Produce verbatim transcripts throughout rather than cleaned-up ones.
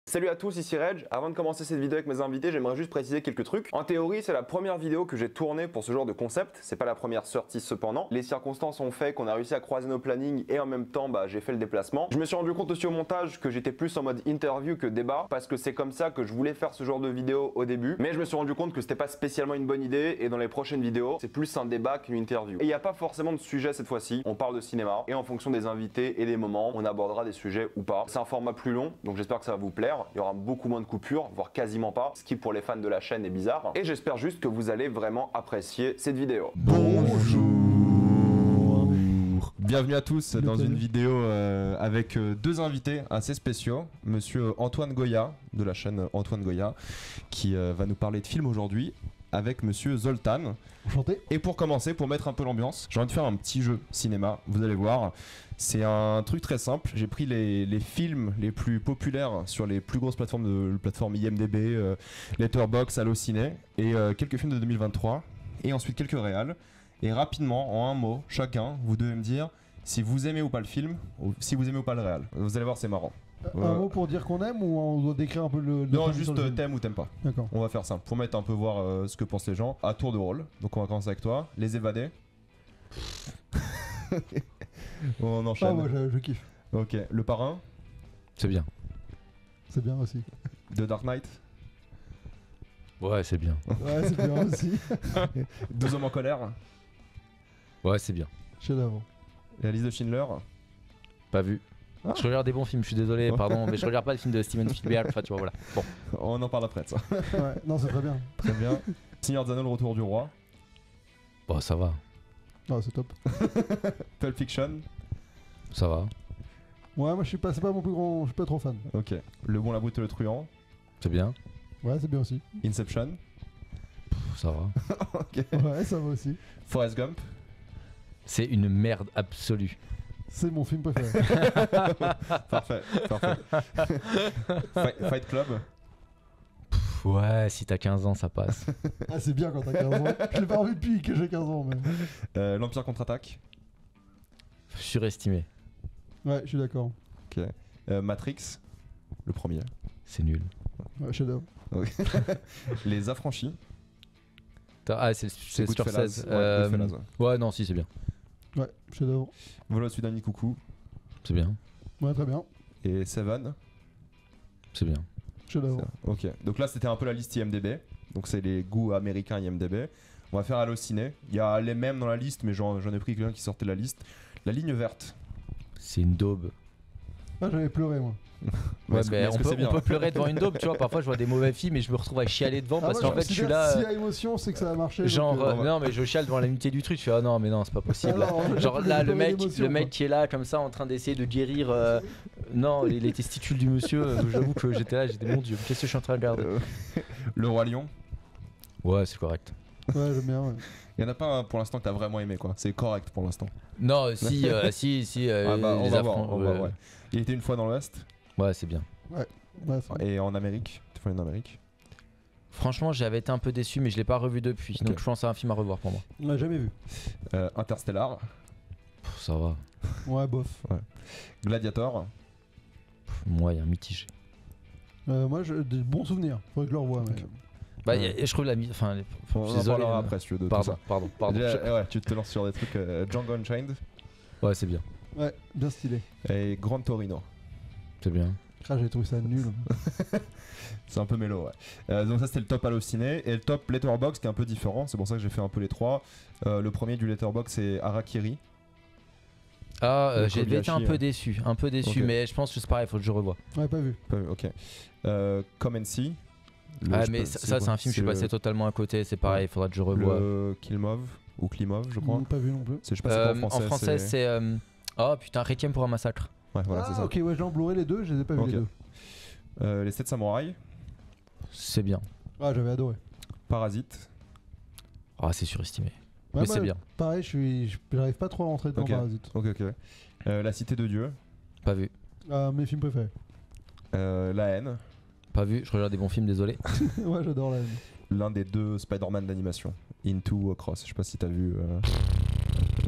Salut à tous, ici Reg. Avant de commencer cette vidéo avec mes invités, j'aimerais juste préciser quelques trucs. En théorie, c'est la première vidéo que j'ai tournée pour ce genre de concept. C'est pas la première sortie cependant. Les circonstances ont fait qu'on a réussi à croiser nos plannings et en même temps, bah, j'ai fait le déplacement. Je me suis rendu compte aussi au montage que j'étais plus en mode interview que débat parce que c'est comme ça que je voulais faire ce genre de vidéo au début. Mais je me suis rendu compte que c'était pas spécialement une bonne idée et dans les prochaines vidéos, c'est plus un débat qu'une interview. Et il n'y a pas forcément de sujet cette fois-ci. On parle de cinéma et en fonction des invités et des moments, on abordera des sujets ou pas. C'est un format plus long, donc j'espère que ça va vous plaire. Il y aura beaucoup moins de coupures, voire quasiment pas, ce qui pour les fans de la chaîne est bizarre. Et j'espère juste que vous allez vraiment apprécier cette vidéo. Bonjour. Bienvenue à tous dans une vidéo euh, avec euh, deux invités assez spéciaux. Monsieur Antoine Goya de la chaîne Antoine Goya qui euh, va nous parler de films aujourd'hui avec Monsieur Zoltan. Enchanté. Et pour commencer, pour mettre un peu l'ambiance, j'ai envie de faire un petit jeu cinéma, vous allez voir. C'est un truc très simple, j'ai pris les, les films les plus populaires sur les plus grosses plateformes de plateformes I M D B, euh, Letterboxd, Allociné, et euh, quelques films de deux mille vingt-trois, et ensuite quelques réals. Et rapidement, en un mot, chacun, vous devez me dire si vous aimez ou pas le film, ou si vous aimez ou pas le réal. Vous allez voir, c'est marrant. Un euh, mot pour dire qu'on aime ou on doit décrire un peu le... le non, juste euh, t'aimes ou t'aimes pas. D'accord. On va faire simple, pour mettre un peu voir euh, ce que pensent les gens, à tour de rôle. Donc on va commencer avec toi. Les évadés. On enchaîne. Ah, moi je, je kiffe. Ok, Le Parrain. C'est bien. C'est bien aussi. The Dark Knight. Ouais, c'est bien. Ouais, c'est bien aussi. Deux hommes en colère. Ouais, c'est bien. Chef d'avant. La liste de Schindler. Pas vu. Ah. Je regarde des bons films, je suis désolé, pardon, mais je regarde pas les films de Steven Spielberg, enfin tu vois, voilà. Bon. On en parle après de ça. Ouais, non, c'est très bien. Très bien. Seigneur des Anneaux, Le Retour du Roi. Bon, ça va. Ah, c'est top. Pulp Fiction. Ça va. Ouais, moi je suis pas, c'est pas mon plus grand, je suis pas trop fan. Ok. Le Bon, la Brute et le Truand. C'est bien. Ouais, c'est bien aussi. Inception. Pff, ça va. Ok. Ouais, ça va aussi. Forrest Gump. C'est une merde absolue. C'est mon film préféré. Parfait, parfait. Fight, Fight Club. Pff, ouais, si t'as quinze ans, ça passe. Ah, c'est bien quand t'as quinze ans. Je l'ai pas revu depuis que j'ai quinze ans, même. Euh, L'Empire contre-attaque. Surestimé. Ouais, je suis d'accord. Ok. Euh, Matrix. Le premier. C'est nul. Ouais, chef d'œuvre. Okay. Les Affranchis. Ah, c'est sur seize. Ouais, euh, Goodfellas, ouais. ouais, non, si, c'est bien. Ouais, chef d'œuvre. Vol au-dessus d'un nid coucou. C'est bien. Ouais, très bien. Et Seven. C'est bien. Chef d'œuvre. Ok. Donc là, c'était un peu la liste I M D B. Donc c'est les goûts américains I M D B. On va faire Allociné. Il y a les mêmes dans la liste, mais j'en ai pris quelqu'un qui sortait de la liste. La Ligne Verte. C'est une daube. Ah, j'avais pleuré, moi. Ouais, mais mais on, que peut, c'est bien on peut pleurer devant une daube, tu vois. Parfois, je vois des mauvais films et je me retrouve à chialer devant Ah, parce moi, qu'en fait, je suis considère là. S'il y a émotion, c'est que ça a marché. Genre, donc, euh, euh, non, mais je chiale devant la nudité du truc. Je fais, ah non, mais non, c'est pas possible. Ah non, Genre j'ai là, le pleuré mec, d'émotion, le mec quoi. qui est là, comme ça, en train d'essayer de guérir. euh, non, les, les testicules du monsieur, euh, j'avoue que j'étais là, j'étais, mon dieu, qu'est-ce que je suis en train de regarder. Euh, Le Roi Lion. Ouais, c'est correct. Ouais, j'aime bien, ouais. Il y en a pas un pour l'instant que t'as vraiment aimé, quoi. C'est correct pour l'instant. Non, si, euh, si, si. Euh, Ah bah, on les va affront- voir, on va ouais. voir, ouais. Il était une fois dans l'Ouest. Ouais, c'est bien. Ouais, c'est- Et en Amérique. Une fois en Amérique. Franchement, j'avais été un peu déçu, mais je l'ai pas revu depuis. Ok. Donc je pense que c'est un film à revoir pour moi. On l'a jamais vu. Euh, Interstellar. Pff, ça va. Ouais, bof. Gladiator. Pff, moyen, mitigé. Euh, moi, j'ai des bons souvenirs. Faudrait que je le revoie. Mais... Ok. Bah, Ouais. y a- je trouve la mise. Enfin, les- On je suis en désolé, parlera mais- après si tu veux de tout Pardon, ça. pardon, pardon. Déjà, Je- eh ouais, tu te lances sur des trucs euh, Django Unchained Ouais, c'est bien. Ouais, bien stylé. et Gran Torino. C'est bien. Ah, j'ai trouvé ça nul. C'est un peu mélo, ouais. Euh, donc ça c'était le top Allociné et le top Letterboxd qui est un peu différent. C'est pour ça que j'ai fait un peu les trois. Euh, le premier du Letterboxd c'est Harakiri. Ah, euh, Le j'ai Kobayashi, été un peu ouais. déçu. Un peu déçu, Ok. mais je pense que c'est pareil, faut que je revoie. Ouais, pas vu. Pas vu, ok. Euh, Come and See. Le- Ah, je mais peux- ça, ça, c'est quoi un film, je suis le- passé totalement à côté. C'est pareil, il faudra que je revoie. Le Kilmov ou Klimov, je crois. Non, pas vu non plus. C'est- Je sais pas c'est Euh, quoi en français. en français, c'est. euh, Oh putain, Requiem pour un massacre. Ouais, voilà, ah, c'est ça. ok, ouais, j'ai en Blu-ray les deux, je les ai pas vus Ok. les deux. Euh, les sept samouraïs. C'est bien. Ah, j'avais adoré. Parasite. Ah, c'est surestimé. Ouais, mais bah, c'est bien. Pareil, je suis, je- j'arrive pas trop à rentrer dedans Ok. Parasite. Ok, ok. Euh, la Cité de Dieu. Pas vu. Ah, mes films préférés. Euh, la haine. Pas vu, je regarde des bons films, désolé. Ouais, j'adore la haine. L'un des deux Spider-Man d'animation. Into ou Across. Je sais pas si t'as vu. euh, Non.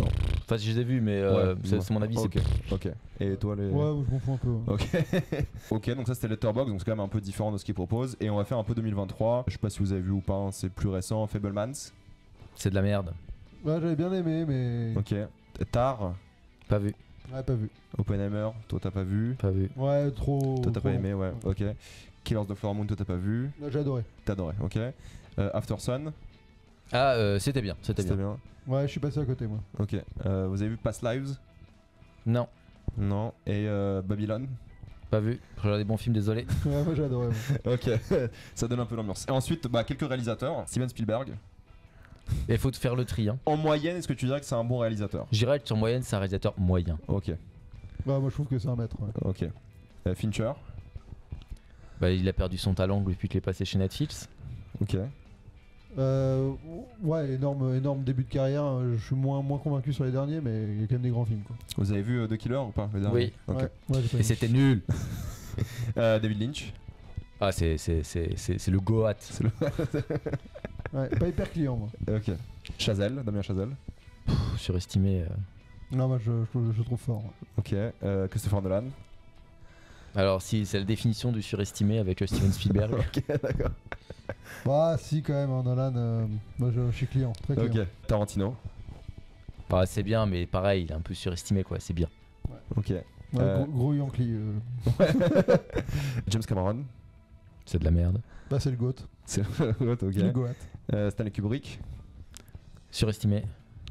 Enfin, je les ai vus, mais euh, Ouais, c'est ouais. c'est mon avis. Ok, c'est ok. Et toi les. Ouais, moi, je m'en fous un peu. ouais. Ok. Ok, donc ça c'était Letterboxd, donc c'est quand même un peu différent de ce qu'ils proposent. Et on va faire un peu deux mille vingt-trois. Je sais pas si vous avez vu ou pas, hein, c'est plus récent. Fablemans. C'est de la merde. Ouais, j'avais bien aimé, mais. Ok. Tar. Pas vu, Ouais, pas vu. Oppenheimer, toi t'as pas vu. pas vu. Ouais, trop. Toi t'as trop pas long. aimé, ouais. Ok. Killers of the Flower Moon, toi t'as pas vu. Ouais, j'ai adoré. T'as adoré, ok. Euh, After Sun. Ah, euh, c'était bien, c'était C'était bien. bien. Ouais, je suis passé à côté, moi. Ok. Euh, vous avez vu Past Lives? Non, Non. Et euh, Babylon? pas vu. Je regarde des bons films, désolé. Ouais, moi j'ai adoré. moi. Ok. Ça donne un peu l'ambiance. Et ensuite, bah, quelques réalisateurs. Steven Spielberg. Et il faut faire le tri. Hein. En moyenne, est-ce que tu dirais que c'est un bon réalisateur? Je dirais que sur moyenne, c'est un réalisateur moyen. Ok. Bah, moi je trouve que c'est un maître. Ouais. Ok. Euh, Fincher. Bah, il a perdu son talent depuis qu'il est passé chez Netflix. Ok. Euh, ouais, énorme, énorme début de carrière. euh, Je suis moins, moins convaincu sur les derniers, mais il y a quand même des grands films. Quoi. Vous avez vu euh, The Killer ou pas, le dernier? Oui. Ok. Ouais, ouais, j'ai pas Et vu. c'était nul. Euh, David Lynch. Ah, c'est c'est- c'est- c'est- c'est le Goat. C'est le... Ouais, pas hyper client, moi. Ok. Chazelle, Damien Chazelle. Pff, surestimé. euh. Non, moi je, je, je trouve fort. ouais. Ok. Euh, Christopher Nolan. Alors, si c'est la définition du surestimé avec euh, Steven Spielberg. Ok, d'accord. Bah, si, quand même, hein, Nolan, euh, moi je, je suis client. Très client. Ok. Tarantino. Bah, c'est bien, mais pareil, il est un peu surestimé, quoi. C'est bien. Ok. Ouais, Euh. gros, gros Yankee. euh, James Cameron. C'est de la merde. Bah, c'est le GOAT. C'est l'autre, ok. Le GOAT. Euh, Stanley Kubrick. Surestimé.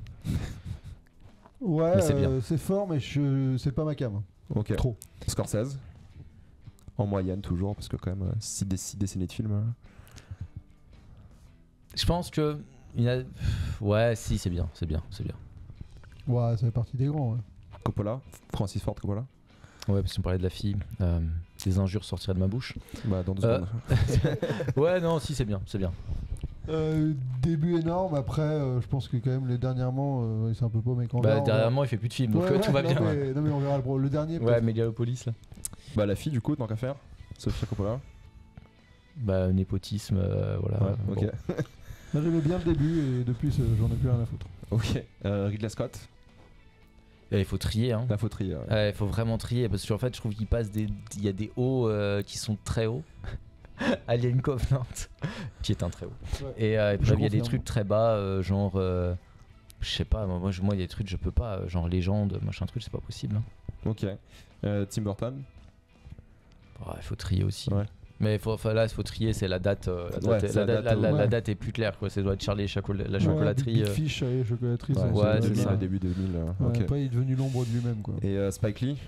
Ouais, Mais c'est bien. euh, c'est fort, mais je, c'est pas ma cam. Ok. Trop. Scorsese. En moyenne toujours, parce que quand même six décennies de films. hein. Je pense que. Il y a... Ouais, si, c'est bien, c'est bien, c'est bien. Ouais, ça fait partie des grands. Ouais. Coppola. Francis Ford Coppola. Ouais, parce qu'on parlait de la fille. Euh, des injures sortiraient de ma bouche. Bah dans deux Euh. secondes. Ouais, non, si, c'est bien, c'est bien. Euh, début énorme, après, euh, je pense que quand même, les dernièrement, euh, c'est un peu paumé. Quand on Bah, verra, on derrière moi, il fait plus de films, donc verra. euh, Ouais, tout va ouais, bien. non, mais, non, mais on verra le, pro- le dernier. Ouais, peut-être. Mégalopolis, là. Bah la fille du coup, tant qu'à faire. Sofia Coppola. Bah, népotisme, euh, voilà. Ouais, ok. Bon. Moi, j'aimais bien le début et depuis, c'est- j'en ai plus rien à foutre. Ok. Euh, Ridley Scott. Et il faut trier, hein. La fauterie. ouais. Ouais, il faut vraiment trier parce qu'en fait, je trouve qu'il passe des. Il y a des hauts euh, qui sont très hauts. Alien Covenant, qui est un très haut. Ouais. Et, euh, et puis Je il y a des confirme. trucs très bas, euh, genre. euh, je sais pas, moi, moi, je- moi, il y a des trucs, je peux pas. euh, Genre légende, machin truc, c'est pas possible. hein. Ok. Euh, Tim Burton. Oh, il faut trier aussi. Ouais. Mais faut, enfin, là, il faut trier, c'est la date. euh, la, Ouais, date c'est la, la date, date, la- la- ouais. la date est plus claire, quoi. Ça doit être Charlie et Chocolat- la Ouais, chocolaterie. Big euh. Fish, allez, chocolaterie, Ouais, ça, ouais, ça, c'est ça, ça. début deux mille. euh, Ouais, ok. Après, il est devenu l'ombre de lui-même. Quoi. Et euh, Spike Lee.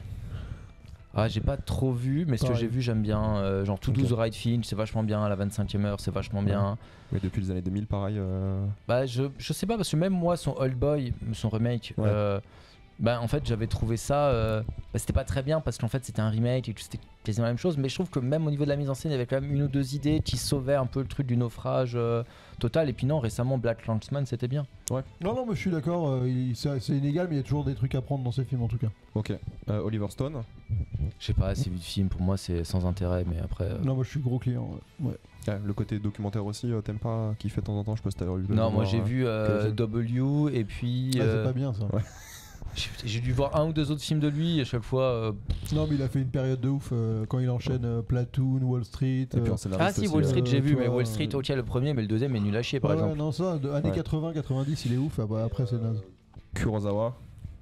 Ah, j'ai pas trop vu, mais ce que Pareil. j'ai vu, j'aime bien. euh, genre, To Ok. Do the Right Thing, c'est vachement bien. La vingt-cinquième heure, c'est vachement bien. Mais depuis les années deux mille, pareil. euh, Bah, je, je sais pas, parce que même moi, son Old Boy, son remake, Ouais. euh, bah, en fait, j'avais trouvé ça. euh, bah, c'était pas très bien parce qu'en fait, c'était un remake et que c'était quasiment la même chose. Mais je trouve que même au niveau de la mise en scène, il y avait quand même une ou deux idées qui sauvaient un peu le truc du naufrage euh, total. Et puis, non, récemment, Black Landsman, c'était bien. Non, non, mais je suis d'accord, euh, il- c'est c'est inégal, mais il y a toujours des trucs à prendre dans ces films en tout cas. Ok. Euh, Oliver Stone. Je sais pas, assez vu de film, pour moi, c'est sans intérêt, mais après. euh, Non, moi je suis gros client. Ouais. Ouais. Ouais, le côté documentaire aussi, euh, t'aimes pas, qui fait de temps en temps, je sais pas si t'as eu le Non, de moi voir, j'ai euh, vu euh, quel film W et puis. Ah, euh, c'est pas bien ça. ouais. j'ai- J'ai dû voir un ou deux autres films de lui et à chaque fois. euh, Non, mais il a fait une période de ouf euh, quand il enchaîne euh, Platoon, Wall Street. Et puis euh, en Ah scénariste si, aussi, Wall euh, Street j'ai euh, vu, tu mais vois, Wall Street, euh, ok, le premier, mais le deuxième est nul à chier par ouais, ouais, exemple. non, ça, de années Ouais. quatre-vingts quatre-vingt-dix, il est ouf. Ah bah, après, c'est naze. Kurosawa.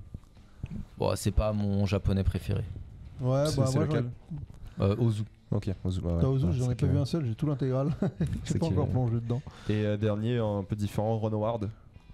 Bon, c'est pas mon japonais préféré. Ouais, C'est bah, c'est moi, lequel Euh, Ozu. Ok, Ozu. bah ouais. j'en ai, Ozu, Ouais, j'en ai c'est pas que- vu un seul, j'ai tout l'intégrale. C'est J'ai pas qu'il encore est- plongé dedans. Et euh, dernier, un peu différent, Ron Howard.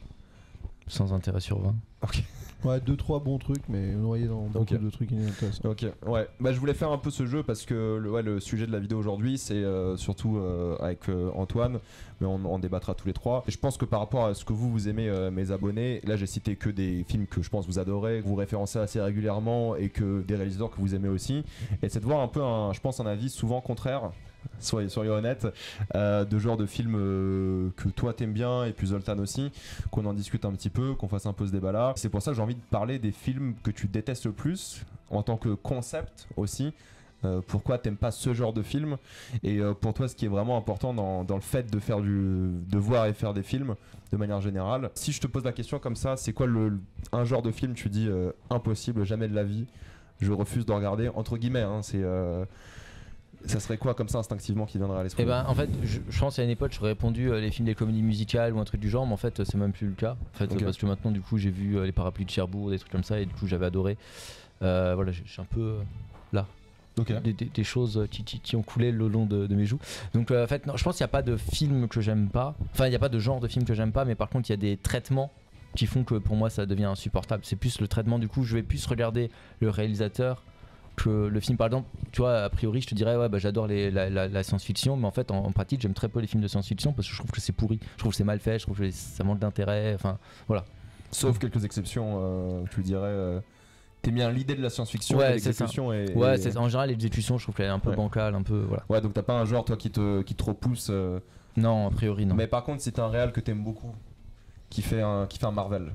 Sans intérêt sur vingt. Ok. Ouais, deux trois bons trucs, mais noyé dans beaucoup Ok. de trucs inintéressants. Ok, ouais. Bah, je voulais faire un peu ce jeu parce que le, ouais, le sujet de la vidéo aujourd'hui, c'est euh, surtout euh, avec euh, Antoine, mais on, on débattra tous les trois. Et je pense que par rapport à ce que vous, vous aimez, euh, mes abonnés, là j'ai cité que des films que je pense vous adorez, que vous référencez assez régulièrement et que des réalisateurs que vous aimez aussi. Et c'est de voir un peu, un, je pense, un avis souvent contraire. Soyez, soyez honnête, euh, de genre de films euh, que toi t'aimes bien et puis Zoltan aussi, qu'on en discute un petit peu, qu'on fasse un peu ce débat là. C'est pour ça que j'ai envie de parler des films que tu détestes le plus en tant que concept aussi. euh, pourquoi t'aimes pas ce genre de film, et euh, pour toi ce qui est vraiment important dans, dans le fait de faire du, de voir et faire des films de manière générale. Si je te pose la question comme ça, c'est quoi le, un genre de film tu dis euh, impossible, jamais de la vie, je refuse de regarder, entre guillemets, hein, c'est... Euh, ça serait quoi comme ça instinctivement qui viendrait à l'esprit? Eh ben, en fait, je, je pense à une époque, j'aurais répondu euh, les films des comédies musicales ou un truc du genre, mais en fait, c'est même plus le cas. En fait, Okay. parce que maintenant, du coup, j'ai vu euh, les parapluies de Cherbourg, des trucs comme ça, et du coup, j'avais adoré. Euh, voilà, je suis un peu euh, là. Okay. Des, des, des choses qui, qui, qui ont coulé le long de, de mes joues. Donc, euh, en fait, non, je pense qu'il n'y a pas de film que j'aime pas. Enfin, il n'y a pas de genre de film que j'aime pas, mais par contre, il y a des traitements qui font que pour moi, ça devient insupportable. C'est plus le traitement. Du coup, je vais plus regarder le réalisateur que le film. Par exemple, tu vois, a priori je te dirais ouais bah j'adore les, la, la, la science-fiction, mais en fait en, en pratique j'aime très peu les films de science-fiction parce que je trouve que c'est pourri, je trouve que c'est mal fait, je trouve que ça manque d'intérêt, enfin voilà. Sauf quelques exceptions, euh, tu dirais euh, t'aimes bien l'idée de la science-fiction, ouais, l'exécution et, ouais et... c'est, en général l'exécution je trouve qu'elle est un peu ouais. bancale, un peu voilà. Ouais, donc t'as pas un genre toi qui te, qui te repousse euh... Non, a priori non. Mais par contre si t'as un réal que t'aimes beaucoup qui fait un, qui fait un Marvel.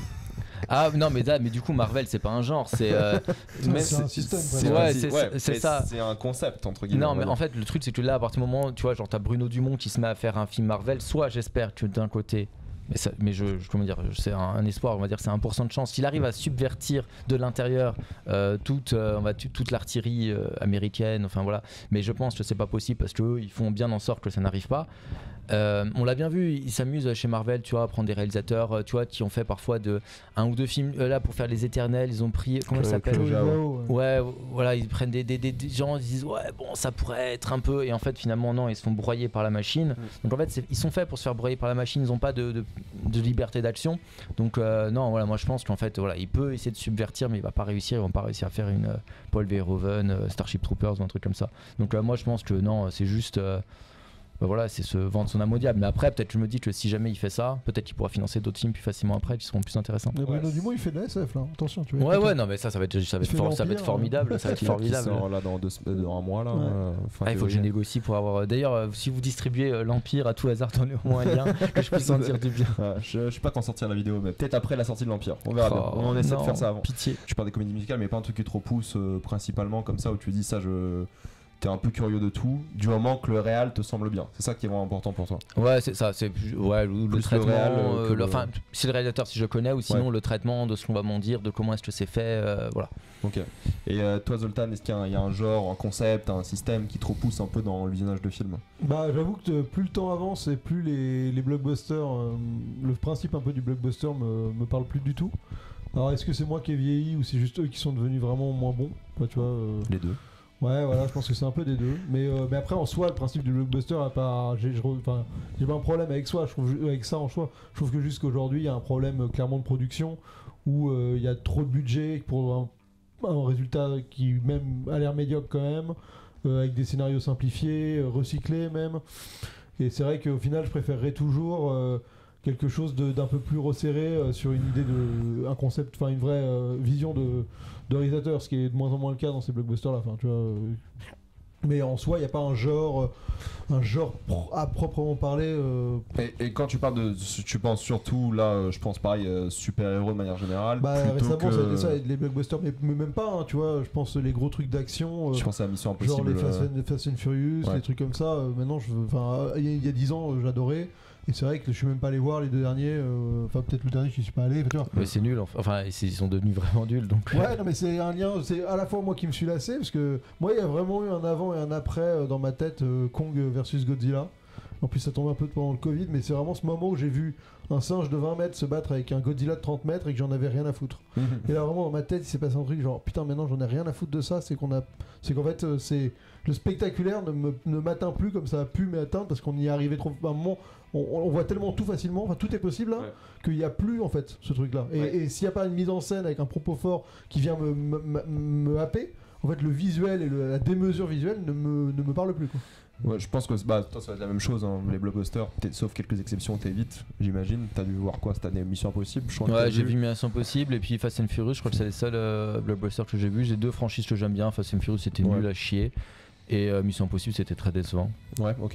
Ah non mais, mais du coup Marvel c'est pas un genre, c'est euh, même, c'est un système. C'est, ouais, c'est, ouais, c'est ça. C'est un concept entre guillemets. Non mais en fait le truc c'est que là à partir du moment tu vois genre t'as Bruno Dumont qui se met à faire un film Marvel, soit j'espère que d'un côté mais, ça, mais je, je comment dire, c'est un, un espoir, on va dire c'est un pour cent de chance. S'il arrive à subvertir de l'intérieur euh, toute, euh, on va, toute l'artillerie euh, américaine, enfin voilà. Mais je pense que c'est pas possible parce qu'eux ils font bien en sorte que ça n'arrive pas. Euh, on l'a bien vu, ils s'amusent chez Marvel, tu vois, à prendre des réalisateurs, tu vois, qui ont fait parfois de un ou deux films. Euh, là, pour faire Les Éternels, ils ont pris, comment ça s'appelle ? Ouais, voilà, ils prennent des, des, des, des gens, ils disent ouais, bon, ça pourrait être un peu, et en fait, finalement, non, ils se font broyer par la machine. Mm. Donc en fait, c'est, ils sont faits pour se faire broyer par la machine. Ils n'ont pas de, de, de liberté d'action. Donc euh, non, voilà, moi je pense qu'en fait, voilà, il peut essayer de subvertir, mais il va pas réussir. Ils vont pas réussir à faire une euh, Paul Verhoeven, euh, Starship Troopers ou un truc comme ça. Donc euh, moi, je pense que non, c'est juste. Euh, Ben voilà, c'est se vendre son âme au diable. Mais après, peut-être je me dis que si jamais il fait ça, peut-être qu'il pourra financer d'autres films plus facilement après qui seront plus intéressants. Mais Bruno ouais, Dumont il fait de la S F là, attention. Tu vois, ouais, ouais, non, mais ça, ça va être, ça va être, for, ça va être formidable. Ça va être formidable. Sort là dans, deux, dans un mois là. Ouais. Euh, ah, il faut que je négocie pour avoir. D'ailleurs, si vous distribuez l'Empire à tout hasard, donnez au moins un lien que je puisse en dire du bien. Ouais, je, je sais pas quand sortir la vidéo, mais peut-être après la sortie de l'Empire. On verra oh, bien. On essaie non, de faire ça avant. Pitié. Tu parles des comédies musicales, mais pas un truc qui te repousse euh, principalement comme ça où tu dis ça, je. T'es un peu curieux de tout, du moment que le réal te semble bien. C'est ça qui est vraiment important pour toi. Ouais, c'est ça. C'est ouais, le, le traitement. Le réal, euh, le, le... Enfin, si le réalisateur, si je connais, ou sinon ouais. le traitement de ce qu'on va m'en dire, de comment est-ce que c'est fait, euh, voilà. Ok. Et euh, toi, Zoltan, est-ce qu'il y a, un, il y a un genre, un concept, un système qui te repousse un peu dans le visionnage de films ? Bah, j'avoue que plus le temps avance et plus les, les blockbusters, euh, le principe un peu du blockbuster me, me parle plus du tout. Alors, est-ce que c'est moi qui ai vieilli ou c'est juste eux qui sont devenus vraiment moins bons ? Bah, tu vois. Euh... Les deux. Ouais, voilà, je pense que c'est un peu des deux. Mais, euh, mais après, en soi, le principe du blockbuster, à part, j'ai, enfin, j'ai pas un problème avec, soi, je trouve, avec ça en soi. Je trouve que jusqu'aujourd'hui, il y a un problème euh, clairement de production où il euh, y a trop de budget pour un, un résultat qui même a l'air médiocre quand même, euh, avec des scénarios simplifiés, euh, recyclés même. Et c'est vrai qu'au final, je préférerais toujours euh, quelque chose de, d'un peu plus resserré euh, sur une idée de, un concept, enfin une vraie euh, vision de. de réalisateur, ce qui est de moins en moins le cas dans ces blockbusters là, enfin, tu vois, euh... mais en soi il n'y a pas un genre un genre pro- à proprement parler euh... et, et quand tu parles de tu penses surtout là je pense pareil euh, super-héros de manière générale bah récemment que... ça a été ça, les blockbusters mais, mais même pas hein, tu vois, je pense les gros trucs d'action euh, je pense à Mission Impossible genre les Fast and, euh... Fast and Furious ouais. les trucs comme ça euh, maintenant je enfin il y a dix ans euh, j'adorais. Et c'est vrai que je suis même pas allé voir les deux derniers, enfin euh, peut-être le dernier je suis pas allé. Tu vois. Mais c'est nul, enfin ils sont devenus vraiment nuls donc. Ouais non mais c'est un lien, c'est à la fois moi qui me suis lassé parce que moi il y a vraiment eu un avant et un après euh, dans ma tête euh, Kong versus Godzilla. En plus ça tombe un peu pendant le Covid mais c'est vraiment ce moment où j'ai vu un singe de vingt mètres se battre avec un Godzilla de trente mètres et que j'en avais rien à foutre. Et là vraiment dans ma tête il s'est passé un truc genre putain maintenant j'en ai rien à foutre de ça, c'est qu'on a, c'est qu'en fait euh, c'est le spectaculaire ne, me, ne m'atteint plus comme ça a pu m'atteindre parce qu'on y est arrivé trop à un moment. On, on voit tellement tout facilement, enfin tout est possible là, ouais. qu'il n'y a plus en fait ce truc là. Et, ouais. et s'il n'y a pas une mise en scène avec un propos fort qui vient me, me, me, me happer, en fait le visuel et le, la démesure visuelle ne me, ne me parle plus quoi. Ouais, je pense que bah, toi, ça va être la même chose, hein. Les blockbusters, sauf quelques exceptions, t'évites, j'imagine. T'as dû voir quoi cette année ? Mission Impossible je crois Ouais, j'ai vu. vu Mission Impossible et puis Fast and Furious, je crois que c'est les seuls euh, blockbusters que j'ai vus. J'ai deux franchises que j'aime bien, Fast and Furious c'était ouais. nul à chier et euh, Mission Impossible c'était très décevant. Ouais, ok.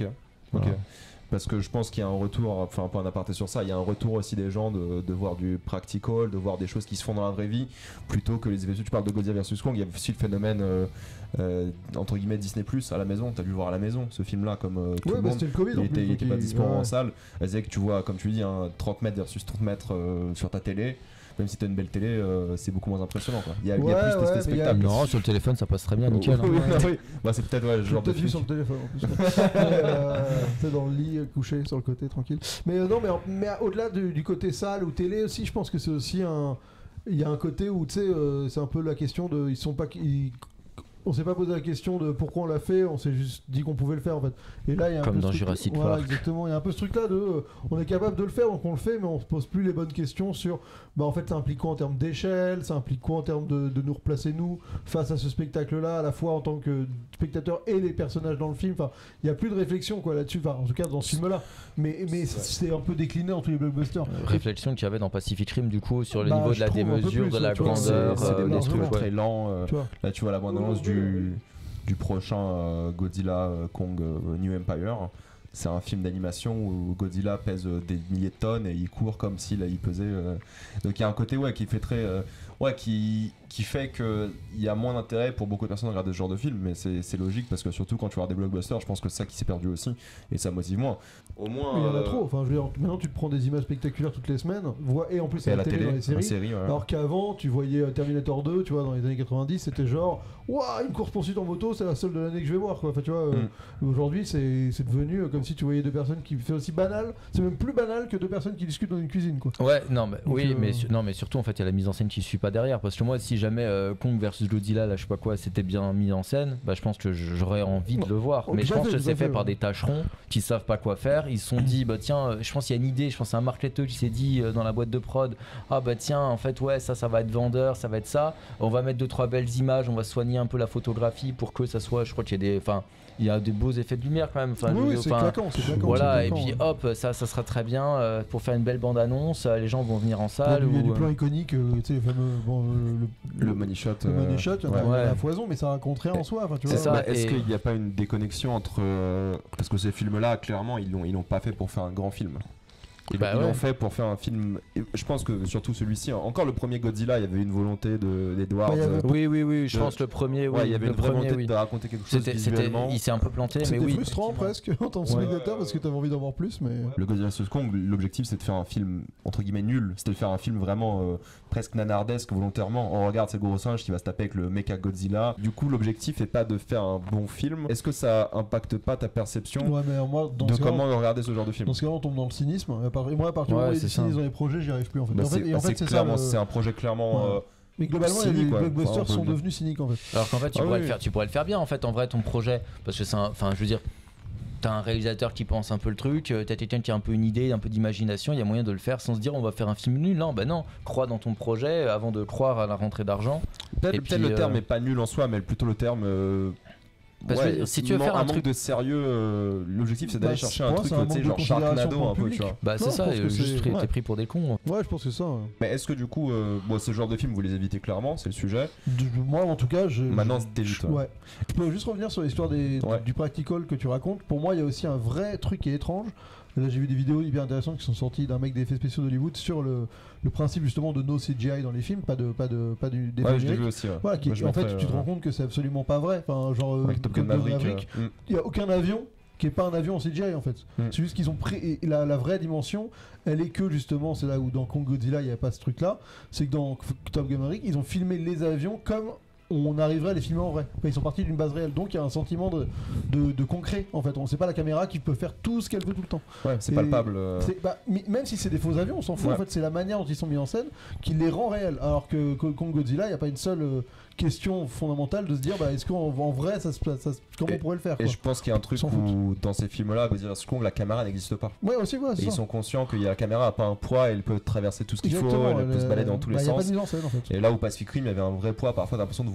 Ok. Voilà. Parce que je pense qu'il y a un retour, enfin un peu un aparté sur ça, il y a un retour aussi des gens de, de voir du practical, de voir des choses qui se font dans la vraie vie, plutôt que les effets. Tu parles de Godzilla versus Kong, il y a aussi le phénomène euh, euh, entre guillemets Disney plus à la maison. T'as dû le voir à la maison ce film-là comme euh, tout Ouais, le bah monde. c'était le Covid. Il en était, plus, il donc était pas il- dispo en ouais. salle. Elle disait que tu vois, comme tu dis, un trente mètres versus trente mètres euh, sur ta télé. Même si t'as une belle télé, euh, c'est beaucoup moins impressionnant. Quoi. Il y a, il y a Ouais, plus ouais, testé mais il y a- spectacle. Non, sur le téléphone, ça passe très bien, nickel. Oui, hein. oui, oui. Bah, c'est peut-être ouais, le J'ai genre de peut-être vu truc. sur le téléphone en plus. euh, c'est dans le lit, couché sur le côté, tranquille. Mais euh, non, mais, en- mais au-delà du, du côté salle ou télé aussi, je pense que c'est aussi un. Il y a un côté où tu sais, euh, c'est un peu la question de. Ils sont pas. Ils, on s'est pas posé la question de pourquoi on l'a fait, on s'est juste dit qu'on pouvait le faire en fait. Et là, il y a un Comme peu dans ce truc- Jurassic voilà, Park. exactement. Il y a un peu ce truc-là de, euh, on est capable de le faire, donc on le fait, mais on se pose plus les bonnes questions sur, bah en fait, ça implique quoi en termes d'échelle, ça implique quoi en termes de, de nous replacer nous face à ce spectacle-là, à la fois en tant que spectateur et les personnages dans le film. Enfin, il y a plus de réflexion quoi là-dessus. Enfin, en tout cas dans ce film-là. Mais mais c'est un peu décliné dans tous les blockbusters. Réflexion qu'il y avait dans Pacific Rim, du coup, sur le Bah, niveau de je la trouve un peu démesure, plus, de la tu vois, grandeur, C'est c'est des euh, des monstres trucs, très ouais. lents. euh, Tu vois. Là, tu vois la bande-annonce du, du prochain euh, Godzilla euh, Kong euh, New Empire. C'est un film d'animation où Godzilla pèse euh, des milliers de tonnes et il court comme s'il il pesait. euh. Donc il y a un côté ouais qui fait très, euh, ouais qui qui fait que il y a moins d'intérêt pour beaucoup de personnes à regarder ce genre de film, mais c'est c'est logique parce que surtout quand tu regardes des blockbusters, je pense que c'est ça qui s'est perdu aussi et ça motive moins. Au moins. Mais il y en a euh, trop. Enfin, je veux dire, maintenant tu te prends des images spectaculaires toutes les semaines, vois, et en plus Et à à la la télé, télé, dans les en séries. série, ouais. Alors qu'avant, tu voyais euh, Terminator deux, tu vois, dans les années quatre-vingt-dix, c'était genre, waouh, une course poursuite en moto, c'est la seule de l'année que je vais voir, quoi. Enfin, tu vois, euh, Mm. aujourd'hui, c'est c'est devenu euh, comme si tu voyais deux personnes qui fait aussi banal. C'est même plus banal que deux personnes qui discutent dans une cuisine, quoi. Ouais, non, mais, Donc, oui, euh, mais, su- non, mais surtout en fait, il y a la mise en scène qui suit pas derrière. Parce que moi, si jamais euh, Kong versus Godzilla, là, je sais pas quoi, c'était bien mis en scène, bah, je pense que j'aurais envie de le voir. Oh, Mais tout je à pense fait, que tout c'est à fait fait, par ouais. des tâcherons qui savent pas quoi faire. Ils se sont dit, bah tiens, euh, je pense qu'il y a une idée, je pense que c'est un marketeur qui s'est dit euh, dans la boîte de prod, ah bah tiens, en fait, ouais, ça, ça va être vendeur, ça va être ça. On va mettre deux, trois belles images, on va soigner un peu la photographie pour que ça soit, je crois qu'il y a des. Enfin, il y a des beaux effets de lumière quand même. Enfin, oui, je veux oui, dire, c'est enfin, claquant, c'est claquant. Voilà, c'est et claquant, puis ouais. hop, ça, ça sera très bien euh, pour faire une belle bande-annonce. euh, Les gens vont venir en Il y a salle. du- il y a ou, du euh, plan iconique, euh, tu sais, le fameux. Bon, euh, le, Le money shot. le euh, money shot, il y en a- ouais. il y en a Ouais. à foison, mais ça raconte rien en soi. Enfin, tu C'est vois. ça. Bah, Est-ce et- qu'il n'y a pas une déconnexion entre. euh, Parce que ces films-là, clairement, ils l'ont ils l'ont pas fait pour faire un grand film. Ils Bah ils l'ont ouais. fait pour faire un film. et je pense que surtout celui-ci, encore le premier Godzilla, il y avait une volonté de- d'Edwards. Bah, il y avait- euh, Oui, oui, oui, je de- pense le premier, oui. ouais, il y avait le une vraie premier, volonté oui. de raconter quelque chose C'était, c'était, visuellement. il s'est un peu planté, mais C'était oui. frustrant presque en tant que Ouais. spectateur parce que t'avais envie d'en voir plus, mais. Le Godzilla versus Kong, l'objectif c'est de faire un film entre guillemets nul, c'était de faire un film vraiment euh, presque nanardesque volontairement. On regarde ce gros singe qui va se taper avec le mecha Godzilla. Du coup, l'objectif est pas de faire un bon film. Est-ce que ça impacte pas ta perception Ouais, mais moi, dans de ce cas-là, comment regarder ce genre de film? Dans ce cas-là, on tombe dans le cynisme. Et à part- et moi, à partir du Ouais, moment où il y a c'est du ça. cynisme dans les projets, j'y arrive plus en fait. Bah, en fait c'est et en c'est fait, c'est ça. clairement, le- c'est un projet clairement. Ouais. euh, Mais globalement, il y a des cynique, ouais. blockbusters Enfin, on peut sont le dire. devenus cyniques en fait. Alors qu'en fait, tu, Ah pourrais oui. le faire, tu pourrais le faire bien en fait, en vrai, ton projet. Parce que c'est un. Enfin, je veux dire. T'as un réalisateur qui pense un peu le truc, euh, t'as quelqu'un qui a un peu une idée, un peu d'imagination, il y a moyen de le faire sans se dire on va faire un film nul. Non, bah non, crois dans ton projet euh, avant de croire à la rentrée d'argent. Peut-être Et peut-être puis, le terme euh, est pas nul en soi, mais plutôt le terme. euh, Parce ouais, que si tu veux man- faire un manque truc- de sérieux, euh, l'objectif c'est d'aller Bah, chercher pour un moi, truc, c'est un tu sais, manque de genre considération Sharknado pour un le peu, public. tu vois. Bah c'est Non, ça, je pense euh, que juste c'est- t'es ouais. pris pour des cons. Ouais, je pense que c'est ça. ouais. Mais est-ce que du coup, euh, bon, ce genre de film vous les évitez clairement, c'est le sujet. De- moi, en tout cas, je. Maintenant, je- t'évites, je- ouais. Ouais. Je peux juste revenir sur l'histoire des, Ouais. du practical que tu racontes. Pour moi, il y a aussi un vrai truc qui est étrange. Là, j'ai vu des vidéos hyper intéressantes qui sont sorties d'un mec des effets spéciaux d'Hollywood sur le, le principe justement de no C G I dans les films, pas de pas de pas du d'effets Ouais, je l'ai numériques. vu aussi. Ouais. Voilà, qui, Moi, je en mettrais, fait, tu te euh, rends compte que c'est absolument pas vrai. Enfin, genre, euh, avec Top Gun Top Gun Maverick. Maverick, euh, mm. il n'y a aucun avion qui est pas un avion en C G I en fait. Mm. C'est juste qu'ils ont pris et la, la vraie dimension, elle est que justement, c'est là où dans Kong Godzilla il n'y a pas ce truc là, c'est que dans Top Gun Maverick ils ont filmé les avions comme on arriverait à les filmer en vrai. Enfin, ils sont partis d'une base réelle, donc il y a un sentiment de, de, de concret en fait. On sait pas la caméra qui peut faire tout ce qu'elle veut tout le temps. Ouais, c'est Et palpable. euh. C'est- bah, mi- même si c'est des faux avions, on s'en fout. Ouais. En fait, c'est la manière dont ils sont mis en scène qui les rend réels. Alors que Ko- Kong Godzilla, il n'y a pas une seule euh, question fondamentale de se dire, bah, est-ce qu'en en vrai, ça se, ça se- comment Et- on pourrait le faire Et quoi. je pense qu'il y a un truc S'en où dans ces films-là, Godzilla versus Kong, la caméra n'existe pas. Ouais, aussi, ouais, Et c'est ils ça. sont conscients que la caméra n'a pas un poids, elle peut traverser tout ce qu'il faut, Exactement, elle peut se euh, balader dans tous les bah, y a pas sens. de mise en scène en fait. Et là où Pacific Rim, il y avait un vrai poids, parfois t'as l'impression de voir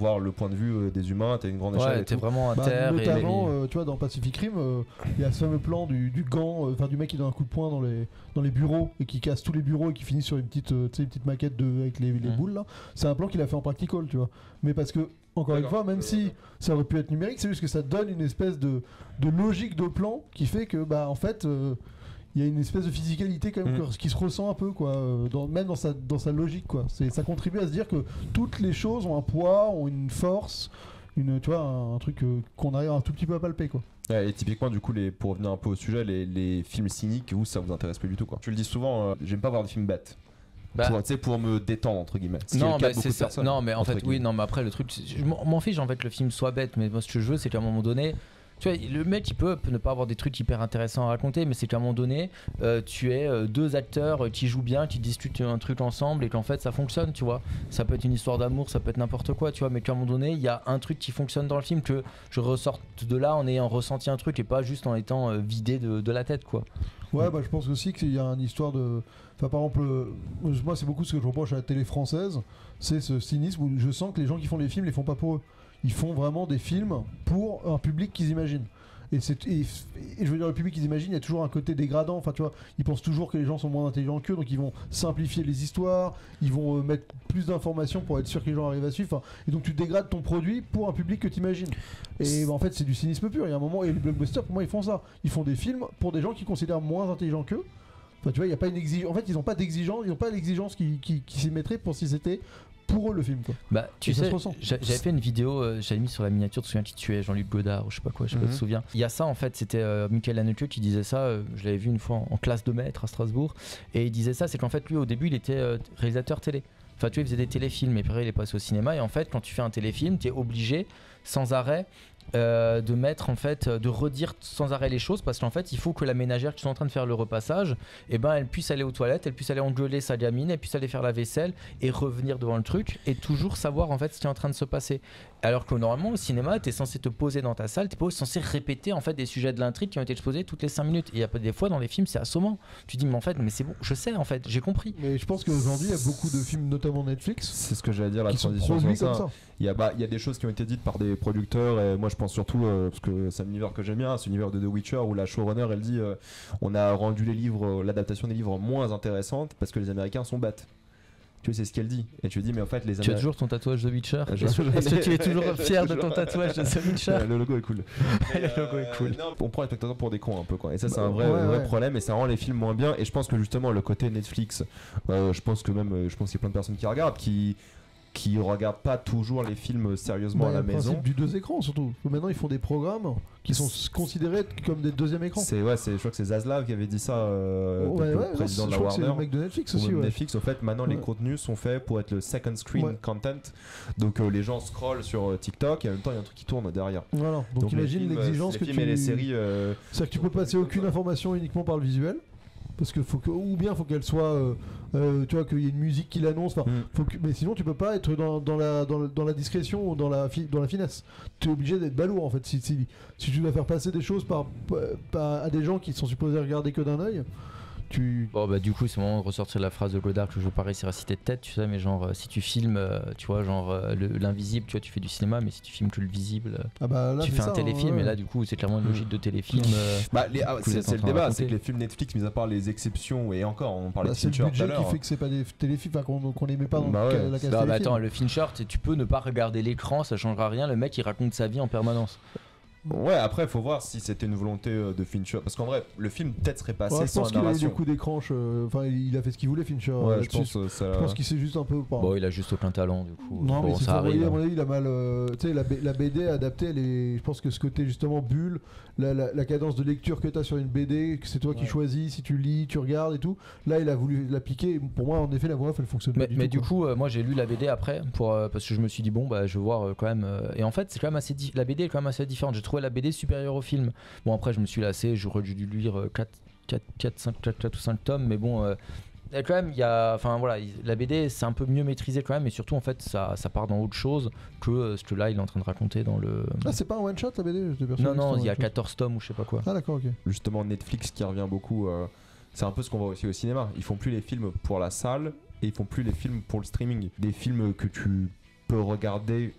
voir le point de vue euh, des humains, t'as une grande échelle. Ouais, et t'es tout. vraiment à Bah, terre. et notamment, les- euh, tu vois, dans Pacific Rim, euh, il y a ce fameux plan du, du gant, euh, enfin du mec qui donne un coup de poing dans les, dans les bureaux et qui casse tous les bureaux et qui finit sur une petite, euh, tu sais, une petite maquette de, avec les, les Mm. boules là. C'est un plan qu'il a fait en practical, tu vois. Mais parce que, encore une D'accord. fois, même si ça aurait pu être numérique, c'est juste que ça donne une espèce de, de logique de plan qui fait que, bah, en fait. euh, il y a une espèce de physicalité quand même Mm. que- qui se ressent un peu quoi, euh, dans, même dans sa, dans sa logique quoi. C'est, ça contribue à se dire que toutes les choses ont un poids, ont une force, une, tu vois, un, un truc euh, qu'on arrive un tout petit peu à palper quoi. Ouais, et typiquement, du coup, les, pour revenir un peu au sujet, les, les films cyniques, vous, ça vous intéresse plus du tout quoi. Tu le dis souvent, euh, j'aime pas voir des films bêtes. Bah, Pour, tu sais, pour me détendre entre guillemets. Ce qui est non, le cas bah, de beaucoup c'est de ça. personnes, Non, mais en entre fait, oui, guillemets. non, mais après, le truc, c'est- je m'en m'en fiche en fait que le film soit bête, mais moi, ce que je veux, c'est qu'à un moment donné, tu vois, le mec, il peut, peut ne pas avoir des trucs hyper intéressants à raconter, mais c'est qu'à un moment donné, euh, tu es euh, deux acteurs euh, qui jouent bien, qui discutent un truc ensemble et qu'en fait, ça fonctionne, tu vois. Ça peut être une histoire d'amour, ça peut être n'importe quoi, tu vois, mais qu'à un moment donné, il y a un truc qui fonctionne dans le film, que je ressorte de là en ayant ressenti un truc et pas juste en étant euh, vidé de, de la tête, quoi. Ouais, bah je pense aussi qu'il y a une histoire de. Enfin, par exemple, euh, moi, c'est beaucoup ce que je reproche à la télé française, c'est ce cynisme où je sens que les gens qui font les films les font pas pour eux. Ils font vraiment des films pour un public qu'ils imaginent. Et, c'est, et, et je veux dire, le public qu'ils imaginent, il y a toujours un côté dégradant. Enfin, tu vois, ils pensent toujours que les gens sont moins intelligents qu'eux, donc ils vont simplifier les histoires, ils vont euh, mettre plus d'informations pour être sûr que les gens arrivent à suivre. Enfin, et donc tu dégrades ton produit pour un public que tu imagines. Et bah, en fait, c'est du cynisme pur. Il y a un moment, et les blockbusters, pour moi, ils font ça. Ils font des films pour des gens qu'ils considèrent moins intelligents qu'eux. Enfin, tu vois, il y a pas une exigence. En fait, ils n'ont pas d'exigence, ils n'ont pas l'exigence qui, qui, qui s'y mettrait pour si c'était pour eux le film, quoi. Bah, tu Et ça sais, se ressent. j'a- j'avais fait une vidéo, euh, j'avais mis sur la miniature, tu te souviens qui tuait Jean-Luc Godard ou je sais pas quoi, je sais pas si tu Mhm. te souviens. Il y a ça en fait, c'était euh, Michael Haneke qui disait ça, euh, je l'avais vu une fois en, en classe de maître à Strasbourg, et il disait ça, c'est qu'en fait lui au début il était euh, réalisateur télé. Enfin tu vois, il faisait des téléfilms et puis après il est passé au cinéma et en fait quand tu fais un téléfilm, tu es obligé sans arrêt euh, de mettre en fait, de redire sans arrêt les choses parce qu'en fait il faut que la ménagère qui sont en train de faire le repassage, et ben elle puisse aller aux toilettes, elle puisse aller engueuler sa gamine, elle puisse aller faire la vaisselle et revenir devant le truc et toujours savoir en fait ce qui est en train de se passer. Alors que normalement au cinéma t'es censé te poser dans ta salle, t'es pas censé répéter en fait des sujets de l'intrigue qui ont été exposés toutes les cinq minutes. Et il y a pas des fois dans les films c'est assommant. Tu dis mais en fait mais c'est bon, je sais en fait, j'ai compris. Mais je pense qu'aujourd'hui, il y a beaucoup de films, notamment Netflix, C'est ce que j'allais dire, la qui sont transition produits sur comme ça. ça. Il y, a, bah, il y a des choses qui ont été dites par des producteurs et moi je pense surtout euh, parce que c'est un univers que j'aime bien, c'est l'univers de The Witcher où la showrunner elle dit euh, on a rendu les livres, euh, l'adaptation des livres moins intéressante parce que les Américains sont bêtes. Tu vois, c'est ce qu'elle dit et tu dis mais en fait les Tu as Américains. toujours ton tatouage de Witcher. Je- Est-ce que- est-ce que tu es toujours je- fier de je- ton tatouage de The Witcher? Le logo est cool. Le logo est cool. Non, on prend les spectateurs pour des cons un peu quoi. Et ça c'est Bah, un vrai, ouais, vrai ouais. problème et ça rend les films moins bien. Et je pense que justement le côté Netflix, euh, je pense que même, euh, je pense qu'il y a plein de personnes qui regardent, qui qui regardent pas toujours les films sérieusement Bah, il y à a la le maison. principe du deux écrans surtout. Maintenant, ils font des programmes qui sont s- considérés comme des deuxième écrans. C'est ouais, c'est je crois que c'est Zaslav qui avait dit ça, euh, Ouais, le ouais, président je de la crois que c'est Warner. le mec de Netflix Ou aussi. même Ouais. Netflix, au fait, maintenant les Ouais. contenus sont faits pour être le second screen Ouais. content. Donc euh, les gens scrollent sur euh, TikTok et en même temps il y a un truc qui tourne derrière. Voilà. Donc, les imagine films, euh, l'exigence les que films tu. et les séries. euh, C'est-à-dire que tu peux passer aucune information uniquement par le visuel. Parce que faut que, ou bien faut qu'elle soit, euh, euh, tu vois, qu'il y ait une musique qui l'annonce. Enfin, Mm. faut que, mais sinon tu peux pas être dans, dans la dans, le- dans la discrétion ou dans la fi- dans la finesse. Tu es obligé d'être balourd en fait. Si, si, si tu dois faire passer des choses par, par à des gens qui sont supposés regarder que d'un œil, tu. Bon bah du coup c'est le moment de ressortir la phrase de Godard que je veux pas réussir à citer de tête, tu sais, mais genre euh, si tu filmes, euh, tu vois, genre euh, le- l'invisible, tu vois, tu fais du cinéma, mais si tu filmes que le visible, euh, Ah bah là tu c'est fais ça, un téléfilm, hein, ouais. et là du coup c'est clairement une logique de téléfilm. euh, Bah, les- ah, que vous c'est êtes en c'est le train de débat, raconter. c'est que les films Netflix, mis à part les exceptions, et encore, on parlait Bah, de c'est le Fincher tout à budget qui l'heure. fait que c'est pas des téléfilms, enfin, qu'on qu'on les met pas dans Bah le ouais. ca- la case Non mais téléfilm. attends, le Fincher, tu- tu peux ne pas regarder l'écran, ça changera rien, le mec il raconte sa vie en permanence. Ouais, après, il faut voir si c'était une volonté euh, de Fincher. Parce qu'en vrai, le film peut-être serait passé Ouais, je sans pense la qu'il a eu narration. des coups d'écran. je- Enfin, il a fait ce qu'il voulait, Fincher. Ouais, euh, je pense, euh, ça. Je pense qu'il s'est juste un peu. enfin, Bon, il a juste aucun talent du coup. Non, mais bon, il s'est ça fait envoyer, arrive. à mon avis, il a mal. euh, tu sais, la, B- la B D adaptée, elle est- je pense que ce côté justement bulle, la, la- la cadence de lecture que tu as sur une B D, que c'est toi qui Ouais. choisis, si tu lis, tu regardes et tout. Là, il a voulu l'appliquer. Pour moi, en effet, la voix off, elle fonctionne Mais, pas du mais tout. du quoi. coup, euh, moi j'ai lu la B D après pour, euh, parce que je me suis dit, bon, bah je vais voir euh, quand même. euh, et en fait, c'est quand même assez di- la B D est quand même assez différente. J'ai trouvé la B D supérieure au film. Bon, après, je me suis lassé, j'aurais dû lire euh, quatre, quatre, quatre, cinq, quatre, quatre ou cinq tomes, mais bon. euh, il y a quand même, il y a, enfin voilà, il- la B D c'est un peu mieux maîtrisé quand même, et surtout en fait ça, ça part dans autre chose que euh, ce que là il est en train de raconter dans le. Ah, c'est pas un one shot la B D, j'étais persuadé non que non, c'était un il y a one shot. quatorze tomes ou je sais pas quoi. Ah, d'accord, ok. Justement, Netflix qui revient beaucoup. euh, c'est un peu ce qu'on voit aussi au cinéma. Ils font plus les films pour la salle et ils font plus les films pour le streaming. Des films que tu peux regarder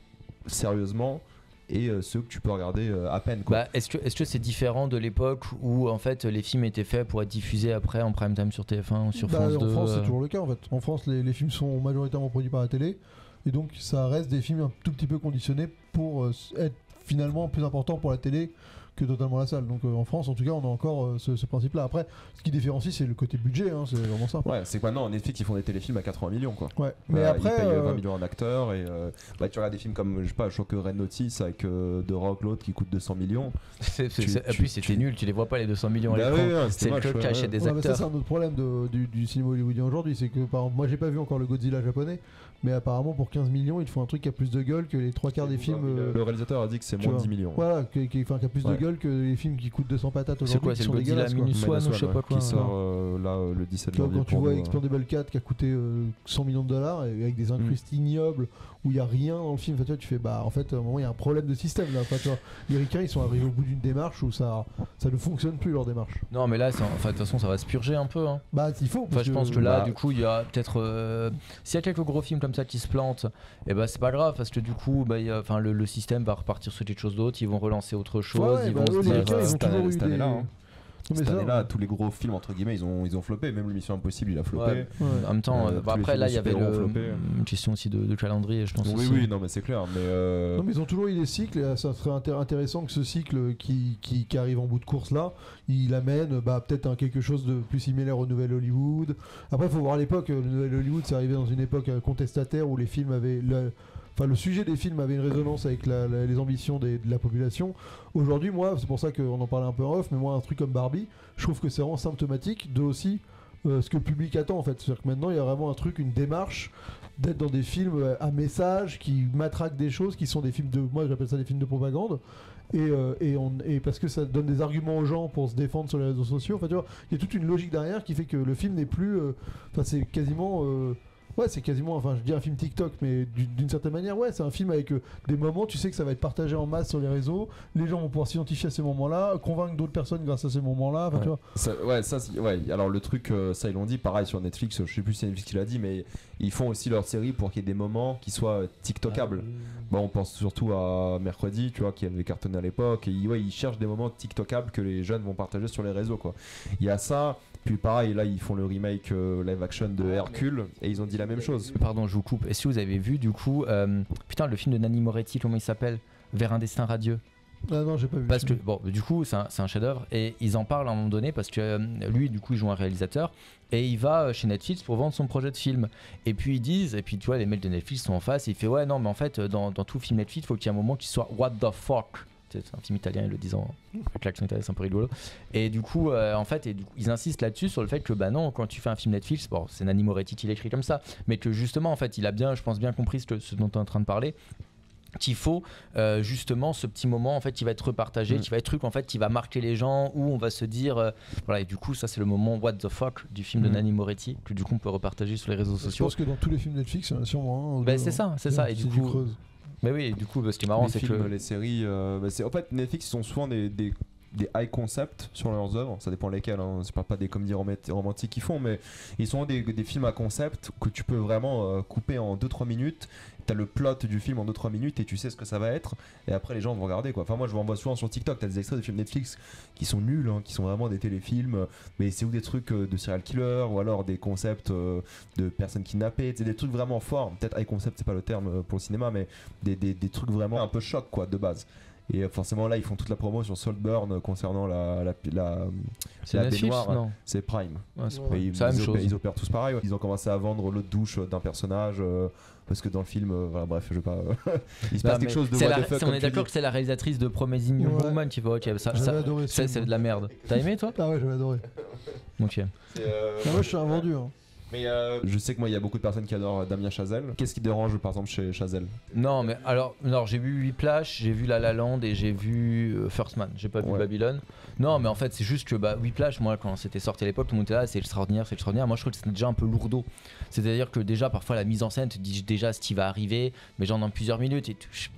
sérieusement et euh, ceux que tu peux regarder euh, à peine quoi. Bah, est-ce que est-ce que c'est différent de l'époque où en fait les films étaient faits pour être diffusés après en prime time sur T F un ou sur Bah, France en deux France, euh... c'est toujours le cas en fait. En France, les, les films sont majoritairement produits par la télé, et donc ça reste des films un tout petit peu conditionnés pour euh, être finalement plus importants pour la télé que totalement la salle. Donc euh, en France, en tout cas, on a encore euh, ce, ce principe-là. Après, ce qui différencie, c'est le côté budget, hein, c'est vraiment ça. Ouais, c'est quoi non, Netflix ils font des téléfilms à quatre-vingts millions quoi. Ouais. Mais Bah, après, ils payent euh, vingt millions à un acteur et euh, bah, tu regardes des films comme je sais pas, je crois que Red Notice avec euh, The Rock l'autre qui coûte deux cents millions. c'est, c'est, Tu- c'est- et tu- puis c'était tu- nul, tu les vois pas les deux cents millions à Bah l'écran. ouais, ouais, c'est le moche, club ouais, qui achète ouais. des ouais, mais ça, acteurs. c'est un autre problème de- du, du cinéma hollywoodien aujourd'hui, c'est que par exemple, moi j'ai pas vu encore le Godzilla japonais, mais apparemment pour quinze millions, ils font un truc qui a plus de gueule que les trois quarts des films. euh, Le réalisateur a dit que c'est tu moins de vois. dix millions. Voilà, qui, qui, enfin, qui a plus Ouais. de gueule que les films qui coûtent deux cents patates C'est aujourd'hui. quoi, qui c'est le sont Godzilla dégueulasses, quoi. Minus One ou je sais ouais, pas quoi. qui sort ouais. euh, là euh, le dix-sept Tu vois, janvier. quand tu pour vois nous, euh. Expandable quatre qui a coûté euh, cent millions de dollars et avec des incrustes ignobles où il n'y a rien dans le film, enfin, tu vois, tu fais bah en fait à un moment il y a un problème de système là. Enfin, tu vois, les ricains ils sont arrivés au bout d'une démarche où ça, ça ne fonctionne plus leur démarche. Non mais là, c'est- enfin, de toute façon ça va se purger un peu. Hein. Bah il faut. Enfin, parce je pense que là, bah, du coup, il y a peut-être. euh, S'il y a quelques gros films comme ça qui se plantent, et bah c'est pas grave parce que du coup, bah, il y a- enfin, le, le système va repartir sur quelque chose d'autre. Ils vont relancer autre chose. Ouais, ils bah, vont eux, se les dire. ricains, euh, ils ont cette toujours année- eu cette des. année-là, hein. Non, mais Cette ça, année-là, tous les gros films entre guillemets, ils ont ils ont floppé. Même le Mission Impossible, il a floppé. Ouais. ouais. En même temps, Euh, euh, bah, tous les après films là, de il y avait super-héros le- floppés. une question aussi de, de calendrier, je pense. Oui, aussi. oui, non, mais c'est clair. Mais euh, Non mais ils ont toujours eu des cycles et ça serait intér- intéressant que ce cycle qui, qui, qui arrive en bout de course là, il amène bah, peut-être un quelque chose de plus similaire au Nouvel Hollywood. Après il faut voir l'époque, le Nouvel Hollywood c'est arrivé dans une époque euh, contestataire où les films avaient... Le, enfin le sujet des films avait une résonance avec la- la- les ambitions des- de la population. Aujourd'hui moi, c'est pour ça qu'on en parlait un peu en off, mais moi un truc comme Barbie, je trouve que c'est vraiment symptomatique de aussi euh, ce que le public attend en fait. C'est-à-dire que maintenant il y a vraiment un truc, une démarche d'être dans des films euh, à message qui matraquent des choses qui sont des films de, moi j'appelle ça des films de propagande, et, euh, et, on, et parce que ça donne des arguments aux gens pour se défendre sur les réseaux sociaux. Enfin tu vois, il y a toute une logique derrière qui fait que le film n'est plus, euh, enfin c'est quasiment euh, ouais, c'est quasiment, enfin je dis un film TikTok, mais d'une d'une certaine manière, ouais, c'est un film avec euh, des moments, tu sais que ça va être partagé en masse sur les réseaux, les gens vont pouvoir s'identifier à ces moments-là, convaincre d'autres personnes grâce à ces moments-là, enfin ouais. tu vois. Ça, ouais, ça, c'est- ouais. Alors le truc, euh, ça ils l'ont dit, pareil sur Netflix. Je sais plus si c'est Netflix qui l'a dit, mais ils font aussi leur série pour qu'il y ait des moments qui soient euh, TikTokables. Bon, on pense surtout à Mercredi, tu vois, qui avait cartonné à l'époque. Et ils- ouais, ils cherchent des moments TikTokables que les jeunes vont partager sur les réseaux, quoi. Il y a ça. Puis pareil, là ils font le remake euh, live action de Hercule et ils ont dit la même chose. Pardon, je vous coupe. Est-ce que vous avez vu du coup, euh, putain, le film de Nanni Moretti, comment il s'appelle, Vers un destin radieux? Ah non, j'ai pas vu. Parce que bon, du coup, c'est un, c'est un chef-d'œuvre et ils en parlent à un moment donné parce que euh, lui, du coup, il joue un réalisateur et il va euh, chez Netflix pour vendre son projet de film. Et puis ils disent, et puis tu vois, les mecs de Netflix sont en face. Et il fait ouais, non, mais en fait, dans, dans tout film Netflix, il faut qu'il y ait un moment qui soit what the fuck. C'est un film italien, ils le disent en avec l'accent italien, c'est un peu rigolo. Et du coup, euh, en fait, et du coup, ils insistent là-dessus sur le fait que bah non, quand tu fais un film Netflix, bon, c'est Nanni Moretti qui l'écrit comme ça, mais que justement, en fait, il a bien, je pense bien compris ce, que, ce dont tu es en train de parler. Qu'il faut euh, justement ce petit moment en fait qui va être repartagé, Mm. qui va être truc en fait qui va marquer les gens, où on va se dire euh, voilà, et du coup ça c'est le moment what the fuck du film de Mm. Nanni Moretti que du coup on peut repartager sur les réseaux Je sociaux. pense que dans tous les films Netflix, il y en a sûrement un ou Bah, deux, c'est hein. ça, c'est ça, et du coup- creuse. Mais oui, et du coup bah, ce qui est marrant les c'est films, que les séries, euh, bah, c'est en fait Netflix ils sont souvent des, des, des high concepts sur leurs œuvres, ça dépend lesquels, hein. Je parle pas des comédies romant- romantiques qu'ils font, mais ils sont des, des films à concept que tu peux vraiment euh, couper en deux trois minutes. T'as le plot du film en deux trois minutes et tu sais ce que ça va être, et après les gens vont regarder quoi. Enfin moi je m'en vois souvent sur TikTok, t'as des extraits de films Netflix qui sont nuls, hein, qui sont vraiment des téléfilms, mais c'est ou des trucs euh, de serial killer ou alors des concepts euh, de personnes kidnappées, c'est des trucs vraiment forts. Peut-être high concept c'est pas le terme euh, pour le cinéma, mais des, des, des trucs vraiment un peu choc quoi de base. Et euh, forcément là ils font toute la promo sur Saltburn euh, concernant la, la, la, c'est la Netflix, baignoire, non c'est Prime. Ouais, c'est Ouais. pas- Et ils, c'est la même ils chose. opèrent, ils opèrent tous pareil. Ouais. Ils ont commencé à vendre l'eau de douche d'un personnage euh, parce que dans le film, euh, voilà, bref, je vais pas. il se Bah, passe quelque mais chose de c'est what la- the fuck. c'est- on comme est tu d'accord dis. que c'est la réalisatrice de Promising Young Ouais. Woman qui va ok ça, J'avais ça adoré ce c'est film. c'est de la merde. T'as aimé toi? Ah ouais, j'avais adoré. Ok. C'est, euh, Ah, moi je suis un vendu. Hein. Mais euh, je sais que moi il y a beaucoup de personnes qui adorent Damien Chazelle. Qu'est-ce qui te dérange par exemple chez Chazelle? Non, mais alors, non, j'ai vu Whiplash, j'ai vu La La Land et j'ai vu euh, First Man. J'ai pas vu Ouais. Babylone. Non, mais en fait, c'est juste que bah, Whiplash, moi, quand c'était sorti à l'époque, tout le monde était là, c'est extraordinaire, c'est extraordinaire. Moi, je trouve que c'était déjà un peu lourdeau. C'est-à-dire que déjà, parfois, la mise en scène te dit déjà ce qui va arriver, mais genre dans plusieurs minutes. Et tu-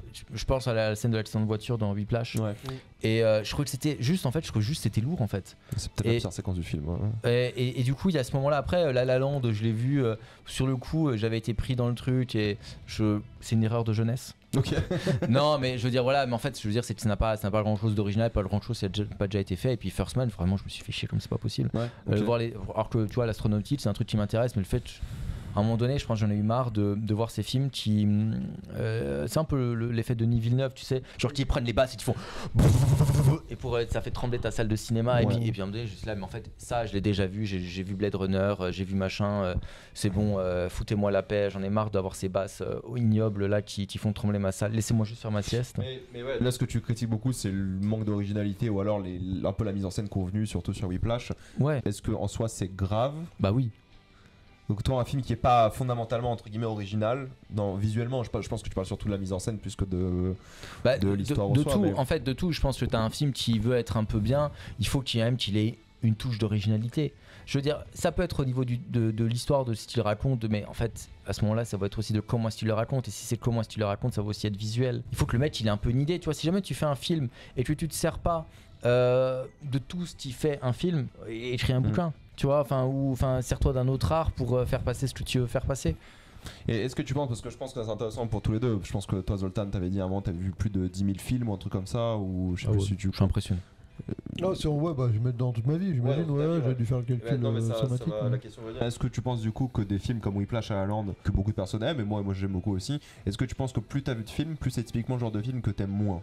je pense à la scène de l'accident de voiture dans Whiplash. Ouais. Et euh, je crois que c'était juste, en fait, je crois juste c'était lourd en fait. C'est peut-être Et- la pire séquence du film. Ouais. Et, et- et du coup, il y a ce moment-là, après, La La Land, je l'ai vu, euh, sur le coup, euh, j'avais été pris dans le truc et je... c'est une erreur de jeunesse. Ok. Non, mais je veux dire, voilà, mais en fait, je veux dire, c'est que ça n'a pas, ça n'a pas grand-chose d'original, pas grand-chose, ça n'a déjà- pas déjà été fait. Et puis First Man, vraiment, je me suis fait chier comme c'est pas possible. Ouais. Euh, ok. voir les... Alors que tu vois, l'astronautique, c'est un truc qui m'intéresse, mais le fait, à un moment donné, je pense que j'en ai eu marre de, de voir ces films qui. euh, c'est un peu le- l'effet de Denis Villeneuve, tu sais, genre qui prennent les basses et qui font. Et pour, euh, ça fait trembler ta salle de cinéma. Et Ouais. puis, et puis à un moment donné, je suis là, mais en fait, ça, je l'ai déjà vu, j'ai j'ai vu Blade Runner, euh, j'ai vu machin, euh, c'est bon, euh, foutez-moi la paix, j'en ai marre d'avoir ces basses euh, ignobles là qui, qui font trembler ma salle, laissez-moi juste faire ma sieste. Mais, mais ouais, là, ce que tu critiques beaucoup, c'est le manque d'originalité ou alors les, un peu la mise en scène convenue, surtout sur Whiplash. Ouais, Est-ce que en soi c'est grave? bah oui. Donc toi, un film qui est pas fondamentalement entre guillemets original, dans, visuellement, je, je pense que tu parles surtout de la mise en scène plus que de. Bah, de l'histoire en de soi, tout, mais- en fait, de tout. Je pense que tu as un film qui veut être un peu bien, il faut qu'il y ait même qu'il ait une touche d'originalité. Je veux dire, ça peut être au niveau du, de, de l'histoire, de ce qu'il raconte, mais en fait, à ce moment-là, ça va être aussi de comment est-ce qu'il le raconte. Et si c'est comment est-ce qu'il le raconte, ça va aussi être visuel. Il faut que le mec, il ait un peu une idée. Tu vois, si jamais tu fais un film et que tu te sers pas euh, de tout ce qui fait un film, écris un Mm. bouquin. Tu vois, enfin, ou enfin, sers-toi d'un autre art pour euh, faire passer ce que tu veux faire passer. Et est-ce que tu penses, parce que je pense que c'est intéressant pour tous les deux, je pense que toi Zoltan t'avais dit avant, t'avais vu plus de dix mille films ou un truc comme ça, ou je sais Ah plus ouais, si tu. je suis impressionné. Non, si on voit, bah, je vais mettre dans toute ma vie, j'imagine. dans ta Ouais, vie, j'ai ouais. dû faire le calcul euh, somatique. ouais. question Est-ce que tu penses du coup que des films comme Whiplash à la Land, que beaucoup de personnes aiment, et moi, moi j'aime beaucoup aussi, est-ce que tu penses que plus t'as vu de films, plus c'est typiquement le genre de film que t'aimes moins?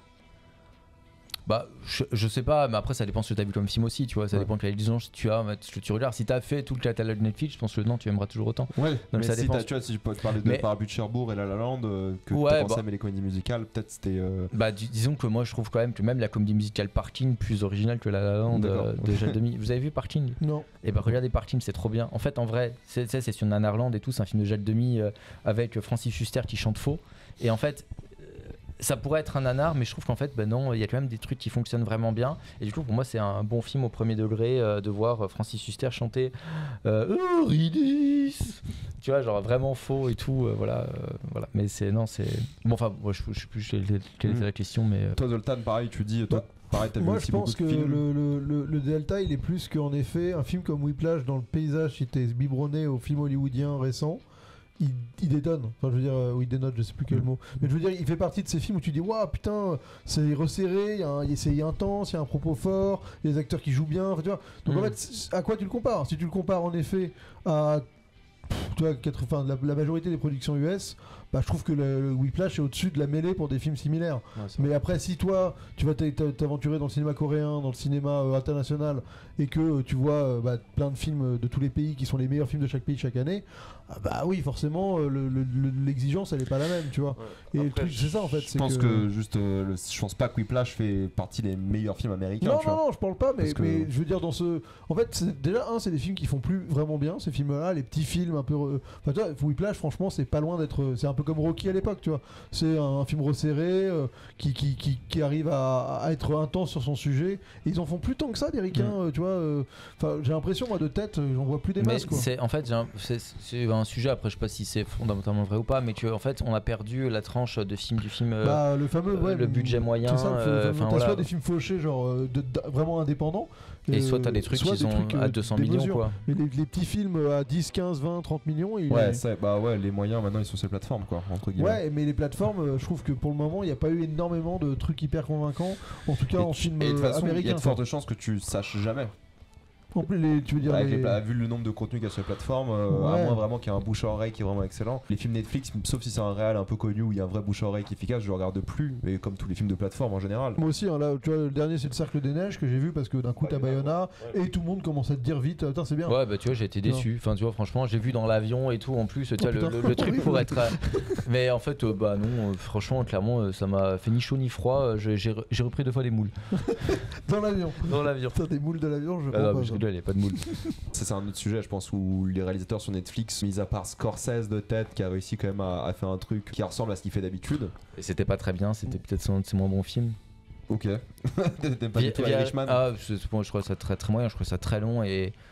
Bah, je, je sais pas, mais après ça dépend ce que t'as vu comme film aussi, tu vois. Ça Ouais. dépend de quelle exigence tu as, ce que tu regardes. Si t'as fait tout le catalogue Netflix, je pense que non, tu aimeras toujours autant. Ouais, Donc mais ça si dépend. t'as- tu vois, si je peux te parler de Mais- Parapluie de Cherbourg et La La Land, euh, que Ouais, t'as pensé bah- à aimer les comédies musicales, peut-être c'était. euh, Bah, dis- disons que moi je trouve quand même que même la comédie musicale Parking plus originale que La La Land D'accord. euh, de Jacques Demy. Vous avez vu Parking? Non. Et bah regardez Parking, c'est trop bien. En fait, en vrai, c'est c'est- c'est sur Nanarland et tout, c'est un film de Jacques Demy euh, avec Francis Huster qui chante faux. Et en fait, euh, ça pourrait être un nanar, mais je trouve qu'en fait, bah non, il y a quand même des trucs qui fonctionnent vraiment bien. Et du coup, pour moi, c'est un bon film au premier degré euh, de voir Francis Huster chanter euh, Eurydice. Tu vois, genre vraiment faux et tout. euh, voilà, euh, voilà. Mais c'est non, c'est bon. Enfin, moi, je, je sais plus quelle était- quelle était Mm. la question, mais euh, Toi Zoltan, pareil, tu dis, toi, Bah, pareil, t'as vu Moi, aussi je beaucoup pense de que films. le, le, le, le delta, il est plus qu'en effet, un film comme Whiplash, dans le paysage, si t'es biberonné au film hollywoodien récent, il, il détonne. Enfin, je veux dire, euh, ou il dénote, je sais plus quel Mm. mot. Mais je veux dire, il fait partie de ces films où tu dis, waouh, putain, c'est resserré, il y a un- il- c'est intense, il y a un propos fort, il y a des acteurs qui jouent bien. Enfin, tu vois. Donc Mm. en fait, c- à quoi tu le compares? Si tu le compares en effet à. pff, Tu vois, quatre- enfin, la, la majorité des productions U S, bah, je trouve que le, le Whiplash est au-dessus de la mêlée pour des films similaires. Mais après, si toi, tu vas t'a- t'a- t'aventurer dans le cinéma coréen, dans le cinéma euh, international, et que euh, tu vois euh, bah, plein de films euh, de tous les pays qui sont les meilleurs films de chaque pays chaque année, ah bah oui, forcément, euh, le- le- le- l'exigence, elle est pas la même, tu vois. Et le truc, c'est ça en fait. Je c'est pense que, que, juste, euh, le- je pense pas que Whiplash fait partie des meilleurs films américains. Non, tu non, vois. non, je parle pas, mais, Parce que- mais je veux dire, dans ce. En fait, c'est- déjà, un, c'est des films qui font plus vraiment bien, ces films-là, les petits films un peu. re- Enfin, tu vois, Whiplash, franchement, c'est pas loin d'être. C'est un peu comme Rocky à l'époque, tu vois. C'est un, un film resserré euh, qui, qui, qui, qui arrive à, à être intense sur son sujet. Et ils en font plus tant que ça, des ricains, Mm. euh, tu vois. euh, Enfin, j'ai l'impression, moi, de tête, euh, j'en vois plus des mais masses, quoi. c'est en fait j'ai un- c'est c'est un sujet. Après, je sais pas si c'est fondamentalement vrai ou pas, mais que en fait, on a perdu la tranche de film du film. euh, Bah, le fameux, euh, ouais, le budget moyen, C'est ça, le euh, fameux- enfin, t'as voilà. soit des films fauchés, genre euh, de- de- vraiment indépendants. Et euh, soit t'as des trucs soit qui sont trucs, euh, à deux cents millions, démesurés. quoi. Mais les, les petits films à dix, quinze, vingt, trente millions, ils- Ouais, c'est- bah ouais, les moyens maintenant ils sont sur ces plateformes, quoi, entre guillemets. Ouais, mais les plateformes, euh, je trouve que pour le moment, il n'y a pas eu énormément de trucs hyper convaincants, en tout cas Et en tu- film et de toute euh, façon, il y a américain. de fortes chances que tu saches jamais. En plus, les, tu veux dire Avec les- les pla- vu le nombre de contenus qu'il y a sur les plateformes, euh, Ouais. à moins vraiment qu'il y ait un bouche à oreille qui est vraiment excellent. Les films Netflix, sauf si c'est un réal un peu connu où il y a un vrai bouche à oreille qui est efficace, je le regarde plus. Et comme tous les films de plateforme en général. Moi aussi, hein, là, tu vois, le dernier c'est le Cercle des Neiges que j'ai vu parce que d'un coup t'as Bayona et tout le monde commence à te dire vite, attends c'est bien. Ouais, bah tu vois, j'ai été déçu. Enfin, tu vois, franchement, j'ai vu dans l'avion et tout en plus, tu vois, le, putain. le- le truc Oui, pour oui. être. euh, Mais en fait, euh, bah non, euh, franchement, clairement, euh, ça m'a fait ni chaud ni froid. euh, J'ai j'ai re- j'ai repris deux fois des moules Dans l'avion. dans l'avion. Putain, des moules de l'avion, je Ah comprends non, pas. mais je ça. rigole, il n'y a pas de moules. Ça, c'est un autre sujet, je pense, où les réalisateurs sur Netflix, mis à part Scorsese de tête, qui a réussi quand même à, à faire un truc qui ressemble à ce qu'il fait d'habitude. Et c'était pas très bien, c'était peut-être son- c'est moins bon film. Ok. T'aimes pas du tout Via- Irishman? Ah, c'est- bon, je trouve ça très très moyen, je trouve ça très long et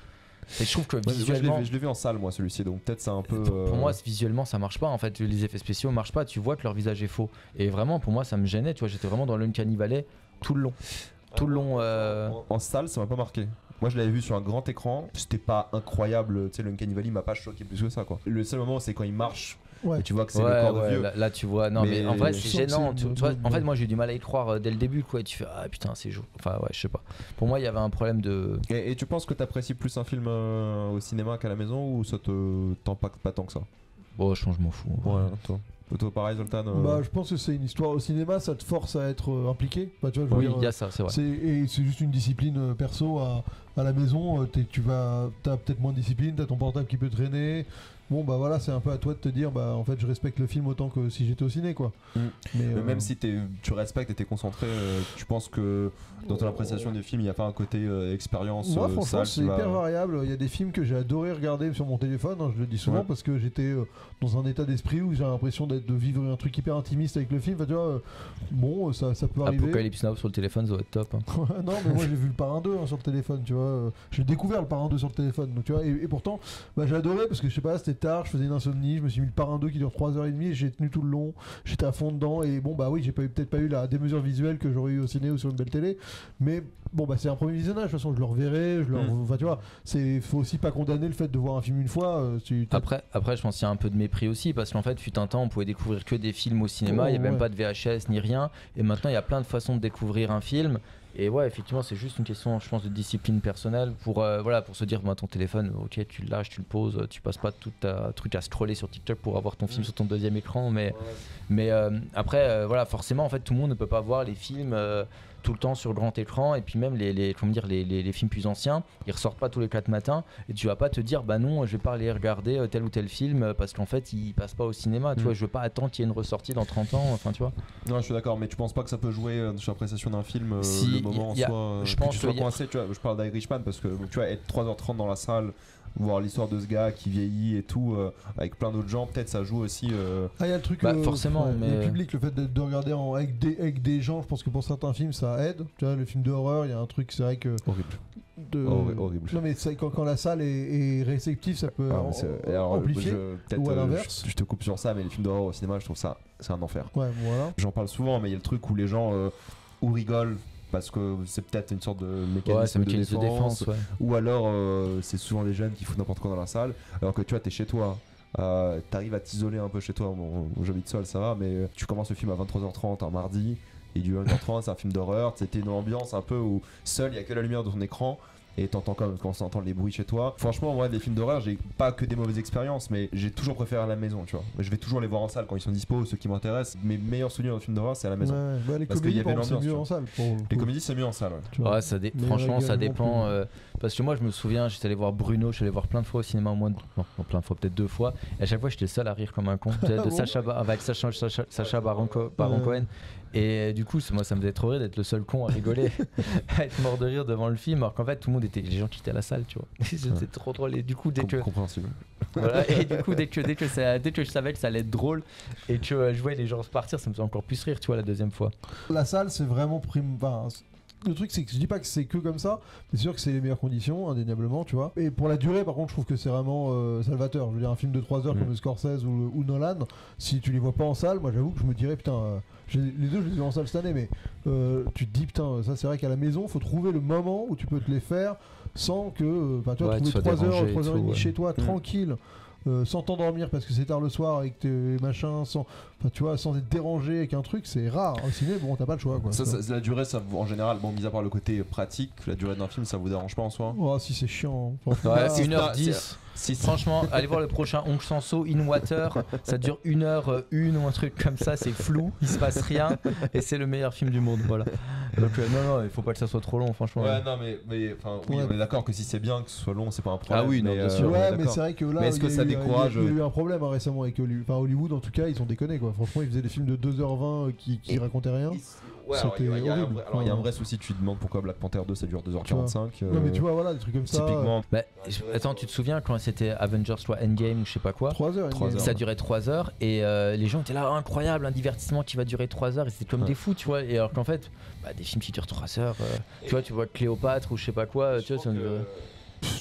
Et je trouve que Ouais, moi, je l'ai visuellement. vu- je l'ai vu en salle, moi, celui-ci, donc peut-être c'est un peu. Pour, pour euh, moi, visuellement, ça marche pas. En fait, les effets spéciaux marchent pas. Tu vois que leur visage est faux. Et vraiment, pour moi, ça me gênait. Tu vois, j'étais vraiment dans l'Uncanny Valley tout le long. Tout le long. euh, En salle, ça m'a pas marqué. Moi, je l'avais vu sur un grand écran. C'était pas incroyable. Tu sais, l'Uncanny Valley m'a pas choqué plus que ça, quoi. Le seul moment, c'est quand il marche. Ouais. Et tu vois que c'est Ouais, le corps ouais, de vieux. là, là, tu vois, non mais, Mais en vrai je c'est sens que gênant. c'est Tu, une tu vois, bonne- en fait moi j'ai eu du mal à y croire euh, dès le début quoi. Et tu fais ah putain c'est chaud. Enfin ouais je sais pas. Pour moi il y avait un problème de. Et, et tu penses que t'apprécies plus un film euh, au cinéma qu'à la maison ou ça te t'impacte pas tant que ça? Bon je pense je m'en fous. Ouais, toi. Toi, pareil, Zoltan. euh, Bah, je pense que c'est une histoire au cinéma, ça te force à être euh, impliqué. Bah, tu vois, je veux Oui dire, il y a ça c'est vrai. c'est, et c'est juste une discipline euh, perso à, à la maison. euh, t'es- tu vas, t'as peut-être moins de discipline, t'as ton portable qui peut traîner. Bon bah voilà, c'est un peu à toi de te dire bah en fait je respecte le film autant que si j'étais au ciné quoi. Mm. Mais, Mais euh, même si t'es- tu respectes et t'es concentré, euh, tu penses que dans ton appréciation du film, il n'y a pas un côté euh, expérience moi euh, franchement salle c'est qui hyper va- variable. Il y a des films que j'ai adoré regarder sur mon téléphone, hein, je le dis souvent Ouais. parce que j'étais euh, dans un état d'esprit où j'ai l'impression d'être, de vivre un truc hyper intimiste avec le film. Enfin, tu vois, euh, bon euh, ça, ça peut arriver. Apocalypse Now sur le téléphone ça va être top. hein. Ouais, non mais moi j'ai vu le Parrain deux hein, sur le téléphone, tu vois. euh, J'ai découvert le Parrain deux sur le téléphone, donc tu vois. Et, et pourtant, bah, j'ai adoré parce que je sais pas, c'était tard, je faisais une insomnie, je me suis mis le Parrain deux qui dure trois heures trente et j'ai tenu tout le long, j'étais à fond dedans et bon bah oui, j'ai pas eu- peut-être pas eu la démesure visuelle que j'aurais eu au ciné ou sur une belle télé, mais bon bah c'est un premier visionnage. De toute façon, je le reverrai, je le, Mm. enfin tu vois, c'est faut aussi pas condamner le fait de voir un film une fois. euh, tu, t'as- Après, après, je pense qu'il y a un peu de mépris aussi parce qu'en fait, fut un temps, on pouvait découvrir que des films au cinéma, Oh, il n'y avait même ouais. pas de V H S ni rien. Et maintenant, il y a plein de façons de découvrir un film. Et ouais, effectivement, c'est juste une question, je pense, de discipline personnelle pour, euh, voilà, pour se dire, bah, ton téléphone, ok, tu le lâches, tu le poses, tu passes pas tout ta truc à scroller sur TikTok pour avoir ton film sur ton deuxième écran. Mais, mais euh, après, euh, voilà, forcément, en fait, tout le monde ne peut pas voir les films. euh, tout le temps sur le grand écran et puis même les, les, comment dire, les, les, les films plus anciens ils ressortent pas tous les quatre matins et tu vas pas te dire bah non je vais pas aller regarder euh, tel ou tel film euh, parce qu'en fait il passe pas au cinéma tu Mm. vois je veux pas attendre qu'il y ait une ressortie dans trente ans enfin tu vois. Non, je suis d'accord, mais tu penses pas que ça peut jouer euh, sur l'appréciation d'un film euh, Si, le moment en y a- soi euh, je que pense tu sois qu'il y a- coincé, tu vois, je parle d'Irishman parce que tu vois, être trois heures trente dans la salle, voir l'histoire de ce gars qui vieillit et tout, euh, avec plein d'autres gens, peut-être ça joue aussi. euh, Ah, il y a le truc Bah, euh, forcément, ouais, mais- le public, le fait de, de regarder en- avec, des, avec des gens, je pense que pour certains films ça aide. Tu vois, le film d'horreur, il y a un truc, c'est vrai que. Horrible. De... Horri- horrible. Non, mais c'est quand, quand la salle est, est réceptive, ça peut Ah, en- mais c'est- et alors, amplifier. je- peut-être, ou à euh, l'inverse. je, je te coupe sur ça, mais les films d'horreur au cinéma, je trouve ça, c'est un enfer. Ouais, voilà. J'en parle souvent, mais il y a le truc où les gens euh, ou rigolent parce que c'est peut-être une sorte de mécanisme, Ouais c'est un de, mécanisme défense, de défense ouais. ou alors euh, c'est souvent des jeunes qui foutent n'importe quoi dans la salle, alors que tu vois, t'es chez toi. Euh, t'arrives à t'isoler un peu chez toi. Bon, j'habite seul, ça va, mais tu commences le film à vingt-trois heures trente un mardi, et du une heure trente, c'est un film d'horreur. C'était une ambiance un peu où seul, il y a que la lumière de ton écran. Et t'entends quand même quand t'entends les bruits chez toi. Franchement, moi, des films d'horreur, j'ai pas que des mauvaises expériences, mais j'ai toujours préféré à la maison, tu vois. Je vais toujours les voir en salle quand ils sont dispo, ceux qui m'intéressent. Mes meilleurs souvenirs de films d'horreur, c'est à la maison. Ouais, bah, les Parce qu'il comédies, y avait par exemple, c'est l'ambiance, mieux tu en salle. Pour le Les coup, comédies, c'est mieux en salle, ouais. tu vois. Ouais, ça dé- Mais franchement, ça régalement dépend. plus. euh, parce que moi, je me souviens, j'étais allé voir Bruno, je suis allé voir plein de fois au cinéma, au moins de- non, non, plein de fois, peut-être deux fois. Et à chaque fois, j'étais le seul à rire comme un con. de Ah bon Sacha, Ba- avec Sacha, Sacha, Sacha Baron, Co- Baron Ouais. Cohen. Et euh, du coup, c'est- moi, ça me faisait trop rire d'être le seul con à rigoler, à être mort de rire devant le film, alors qu'en fait, tout le monde était, les gens qui étaient à la salle, tu vois. C'était trop drôle. Et du coup, dès Com- que, Compréhensible. voilà, et du coup, dès que, dès que, ça, dès que je savais que ça allait être drôle et que euh, je voyais les gens repartir, ça me faisait encore plus rire, tu vois, la deuxième fois. La salle, c'est vraiment prime. Enfin, c- le truc, c'est que je dis pas que c'est que comme ça, mais c'est sûr que c'est les meilleures conditions, indéniablement, tu vois. Et pour la durée, par contre, je trouve que c'est vraiment euh, salvateur. Je veux dire, un film de trois heures Mm. comme le Scorsese ou, ou Nolan, si tu les vois pas en salle, moi j'avoue que je me dirais, putain, euh, j'ai- les deux, je les ai vus en salle cette année, mais euh, tu te dis, putain, ça c'est vrai qu'à la maison, faut trouver le moment où tu peux te les faire sans que. euh, Enfin, tu vois, Ouais, tu trouver sois trois heures, dérangé et trois heures et tout, demie ouais. chez toi, Mm. tranquille. euh, sans t'endormir parce que c'est tard le soir avec tes machins, sans, enfin, tu vois, sans être dérangé avec un truc, c'est rare. Au ciné, bon, t'as pas le choix, quoi. Ça, tu vois. ça- la durée, ça vous- en général, bon, mis à part le côté pratique, la durée d'un film, ça vous dérange pas en soi? Oh, si c'est chiant. Franchement, Ouais, là, une heure c'est- dix. Si, si. Franchement, allez voir le prochain Hong Sanso In Water. Ça dure une heure une ou un truc comme ça. C'est flou, il se passe rien et c'est le meilleur film du monde. Voilà. Donc euh, non, non, il faut pas que ça soit trop long, franchement. Ouais, non, mais, mais enfin, oui, Ouais. on est d'accord que si c'est bien, que ce soit long, c'est pas un problème. Ah oui, non, mais, bien euh, sûr. on est Ouais, mais d'accord. c'est vrai que là, Mais est-ce il y a que ça eu- décourage, Il y a, il y a eu euh, un problème hein, récemment avec Hollywood. Enfin, Hollywood, en tout cas, ils ont déconné, quoi. Franchement, ils faisaient des films de deux heures vingt euh, qui, qui Et- racontaient rien. Ouais, alors, il y a- il y a un horrible. vrai- alors, il y a un Ouais. vrai souci, tu te demandes pourquoi Black Panther deux ça dure deux heures Tu vois. quarante-cinq. Non, mais tu vois, voilà, des trucs comme ça. Typiquement, Bah, je- attends, tu te souviens quand c'était Avengers soit Endgame ou je sais pas quoi, trois heures. Trois il y a- heures. ça durait trois heures et euh, les gens étaient là, incroyable, un divertissement qui va durer trois heures et c'était comme Ouais. des fous, tu vois. Et alors qu'en fait, bah, des films qui durent trois heures, euh, tu vois, tu vois Cléopâtre ou je sais pas quoi, tu vois, ça me-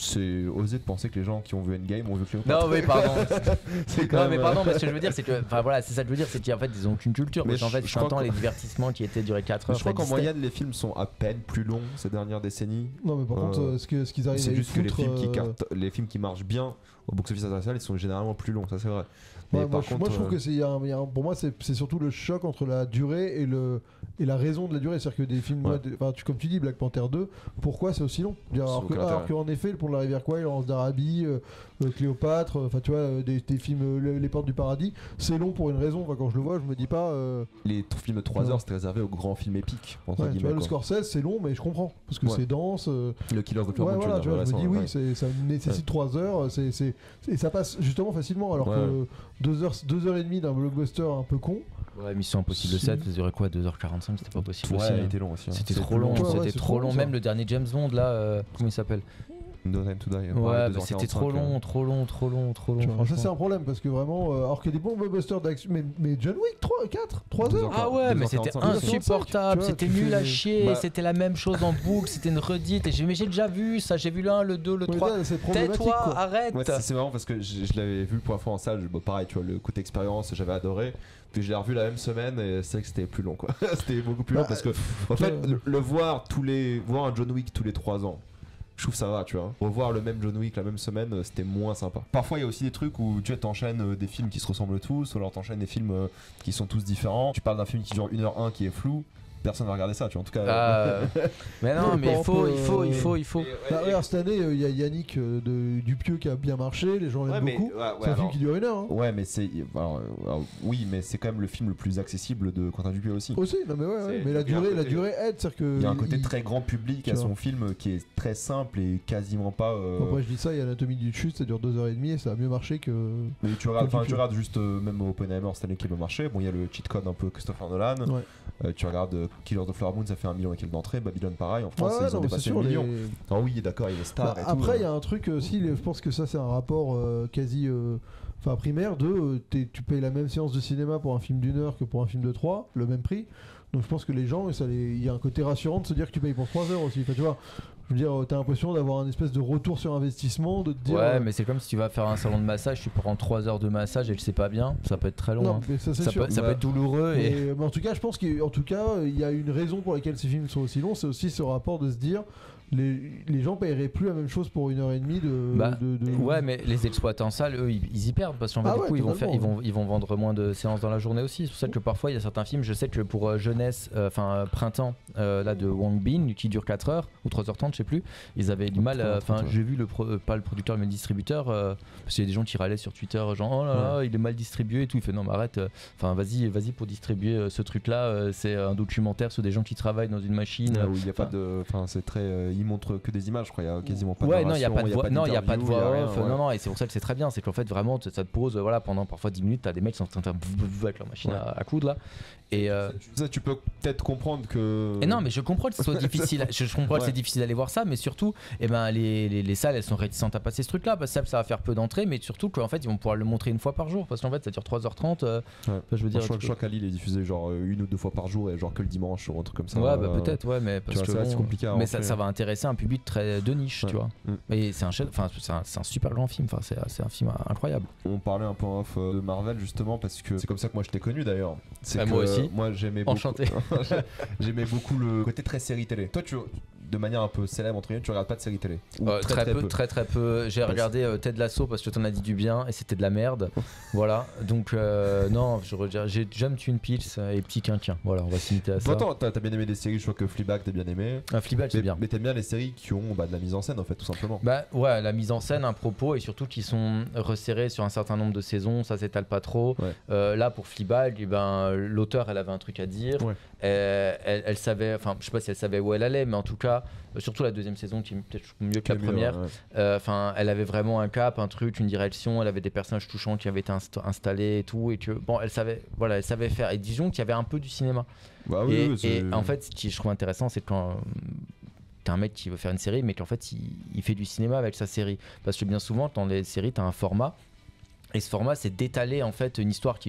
C'est osé de penser que les gens qui ont vu Endgame ont vu Cléopâtre. Non, oui, pardon. C'est quand Non, même, mais euh, pardon, mais ce que je veux dire, c'est que. Enfin voilà, c'est ça que je veux dire, c'est qu'en fait, ils ont aucune culture. Mais Parce qu'en je- fait, je j'entends crois les que- divertissements qui étaient durés quatre Mais heures. je crois ça qu'en existait. moyenne, les films sont à peine plus longs ces dernières décennies. Non, mais par Euh, contre, euh, ce que- ce qu'ils arrivent à C'est y juste que les foutre, films, qui euh, cartent- les films qui marchent bien au box-office international, ils sont généralement plus longs, ça c'est vrai. Mais Ouais, par moi, je, contre, moi, je trouve euh, que c'est, il y a un- il y a un- pour moi c'est c'est surtout le choc entre la durée et, le, et la raison de la durée. C'est-à-dire que des films, Ouais. moi, des- enfin, tu, comme tu dis, Black Panther deux, pourquoi c'est aussi long? Je veux dire, Ça Alors n'a que- aucun alors intérêt. qu'en effet, le Pont de la Rivière Kwai, Laurence d'Arabie, euh, euh, Cléopâtre, euh, enfin tu vois, euh, des, des films, euh, Le- Les Portes du Paradis, c'est long pour une raison. Enfin, quand je le vois, je me dis pas. euh, les t- films de trois Ouais. heures, c'était réservé aux grands films épiques, entre ouais, tu guillemets. vois, le quoi. Scorsese, c'est long, mais je comprends. Parce que Ouais. c'est dense. euh, Le Killers of the Ouais, Flower voilà, Moon tu vois, je me Junior, dis oui, ouais. c'est- ça nécessite trois heures, c'est, c'est, et ça passe justement facilement, alors Ouais. que deux heures, deux heures et demie d'un blockbuster un peu con. Ouais, Mission Impossible Si. sept, ça durait quoi, deux heures quarante-cinq, c'était pas possible aussi. Ouais, il hein. était long aussi. hein. C'était C'est trop plus long, Ouais, ouais, c'était c'est trop trop long. long, ça. Même le dernier James Bond là, euh, comment il s'appelle? No Time to Die. Ouais, pareil, bah, c'était trop deux heures quarante-cinq, long, trop long, trop long, trop long. Tu vois, ça c'est franchement. un problème parce que vraiment, euh, alors qu'il y a des bons blockbusters d'action, mais, mais John Wick trois, quatre, trois Deux heures. heures. Ah ouais, mais deux heures c'était quarante-cinq, insupportable, tu vois, c'était tu nul fais- à chier, Bah- c'était la même chose en boucle, c'était une redite. Et j'ai, mais j'ai déjà vu ça, j'ai vu le un, le deux, le Ouais, trois. là, c'est problématique, Tais-toi, quoi. arrête. Ouais, c'est c'est marrant parce que je, je l'avais vu pour la fois en salle, bon, pareil, tu vois, le côté expérience, j'avais adoré. Puis je l'ai revu la même semaine et c'est vrai que c'était plus long quoi. C'était beaucoup plus long Bah, parce que en fait le, le voir tous les voir un John Wick tous les trois ans. Je trouve ça va, tu vois. Revoir le même John Wick la même semaine, euh, c'était moins sympa. Parfois, il y a aussi des trucs où tu vois, t'enchaînes euh, des films qui se ressemblent tous, ou alors t'enchaînes des films euh, qui sont tous différents. Tu parles d'un film qui dure une heure un qui est flou. Personne va regarder ça, tu vois. En tout cas. euh, Ah, mais non, Ouais, mais par il faut, exemple, il faut, il euh, faut, il faut. Bah, regarde, cette année, il y a Yannick euh, de, Dupieux qui a bien marché, les gens l'aiment Ouais, mais- beaucoup. ouais, ouais, c'est un film alors- qui dure une heure. Hein. Ouais, mais c'est. alors, euh, alors, oui, mais c'est quand même le film le plus accessible de Quentin Dupieux aussi. Aussi, non mais ouais, ouais, C'est- mais la il y a un durée, la côté- durée aide, c'est-à-dire que. Il y a un côté il- très grand public tu à vois. son film qui est très simple et quasiment pas. euh, Bon, après je dis ça, il y a Anatomie d'une chute, ça dure deux heures trente et ça a mieux marché que. Mais tu regardes, Comme enfin, tu tu veux. regardes juste euh, même Oppenheimer cette année qui peut marcher. Bon, il y a le cheat code un peu Christopher Nolan. Ouais. Euh, tu regardes euh, Killers of the Flower Moon, ça fait un million et quelques d'entrée. Babylone pareil. En France, Ouais, ils ont non, mais c'est dépassé sûr, le million. les- Ah oui, d'accord, il y a les stars Bah, et tout. après, il y euh. a un truc aussi, les- je pense que ça c'est un rapport euh, quasi euh, enfin primaire de euh, t'es- tu payes la même séance de cinéma pour un film d'une heure que pour un film de trois, le même prix. Donc je pense que les gens, ça les- il y a un côté rassurant de se dire que tu payes pour trois heures aussi. Enfin, tu vois, je veux dire, t'as l'impression d'avoir un espèce de retour sur investissement, de te dire. Ouais, euh, mais c'est comme si tu vas faire un salon de massage, tu prends trois heures de massage et tu sais pas bien, ça peut être très long. non, hein. mais ça c'est Ça, sûr. peut, ça Bah, peut être douloureux Mais, et. mais en tout cas, je pense qu'en tout cas, il y a une raison pour laquelle ces films sont aussi longs, c'est aussi ce rapport de se dire. Les, les gens paieraient plus la même chose pour une heure et demie de. Bah, de- de- Ouais, mais les exploitants en salle, eux, ils, ils y perdent parce qu'en fait, Ah du ouais, coup, ils vont, faire, ils, totalement. vont, ils vont vendre moins de séances dans la journée aussi. C'est pour ça que parfois, il y a certains films, je sais que pour euh, jeunesse, euh, enfin euh, printemps, euh, là de Wong Bin, qui dure quatre heures ou trois heures trente, je sais plus, ils avaient du mal. euh, Enfin, trois heures trente, ouais. j'ai vu le pro- euh, pas le producteur, mais le distributeur, euh, parce qu'il y a des gens qui râlaient sur Twitter, genre oh là là, il est mal distribué et tout. Il fait non, mais arrête, euh, enfin, vas-y, vas-y pour distribuer euh, ce truc-là. euh, c'est un documentaire sur des gens qui travaillent dans une machine. Là où il y a pas Enfin, de. Enfin, c'est très. euh, il montre que des images, je crois. Il y a quasiment pas de. Ouais, non, il n'y a narration, pas de voix, non, il y a pas de d'interview, voix il y a off, rien, ouais. non, non, et c'est pour ça que c'est très bien, c'est qu'en fait vraiment ça te pose, voilà, pendant parfois dix minutes, t'as des mecs qui sont en train de faire bouh, bouh, bouh avec leur machine Ouais. à, à coudre là, et, euh, Ça, tu peux peut-être comprendre que. et non, mais je comprends que ce soit difficile, je, je comprends que Ouais. c'est difficile d'aller voir ça, mais surtout, eh ben les, les, les salles elles sont réticentes à passer ce truc là, parce que ça, ça va faire peu d'entrées, mais surtout qu'en fait ils vont pouvoir le montrer une fois par jour, parce qu'en fait ça dure trois heures trente, euh, Ouais. enfin, je veux dire. je crois, tu je crois qu'à Lille, il est diffusé genre euh, une ou deux fois par jour et genre que le dimanche ou un truc comme ça. ouais, bah euh, peut-être, ouais, mais parce vois, que ça, c'est bon, compliqué à mais ça, rentrer. ça va intéresser un public très de niche, Ouais. tu vois. Mm. Et c'est un, chef- enfin, c'est un, c'est un super grand film, enfin, c'est c'est un film incroyable. On parlait un peu en off euh, de Marvel justement parce que c'est comme ça que moi je t'ai connu d'ailleurs. C'est Ah, que, moi aussi. Moi j'aimais beaucoup. Enchanté. J'aimais beaucoup le côté très série télé. Toi tu de manière un peu célèbre entre guillemets, tu regardes pas de série télé. Ou Euh, très, peu, très très peu. J'ai Parce- regardé euh, Ted Lasso parce que t'en as dit du bien et c'était de la merde. Voilà. Donc euh, non, je regarde- j'ai- j'aime Twin Peaks et Petit Quinquin. Voilà, on va se limiter à ça. Bon, attends, t'as t'as bien aimé des séries, je crois que Fleabag t'as bien aimé. Un Fleabag, c'est Mais, bien. mais t'aimes bien les séries qui ont bah, de la mise en scène en fait tout simplement. Bah ouais, la mise en scène, un propos et surtout qui sont resserrés sur un certain nombre de saisons, ça s'étale pas trop. Ouais. Euh, là pour Fleabag, eh ben, l'auteur elle avait un truc à dire. Ouais. Euh, elle, elle savait, enfin je sais pas si elle savait où elle allait, mais en tout cas, euh, surtout la deuxième saison qui est peut-être mieux que la Mieux, première. ouais. Euh, Enfin, elle avait vraiment un cap, un truc, une direction. Elle avait des personnages touchants qui avaient été inst- installés et tout, et que bon, elle savait, voilà, elle savait faire. Et disons qu'il y avait un peu du cinéma. Bah oui, et, oui, c'est- et en fait, ce qui je trouve intéressant, c'est quand euh, t'as un mec qui veut faire une série, mais qu'en fait, il, il fait du cinéma avec sa série. Parce que bien souvent, dans les séries, t'as un format, et ce format, c'est d'étaler en fait une histoire qui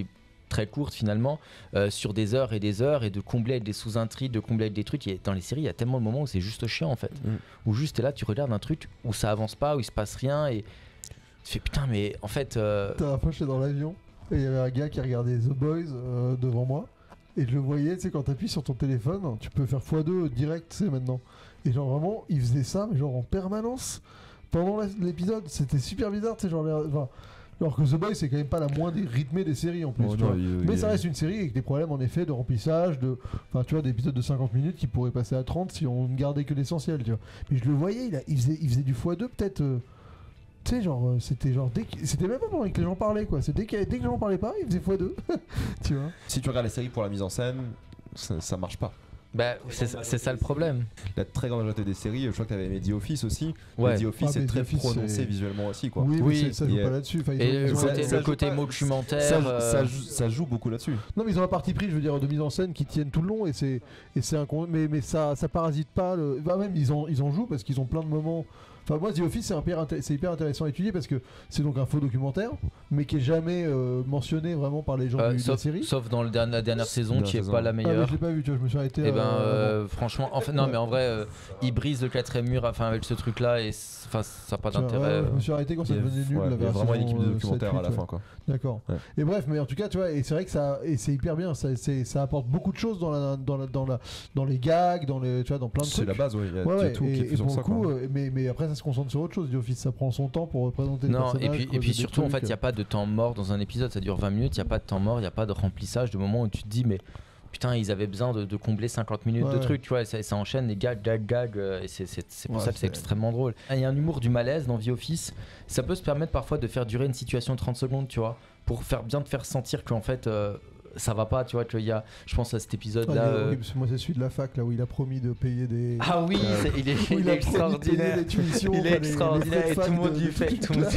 très courtes finalement, euh, sur des heures et des heures, et de combler avec des sous-intrigues, de combler avec des trucs. Et dans les séries, il y a tellement de moments où c'est juste chiant en fait. Mm. Où juste t'es là, tu regardes un truc où ça avance pas, où il se passe rien, et tu fais putain, mais en fait. Euh... T'as un fois, j'étais dans l'avion, et il y avait un gars qui regardait The Boys euh, devant moi, et je le voyais, tu sais, quand t'appuies sur ton téléphone, tu peux faire fois deux direct, tu sais, maintenant. Et genre vraiment, il faisait ça, mais genre en permanence. Pendant l'épisode, c'était super bizarre, tu sais, genre. Enfin, alors que The Boys, c'est quand même pas la moins des rythmée des séries en plus. Oh, tu non, vois. Il, mais il, ça reste une série avec des problèmes en effet de remplissage, de, enfin tu vois, d'épisodes de cinquante minutes qui pourraient passer à trente si on ne gardait que l'essentiel, tu vois. Mais je le voyais, il, a, il, faisait, il faisait du fois deux peut-être. Euh, tu sais, genre, euh, c'était genre dès que, c'était même pas pendant que les gens parlaient quoi. C'était dès, dès que les gens parlaient pas, il faisait fois deux. Tu vois. Si tu regardes les séries pour la mise en scène, ça, ça marche pas. Bah, c'est, c'est ça le problème. La très grande majorité des séries, je crois que t'avais aimé The Office aussi. Ouais. The Office ah, est très Office, prononcé c'est... visuellement aussi, quoi. Oui, oui, mais ça joue yeah. pas là-dessus. Enfin, et ont, le côté, ça, le côté documentaire. Ça, euh... ça, joue, ça joue beaucoup là-dessus. Non, mais ils ont un parti pris, je veux dire, de mise en scène qui tiennent tout le long et c'est, et c'est un con... mais, mais ça, ça parasite pas. Le... Bah, même ils en, ils en jouent parce qu'ils ont plein de moments. Enfin, moi, The Office, c'est hyper, inté- c'est hyper intéressant à étudier parce que c'est donc un faux documentaire, mais qui est jamais euh, mentionné vraiment par les gens euh, du, sauf, de la série. Sauf dans le dernier, la dernière saison, qui est pas la meilleure. Ah, mais je l'ai pas vu, tu vois, je me suis arrêté. Et ben, euh, euh, franchement, en fait, non, ouais. mais en vrai, euh, il brise le quatrième mur, enfin, avec ce truc-là, et enfin, ça n'a pas d'intérêt. Ouais, euh... Je me suis arrêté quand ça devenait nul. Ouais, la il y a vraiment une équipe de documentaire sept, à la ouais. fin, quoi. D'accord. Ouais. Et bref, mais en tout cas, tu vois, et c'est vrai que ça, et c'est hyper bien. Ça, c'est, ça apporte beaucoup de choses dans la, dans la, dans la, dans les gags, dans les, tu vois, dans plein de c'est trucs. C'est la base, ouais. Il y a, ouais, y a ouais, tout et, qui est fait et sur pour ça, le coup, quoi. euh, mais, mais après, ça se concentre sur autre chose. The Office, ça prend son temps pour représenter les non, personnages. et puis, et puis surtout, en fait, il n'y a pas de temps mort dans un épisode. Ça dure vingt minutes, il n'y a pas de temps mort, il n'y a pas de remplissage, de moment où tu te dis, mais putain, ils avaient besoin de, de combler cinquante minutes ouais. de trucs, tu vois, et ça, et ça enchaîne les gags, gags, gags, euh, et c'est, c'est, c'est pour ouais, ça que c'est, c'est extrêmement drôle. Il y a un humour du malaise dans The Office, ça peut se permettre parfois de faire durer une situation trente secondes, tu vois, pour faire bien te faire sentir qu'en fait. Euh, ça va pas, tu vois, qu'il y a, je pense à cet épisode là. Ah, euh... oui, parce que moi c'est celui de la fac là où il a promis de payer des. Ah oui, euh, c'est, il est, il, il est extraordinaire. Les tuitions, il est enfin, extraordinaire les, les et tout le monde de, lui fait. Tout le monde...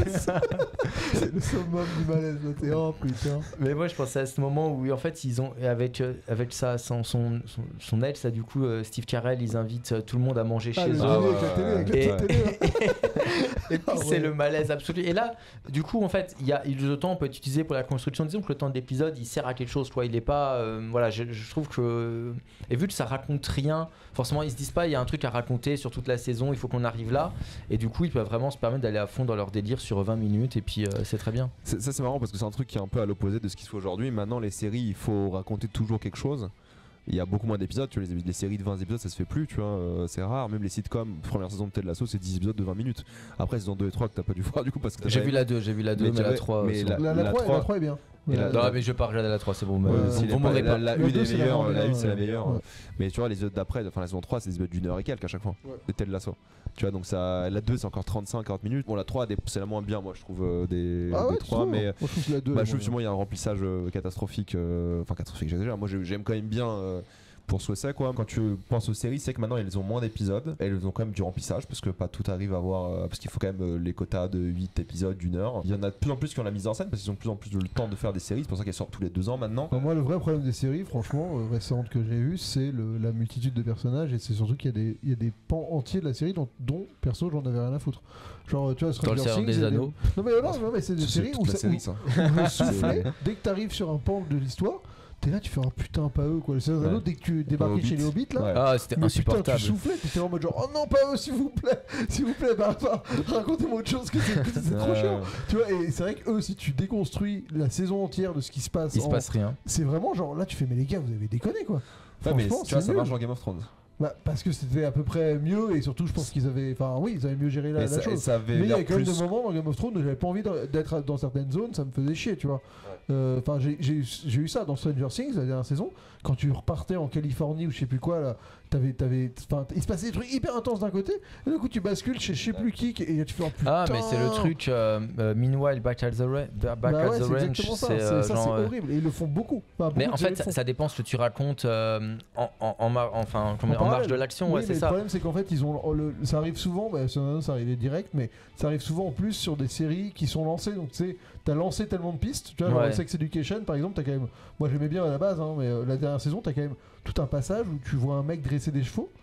c'est le summum du malaise. Là, t'es oh putain. Mais moi je pensais à ce moment où en fait ils ont avec avec ça son son son, son ex, ça du coup euh, Steve Carell, ils invitent euh, tout le monde à manger ah, chez eux. Ah, ouais, avec la télé, avec et, la télé, et puis ah, c'est ouais. le malaise absolu. Et là, du coup en fait, il y a le temps peut être utilisé pour la construction. Disons que le temps de l'épisode, il sert à quelque chose, quoi. Il est pas Euh, voilà, je, je trouve que et vu que ça raconte rien, forcément ils se disent pas il y a un truc à raconter sur toute la saison, il faut qu'on arrive là, et du coup ils peuvent vraiment se permettre d'aller à fond dans leur délire sur vingt minutes, et puis euh, c'est très bien. C'est, ça c'est marrant parce que c'est un truc qui est un peu à l'opposé de ce qui se fait aujourd'hui. Maintenant les séries, il faut raconter toujours quelque chose. Il y a beaucoup moins d'épisodes, tu vois, les, les séries de vingt épisodes ça se fait plus, tu vois, euh, c'est rare. Même les sitcoms, première saison de Ted Lasso c'est dix épisodes de vingt minutes. Après saison deux et trois que t'as pas dû voir du coup parce que t'as j'ai vu la deux, j'ai vu la deux, mais, mais la trois mais la, la, la, la, trois, la trois est bien. Et la, non, mais je vais pas regarder la trois, c'est bon. Ouais, euh, si vous m'aurez pas. La une est meilleure, la une c'est la ouais. meilleure. Ouais. Mais tu vois, les épisodes d'après, enfin la saison trois, c'est des épisodes d'une heure et quelques à chaque fois. Ouais. C'était de l'assaut. Tu vois, donc ça, la deux c'est encore trente-cinq à quarante minutes. Bon, la trois c'est la moins bien, moi je trouve, euh, des, ah des ouais, trois. Mais moi, je trouve que la deux. Bah, je trouve sûrement il y a un remplissage euh, catastrophique. Euh, enfin, catastrophique, j'exagère. Moi j'aime quand même bien. Euh, pour ce c'est quoi. Quand tu penses aux séries, c'est que maintenant elles ont moins d'épisodes, elles ont quand même du remplissage parce que pas tout arrive à avoir euh, parce qu'il faut quand même euh, les quotas de huit épisodes d'une heure. Il y en a de plus en plus qui ont la mise en scène parce qu'ils ont de plus en plus le temps de faire des séries, c'est pour ça qu'elles sortent tous les deux ans maintenant. Enfin, moi le vrai problème des séries franchement euh, récentes que j'ai vues, c'est le, la multitude de personnages et c'est surtout qu'il y a des, il y a des pans entiers de la série dont, dont perso j'en avais rien à foutre. Genre tu vois Stranger Things des anneaux. Des... Non mais non, non mais c'est des c'est séries où, ça, série, où, ça. où le soufflet dès que t'arrives sur un pan de l'histoire. T'es là, tu fais un oh, putain, pas eux quoi. Le Seigneur des Anneaux, dès que tu débarquais chez les Hobbits là, ouais. ah, c'était mais insupportable. Putain, tu soufflais, t'étais en mode genre oh non, pas eux, s'il vous plaît, s'il vous plaît, bah, bah racontez-moi autre chose que c'est, que c'est trop chiant. Tu vois, et c'est vrai que eux, si tu déconstruis la saison entière de ce qui se passe, il en... se passe rien. C'est vraiment genre là, tu fais mais les gars, vous avez déconné quoi. Ouais, mais tu vois, ça marche dans Game of Thrones. Bah, parce que c'était à peu près mieux et surtout je pense qu'ils avaient enfin oui ils avaient mieux géré la, la ça, chose ça mais il y a quand plus... même des moments dans Game of Thrones où j'avais pas envie d'être dans certaines zones, ça me faisait chier tu vois. Enfin ouais. euh, j'ai, j'ai, j'ai eu ça dans Stranger Things la dernière saison quand tu repartais en Californie ou je sais plus quoi là t'avais, t'avais, il se passait des trucs hyper intenses d'un côté et d'un coup tu bascules chez je sais plus qui et tu fais oh, putain. Ah mais c'est le truc euh, euh, Meanwhile Back at the, Ra- back bah at ouais, the c'est Ranch exactement ça, c'est, c'est, euh, ça, genre, c'est horrible et ils le font beaucoup, enfin, beaucoup mais en fait ça, ça dépend ce que tu racontes euh, en, en, en, mar- enfin, en, en marge de l'action. Oui, ouais, mais c'est le ça. problème c'est qu'en fait ils ont le, ça arrive souvent bah, ça, ça arrivait direct mais ça arrive souvent en plus sur des séries qui sont lancées donc tu sais t'as lancé tellement de pistes tu vois genre ouais. Sex Education par exemple t'as quand même moi j'aimais bien à la base hein, mais euh, la dernière saison t'as quand même tout un passage où tu vois un mec dresser des chevaux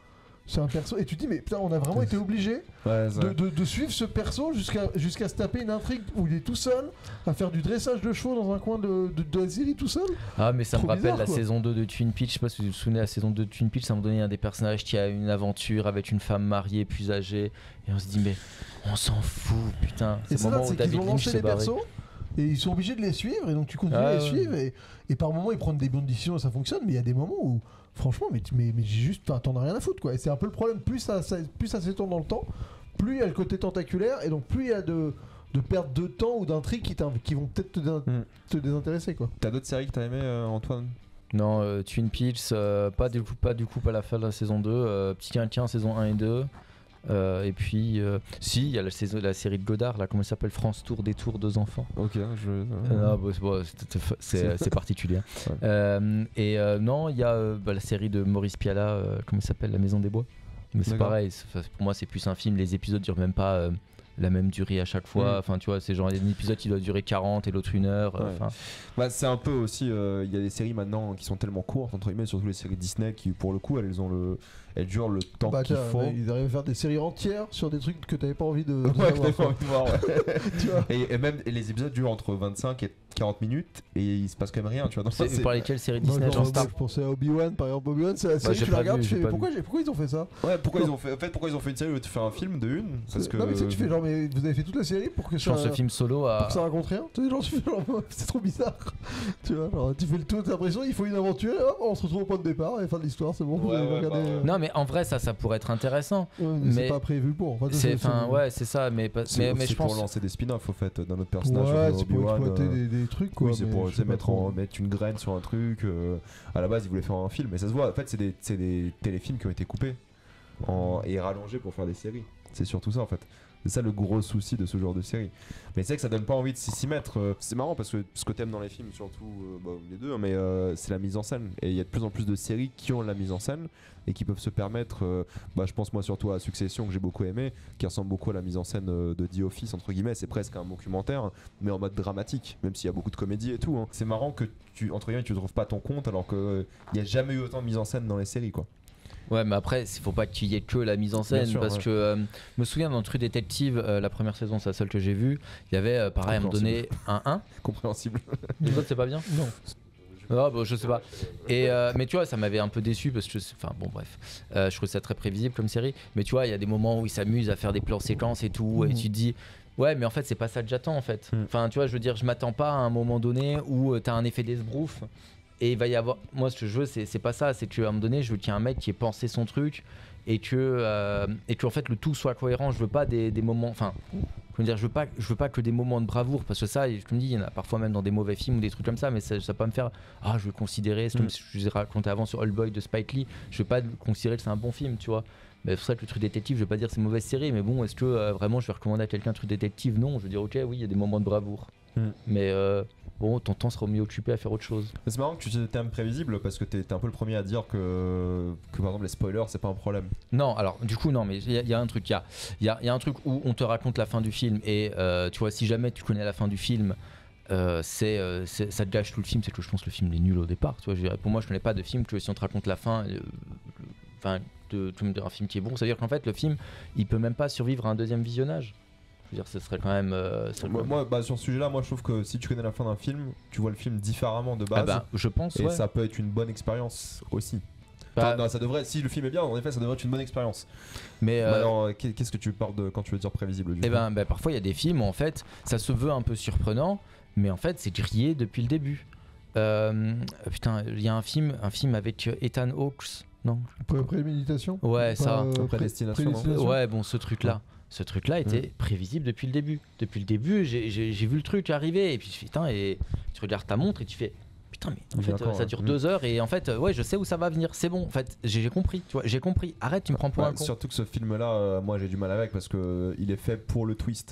C'est un perso. Et tu te dis, mais putain, on a vraiment été obligé Ouais, ça- de, de- de suivre ce perso jusqu'à jusqu'à se taper une intrigue où il est tout seul, à faire du dressage de chevaux dans un coin de, de, de la série tout seul. Ah, mais ça Trop me rappelle bizarre, la quoi. saison deux de Twin Peaks. Je sais pas si vous vous souvenez, la saison deux de Twin Peaks, ça me donnait un des personnages qui a une aventure avec une femme mariée plus âgée. Et on se dit, mais on s'en fout, putain. Et C'est c'est le ça, moment où c'est qu'ils David ont Lynch lancé s'est les barré. persos et ils sont obligés de les suivre et donc tu continues Ah, à les ouais. suivre et, et par moments ils prennent des bonnes décisions et ça fonctionne, mais il y a des moments où franchement, mais, tu- mais, mais j'ai juste, enfin, t'en as rien à foutre quoi. Et c'est un peu le problème, plus ça, ça- plus ça s'étend dans le temps, plus il y a le côté tentaculaire et donc plus il y a de, de perte de temps ou d'intrigues qui, t'in- qui vont peut-être te, dé- Mm. te désintéresser quoi. T'as d'autres séries que t'as aimé, euh, Antoine? Non, euh, Twin Peaks, euh, pas, du coup, pas du coup pas la fin de la saison deux. euh, Petit Quinquin, saison un et deux. Euh, et puis, euh, si, il y a la, saison, la série de Godard, là, comment ça s'appelle, France Tour, Détour, deux enfants. Ok, je. Euh, non, bah, c'est- bon, c'est- c'est- c'est c'est particulier. Ouais. Euh, et euh, non, il y a euh, bah, la série de Maurice Pialat, euh, comment ça s'appelle, La Maison des Bois. Mais c'est D'accord. pareil, c'est- pour moi c'est plus un film, les épisodes durent même pas euh, la même durée à chaque fois. Mm. Enfin, tu vois, c'est genre un épisode qui doit durer quarante et l'autre une heure. euh, Ouais. Enfin, Bah, c'est un peu aussi, euh, il y a des séries maintenant qui sont tellement courtes, entre guillemets, surtout les séries Disney qui, pour le coup, elles ont le, elles durent le temps Bah, qu'il tiens, faut. bah, ils arrivent à faire des séries entières sur des trucs que t'avais pas envie de, de Ouais, que savoir, t'avais pas quoi. envie de voir, ouais. Tu vois. et, et même et les épisodes durent entre vingt-cinq et quarante minutes et il se passe quand même rien, tu vois. Donc, c'est- c'est- vous parlez de quelle série Moi, Disney, genre, genre Star moi, je pensais à Obi-Wan par exemple. Obi-Wan, c'est la série, j'ai tu la pas regardes, vu, tu j'ai fais pas mais pourquoi, j'ai- pourquoi ils ont fait ça? Ouais, pourquoi ils ont fait, en fait, pourquoi ils ont fait une série où tu fais un film de une Parce que. Non, mais tu sais, tu fais genre, mais vous avez fait toute la série pour que Je pense ça. que ce film solo Pour a. que ça raconte rien, tu sais, genre, tu fais genre, c'est trop bizarre. Tu vois, genre, tu fais le tour, t'as l'impression, il faut une aventure, et hop, on se retrouve au point de départ, et fin de l'histoire, c'est bon, vous Ouais, avez ouais, regardé. bah, ouais. euh, Non, mais en vrai, ça, ça pourrait être intéressant. ouais, mais mais- c'est pas prévu pour. Enfin, C'est, enfin, ouais, c'est ça, mais, pas- C'est mais, mais c'est je pour pense. lancer des spin-offs au fait d'un autre personnage. Ouais, genre c'est pour Obi-Wan, exploiter euh, des, des trucs quoi. Oui, c'est mais pour je tu sais, sais pas mettre, trop. en, mettre une graine sur un truc. euh, à la base, ils voulaient faire un film, mais ça se voit. En fait, c'est des, c'est des téléfilms qui ont été coupés en, et rallongés pour faire des séries. C'est surtout ça en fait. C'est ça le gros souci de ce genre de série. Mais c'est vrai que ça donne pas envie de s'y s'y mettre. Euh, C'est marrant parce que ce que t'aimes dans les films, surtout euh, bah, les deux, hein, mais euh, c'est la mise en scène. Et il y a de plus en plus de séries qui ont la mise en scène et qui peuvent se permettre. euh, bah, je pense moi surtout à Succession que j'ai beaucoup aimé, qui ressemble beaucoup à la mise en scène euh, de The Office entre guillemets. C'est presque un documentaire, mais en mode dramatique, même s'il y a beaucoup de comédie et tout. hein. C'est marrant que tu entre guillemets tu trouves pas ton compte alors que il y a jamais eu autant de mise en scène dans les séries quoi. Ouais, mais après, il faut pas qu'il y ait que la mise en scène. Bien sûr, parce ouais. que euh, je me souviens dans True Detective, euh, la première saison, c'est la seule que j'ai vue. Il y avait euh, pareil à me donner un un. Compréhensible. Les autres, c'est pas bien? Non. Ah, bah, je sais pas. Et, euh, mais tu vois, ça m'avait un peu déçu parce que, enfin bon, bref, Euh, je trouve ça très prévisible comme série. Mais tu vois, il y a des moments où ils s'amusent à faire des plans séquences et tout, et Mhm. tu te dis, ouais, mais en fait, c'est pas ça que j'attends en fait. Mhm. Enfin, tu vois, je veux dire, je m'attends pas à un moment donné où euh, t'as un effet d'esbrouf. Et il va y avoir. Moi, ce que je veux, c'est c'est pas ça. C'est qu'à un moment donné, je veux qu'il y ait un mec qui ait pensé son truc et que, euh, et que en fait, le tout soit cohérent. Je veux pas des, des moments. Enfin, comment dire, je veux pas, je veux pas que des moments de bravoure. Parce que ça, je me dis, il y en a parfois même dans des mauvais films ou des trucs comme ça. Mais ça, ça va pas me faire. Ah, je veux considérer. C'est comme Mm. si je vous ai raconté avant sur Old Boy de Spike Lee. Je veux pas considérer que c'est un bon film, tu vois. Mais c'est pour ça que le True Détective, je vais pas dire que c'est une mauvaise série. Mais bon, est-ce que euh, vraiment je vais recommander à quelqu'un True Détective? Non. Je veux dire, ok, oui, il y a des moments de bravoure. Mm. Mais euh, bon, ton temps sera mieux occupé à faire autre chose. Mais c'est marrant que tu utilises le terme prévisible parce que t'es t'es un peu le premier à dire que, que par exemple les spoilers c'est pas un problème. Non, alors du coup non, mais il y, a- il y a un truc, il y a, il y, a, il y a un truc où on te raconte la fin du film et euh, tu vois, si jamais tu connais la fin du film, euh, c'est, euh, c'est- ça te gâche tout le film. C'est que je pense que le film est nul au départ. Tu vois, je dirais, pour moi, je connais pas de film que si on te raconte la fin, euh, enfin, de, de, de un film qui est bon, ça veut dire qu'en fait le film, il peut même pas survivre à un deuxième visionnage. Je veux dire, ce serait quand même. euh, ce serait Moi, quand même- moi, bah, sur ce sujet là, moi je trouve que si tu connais la fin d'un film, tu vois le film différemment de base. Ah bah, je pense. Et Ouais. ça peut être une bonne expérience aussi. Bah, Enfin, non, ça devrait, si le film est bien, en effet, ça devrait être une bonne expérience. mais Mais euh, alors, euh, qu'est- qu'est-ce que tu parles de quand tu veux dire prévisible du Eh coup ben, ben, parfois il y a des films où en fait ça se veut un peu surprenant, mais en fait c'est grillé depuis le début. Euh, putain, il y a un film, un film avec euh, Ethan Hawke, non? Pré- Préméditation. Ouais, ça. euh, pré- Prédestination, non prédestination. Ouais, bon, ce truc-là, ce truc-là était Mm. prévisible depuis le début. Depuis le début, j'ai- j'ai j'ai vu le truc arriver et puis je fais putain et tu regardes ta montre et tu fais putain mais en Il fait vient quand, euh, ça hein. dure Mm. deux heures et en fait euh, ouais je sais où ça va venir. C'est bon, en fait j'ai j'ai compris, tu vois, j'ai compris. Arrête, tu me prends pour Ouais, un con. surtout que ce film là, moi j'ai du mal avec parce que euh, il est fait pour le twist.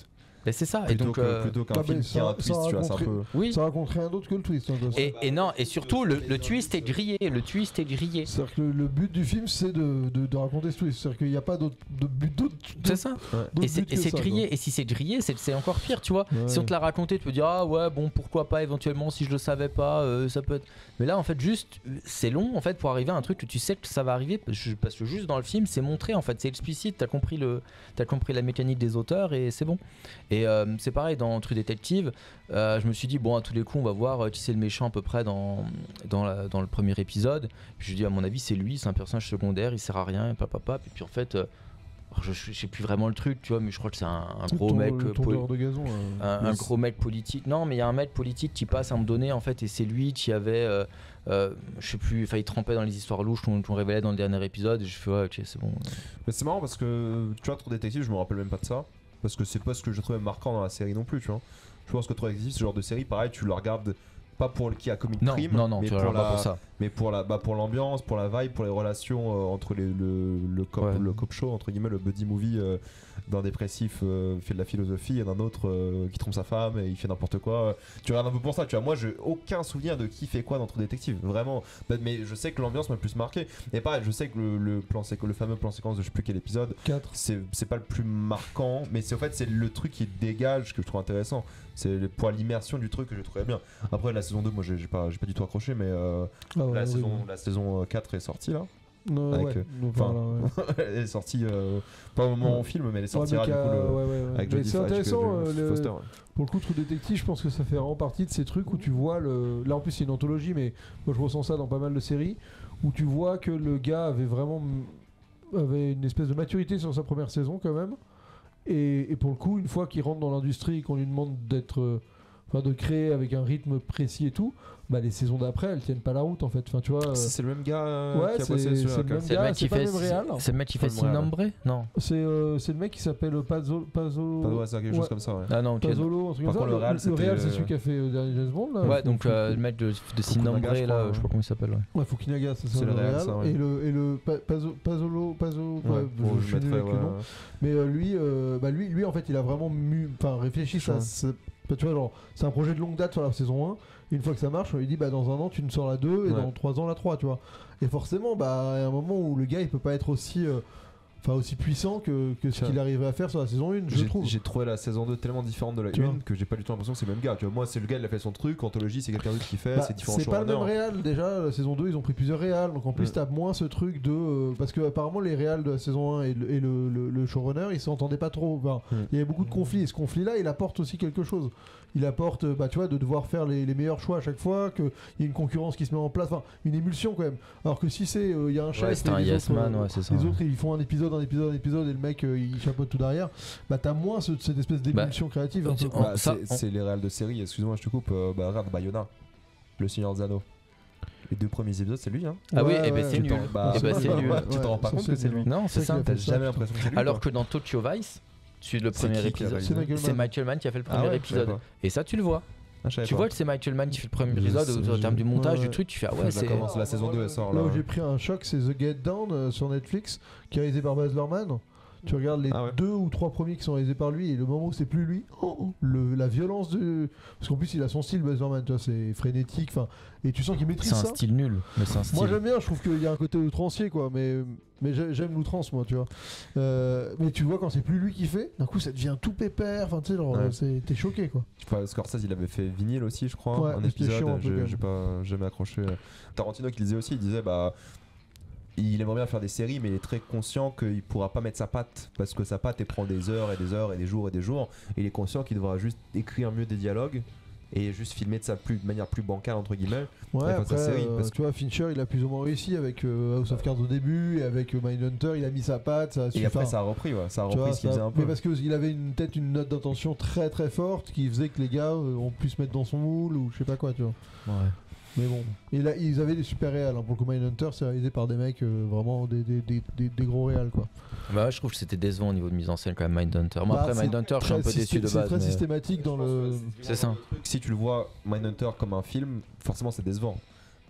Mais c'est ça. Plutôt et donc, que- euh, plutôt qu'un ah, film mais qui a ça- un twist, ça tu vois, c'est un raconterait- peu. oui. Ça raconte rien d'autre que le twist. hein, de toute façon. Et, et non, et surtout, le, le twist est grillé. Le twist est grillé. C'est-à-dire que le, le but du film, c'est de, de, de raconter ce twist. C'est-à-dire qu'il n'y a pas d'autre de but d'autre. C'est ça. d'autre Et c'est, but et que c'est ça, grillé. Et si c'est grillé, c'est, c'est encore pire, tu vois. Ouais. Si on te l'a raconté, tu peux dire ah ouais, bon, pourquoi pas éventuellement si je le savais pas, euh, ça peut être. Mais là, en fait, juste, c'est long en fait pour arriver à un truc que tu sais que ça va arriver parce que- parce que juste dans le film, c'est montré en fait, c'est explicite. T'as compris le, t'as compris la mécanique des auteurs et c'est bon. Et euh, c'est pareil dans True Detective. Euh, je me suis dit bon, à tous les coups, on va voir euh, qui c'est le méchant à peu près dans dans, la- dans le premier épisode. Puis je dis à mon avis, c'est lui, c'est un personnage secondaire, il sert à rien, et papa, et puis en fait. euh, Je, je sais plus vraiment le truc, tu vois, mais je crois que c'est un, un gros Ton- mec le euh, poli- tondeur de gazon. euh. un, un Oui, gros mec politique. Non, mais il y a un mec politique qui passe à un moment donné en fait, et c'est lui qui avait, euh, euh, je sais plus, enfin il trempait dans les histoires louches qu'on qu'on révélait dans le dernier épisode. Et je fais ouais, ok, c'est bon. Mais c'est marrant parce que tu vois, True Detective, je me rappelle même pas de ça. Parce que c'est pas ce que je trouvais marquant dans la série non plus, tu vois. Je pense que True Detective, ce genre de série, pareil, tu le regardes pas pour le qui a commis le Non, crime, non, non, mais, tu pour regardes la, pas pour ça. mais pour la, bah, pour l'ambiance, pour la vibe, pour les relations euh, entre les, le, le, cop, Ouais. le cop show, entre guillemets, le buddy movie euh, d'un dépressif euh, fait de la philosophie et d'un autre euh, qui trompe sa femme et il fait n'importe quoi. Tu regardes un peu pour ça, tu vois. Moi, j'ai aucun souvenir de qui fait quoi dans True Detective, vraiment. Mais je sais que l'ambiance m'a plus marqué. Et pareil, je sais que le, le, plan, séqu- le fameux plan séquence de je sais plus quel épisode, quatre. c'est c'est pas le plus marquant, mais c'est en fait c'est le truc qui dégage que je trouve intéressant. C'est le- pour l'immersion du truc que je trouvais bien. Après la saison deux, moi j'ai j'ai pas, j'ai pas du tout accroché, mais euh, Ah ouais, la, oui, saison, oui. la saison quatre est sortie là. Non, avec, ouais, euh, donc enfin, voilà, ouais. Elle est sortie euh, pas au moment où on filme, mais elle est Ouais, mais sortira qu'il du y a- coup le- ouais, ouais, ouais. avec Mais Jodie c'est Foster, intéressant. avec euh, Jodie le- Foster. Pour le coup, True Detective, je pense que ça fait vraiment partie de ces trucs où tu vois le. Là en plus, c'est une anthologie, mais moi je ressens ça dans pas mal de séries où tu vois que le gars avait vraiment avait une espèce de maturité sur sa première saison quand même. Et, et pour le coup, une fois qu'il rentre dans l'industrie et qu'on lui demande d'être, euh, enfin de créer avec un rythme précis et tout, bah les saisons d'après, elles tiennent pas la route en fait. Enfin, tu vois. euh, C'est le même gars euh, Ouais, qui a c'est- bossé sur c'est la le même case. C'est le gars, mec c'est qui pas fait, le même réal. c'est le mec qui fait Pas le même réal. Sin Nombre, non. C'est euh, c'est le mec qui s'appelle Pazo, Pazo... Pas ouais, c'est quelque ouais, chose comme ça, ouais. Ah non, ok. Pazolo, un truc Par comme ça. contre, le réal, le c'était, réal, c'est euh, celui qui a fait euh, Dernier James Bond là. Ouais, Faut- donc faut- euh, le mec de, de Sin Fukunaga, Nombre je là, crois, je sais pas comment il s'appelle. Ouais. Ouais, Fukunaga, c'est ça. C'est le réal, ça, ouais. Et le, et le Pa- Pazo, Pazolo, Pazo, Ouais, ouais, bon, je je suis nul mettrais, avec le ouais. nom. Mais euh, lui, euh, bah lui, lui, en fait, il a vraiment mu, enfin, réfléchi. Ça, Ouais. c'est- bah, tu vois, genre, c'est un projet de longue date sur la saison un. Et une fois que ça marche, on lui dit, bah, dans un an, tu ne sors la deux, et Ouais. dans trois ans, la trois, tu vois. Et forcément, bah, il y a un moment où le gars, il peut pas être aussi, euh, enfin, aussi puissant que, que ce Tiens. qu'il arrivait à faire sur la saison un, je J'ai- trouve. J'ai trouvé la saison deux tellement différente de la Tu une vois. que j'ai pas du tout l'impression que c'est le même gars. Tu vois, moi, c'est le gars, il a fait son truc. Anthologie, c'est quelqu'un d'autre qui fait. Bah, c'est différent c'est pas le même showrunners. réal déjà, la saison deux ils ont pris plusieurs réals, donc en plus Ouais. t'as moins ce truc de... euh, parce que apparemment les réals de la saison un et le, et le, le- le showrunner ils s'entendaient pas trop, Enfin, Mm. il y avait beaucoup de conflits et ce conflit là il apporte aussi quelque chose. Il apporte euh, bah, tu vois, de devoir faire les, les meilleurs choix à chaque fois, qu'il y a une concurrence qui se met en place, enfin une émulsion quand même. Alors que si c'est, euh, il y a un chef Ouais, c'est et un les yes autres, man, euh, ouais, c'est ça. les ouais. autres ils font un épisode, un épisode, un épisode et le mec euh, il chapeaute tout derrière, bah t'as moins ce- cette espèce d'émulsion créative. Un tu- peu, quoi. Bah, Ça, c'est on- c'est les réals de série, excuse-moi, je te coupe. euh, bah, regarde Bayona, le Seigneur des Anneaux. Les deux premiers épisodes, c'est lui, hein. Ah oui, Ouais, et ben ouais. c'est Tu nul. t'en- bah, Eh ben, c'est nul. Tu t'en rends pas ça, compte que c'est lui. Non, c'est C'est ça. qu'il a T'as fait ça, jamais putain. l'impression que c'est lui. Alors quoi. que dans Tokyo Vice, tu le C'est premier qui qui a épisode, réalisé C'est Michael c'est Mann. Michael Mann qui a fait le Ah premier ouais, je savais épisode. pas. Et ça, tu le vois. Ah, je savais Tu pas. vois que c'est Michael Mann qui fait le premier Je épisode sais, en je- termes du montage Ouais. du truc. Tu fais ah Faut ouais, que je la c'est. commence, la saison deux elle sort Là là. où j'ai pris un choc, c'est The Get Down euh, sur Netflix, qui est réalisé par Baz Luhrmann. Tu regardes les Ah ouais. deux ou trois premiers qui sont réalisés par lui, et le moment où c'est plus lui, oh, oh, le, la violence de. Parce qu'en plus, il a son style, Baz Luhrmann, tu vois, c'est frénétique, enfin, et tu sens qu'il maîtrise C'est un ça. style nul, mais c'est un style. Moi j'aime bien, je trouve qu'il y a un côté outrancier, quoi, mais, mais j'ai- j'aime l'outrance, moi, tu vois. Euh, mais tu vois, quand c'est plus lui qui fait, d'un coup ça devient tout pépère, enfin, tu sais, genre, Ouais. c'est- t'es choqué, quoi. Enfin, Scorsese il avait fait vinyle aussi je crois, Ouais, un mais c'était épisode, chiant un peu, quand j'ai même. j'ai pas jamais accroché. Tarantino qui le disait aussi, il disait bah il aimerait bien faire des séries mais il est très conscient qu'il pourra pas mettre sa patte parce que sa patte elle prend des heures et des heures et des jours et des jours et il est conscient qu'il devra juste écrire mieux des dialogues et juste filmer de, sa plus, de manière plus bancale entre guillemets. Ouais, Ouais, enfin, après, sa série, euh, parce que- tu vois, Fincher, il a plus ou moins réussi avec euh, House of Cards au début, et avec euh, Mindhunter, il a mis sa patte, ça a Et suffi- après enfin, ça a repris, ouais, ça a tu repris vois, ce qu'il ça- faisait un peu. Mais parce qu'il avait une, peut-être une note d'intention très très forte qui faisait que les gars euh, ont pu se mettre dans son moule ou je sais pas quoi, tu vois. Ouais. Mais bon. Et là, ils avaient des super réals. Hein. Pour le coup, Mindhunter, c'est réalisé par des mecs euh, vraiment des, des, des, des, des gros réals, quoi. Bah, je trouve que c'était décevant au niveau de mise en scène quand même Mindhunter. Moi Bah, après c'est Mindhunter, je suis un peu Très déçu de systé- base. C'est très mais- systématique dans le. C'est ça. Si tu le vois Mindhunter comme un film, forcément c'est décevant.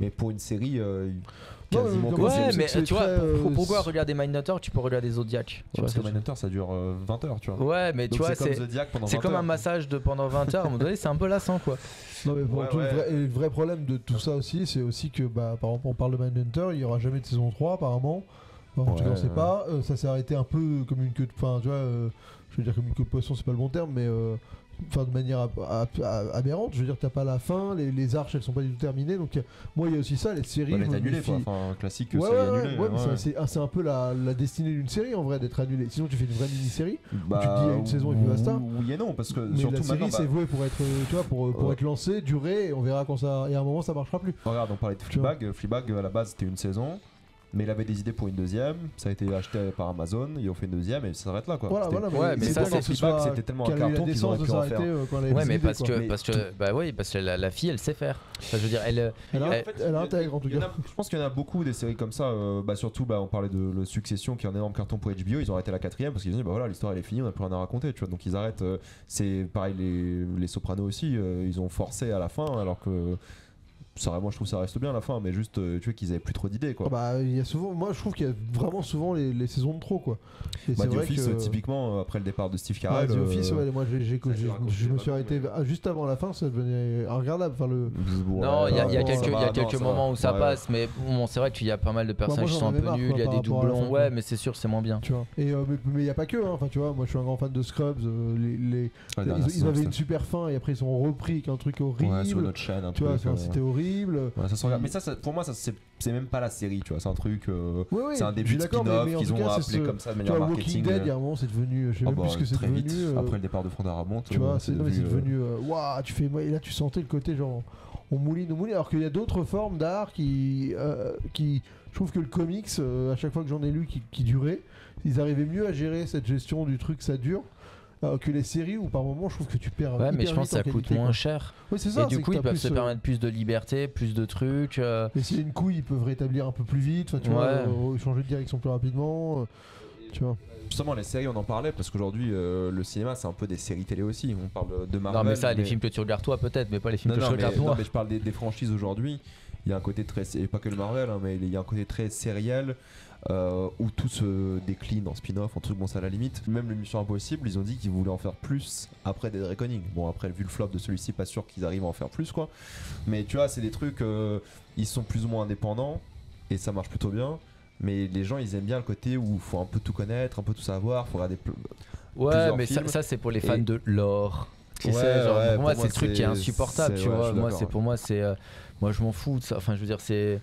mais pour une série euh, Non, quasiment mais comme moi, c'est- Ouais, c'est mais que c'est tu vois, très, pour- euh, pour- pourquoi c'est- regarder Mindhunter, tu peux regarder Zodiac. Tu vois, parce que c'est- Mindhunter ça dure euh, vingt heures, tu vois. Ouais, mais tu Donc vois, c'est comme c'est Zodiac pendant c'est vingt comme un heures. massage de pendant vingt heures. À un moment donné, c'est un peu lassant, quoi. Non mais bon, Ouais, tout ouais. Le, vrai, et le vrai problème de tout ça aussi, c'est aussi que bah, par exemple on parle de Mindhunter, il n'y aura jamais de saison trois apparemment. Enfin, en tout cas on Ouais, sait ouais. pas, Euh, ça s'est arrêté un peu comme une queue de... Enfin tu vois, euh, je veux dire comme une queue de poisson c'est pas le bon terme, mais euh, enfin de manière ab- ab- ab- aberrante, je veux dire t'as pas la fin, les, les arches elles sont pas du tout terminées, donc euh, moi il y a aussi ça, les séries... Bah, elle je est me annulée méfie. quoi, enfin classique Ouais, série ouais, ouais, annulée. ouais, mais ouais. c'est- c'est ah, c'est un peu la, la destinée d'une série en vrai d'être annulée. Sinon tu fais une vraie mini-série, Bah, tu te dis, il y a une saison et puis basta. Oui et non, parce que mais surtout la série maintenant, c'est bah, voué pour être, euh, tu vois, pour, pour Ouais. être lancé, durer, et on verra quand ça... Et à un moment ça marchera plus. regarde, on parlait de Tu vois. Fleabag. Fleabag à la base c'était une saison, mais il avait des idées pour une deuxième. Ça a été acheté par Amazon, ils ont fait une deuxième et ça s'arrête là quoi. Voilà, C'était- voilà, Ouais, mais c'est ça, bien c'est que ce Fleabag, soit- c'était tellement un qu'elle a eu la carton qu'ils décence auraient de pu en s'arrêter, faire. euh, quand elle avait Ouais, des mais idées, parce quoi. que, Mais parce tout- que, bah oui, parce que la, la fille, elle sait faire. Enfin, je veux dire, elle, Elle, Il y a- a- en fait, elle intègre en tout Il y en cas. a- je pense qu'il y en a beaucoup des séries comme ça. euh, bah surtout, bah, on parlait de le Succession qui est un énorme carton pour H B O. Ils ont arrêté la quatrième parce qu'ils ont dit bah voilà l'histoire elle est finie, on a plus rien à raconter. Tu vois, donc ils arrêtent. euh, c'est pareil les, les Sopranos aussi. euh, ils ont forcé à la fin alors que ça, moi je trouve que ça reste bien à la fin, mais juste euh, tu vois qu'ils avaient plus trop d'idées quoi. Ah bah, il y a souvent, moi je trouve qu'il y a vraiment souvent les, les saisons de trop quoi. Et Bah, c'est The vrai Office que euh, typiquement euh, après le départ de Steve Ah, Carell. The Office, euh, ouais, moi j'ai, j'ai- ça a j'ai- dû raconter je me des suis arrêté bateaux, ah, juste avant la fin, ça devenait regardable. Enfin, le... bon, Non, il y a, il y a bon, quelques, ça il y a va, non, quelques ça moments va. où ça Ouais. passe, mais bon, c'est vrai qu'il y a pas mal de personnages moi, qui j'en sont un avais peu marre, nuls, quoi, il y a par des rapport à la doublons, fin, ouais, quoi. mais c'est sûr, c'est moins bien. Tu vois. Et euh, mais mais il y a pas que, hein. Enfin tu vois, moi je suis un grand fan de Scrubs. euh, les, les- la ils, dernière ils saison, avaient c'était- une super fin et après ils ont repris avec un truc horrible. Ouais, sur notre chaîne un tu vois, truc, enfin, euh, c'était horrible. ouais, ça se regarde. Mais ça, ça- pour moi ça c'est c'est même pas la série, tu vois, c'est un truc euh, Ouais, ouais, c'est un je début suis de d'accord, mais- spin-off mais en qu'ils tout ont cas, c'est appelé ce- comme ça de Tu manière vois, marketing. Walking Dead, il y a euh, un moment c'est devenu, je sais ah même bah, plus ce que c'est très devenu. vite euh, après le départ de Fonda Ramon, Tu vois, c'est, non, mais c'est euh, devenu. euh, Waouh, tu fais. Et là, tu sentais le côté genre. On mouline, on mouline. Alors qu'il y a d'autres formes d'art qui. euh, qui je trouve que le comics, euh, à chaque fois que j'en ai lu, qui, qui durait, ils arrivaient mieux à gérer cette gestion du truc, ça dure. euh, que les séries où par moment je trouve que tu perds. Ouais, hyper mais je pense vite que en ça coûte qualité, moins quoi. cher. Oui, c'est ça. Et du c'est coup, que ils t'as peuvent plus, se euh, permettre plus de liberté, plus de trucs. euh, Mais s'il y a une couille, ils peuvent rétablir un peu plus vite. Enfin, tu vois, Ouais. euh, changer de direction plus rapidement. euh, tu vois. Justement, les séries, on en parlait parce qu'aujourd'hui, euh, le cinéma, c'est un peu des séries télé aussi. On parle de Marvel. Non, mais ça, les films que tu regardes toi, peut-être, mais pas les films Non, que non, je mais, regarde non, moi. mais je parle des, des franchises aujourd'hui. Il y a un côté très, et pas que le Marvel, hein, mais il y a un côté très sériel euh, où tout se décline en spin-off, en truc bon ça à la limite. Même le Mission Impossible, ils ont dit qu'ils voulaient en faire plus après Dead Reckoning. Bon après vu le flop de celui-ci, pas sûr qu'ils arrivent à en faire plus quoi. Mais tu vois, c'est des trucs, euh, ils sont plus ou moins indépendants et ça marche plutôt bien. Mais les gens ils aiment bien le côté où faut un peu tout connaître, un peu tout savoir, faut regarder. pl- Ouais, plusieurs mais ça, films. ça, c'est pour les fans Et- de lore. Tu Ouais, sais, genre, ouais, pour pour moi, moi, c'est le truc qui est c'est- insupportable, c'est- tu ouais, je vois. suis Moi, d'accord, c'est ouais. pour moi, c'est. euh, moi, je m'en fous de ça. Enfin, je veux dire, c'est.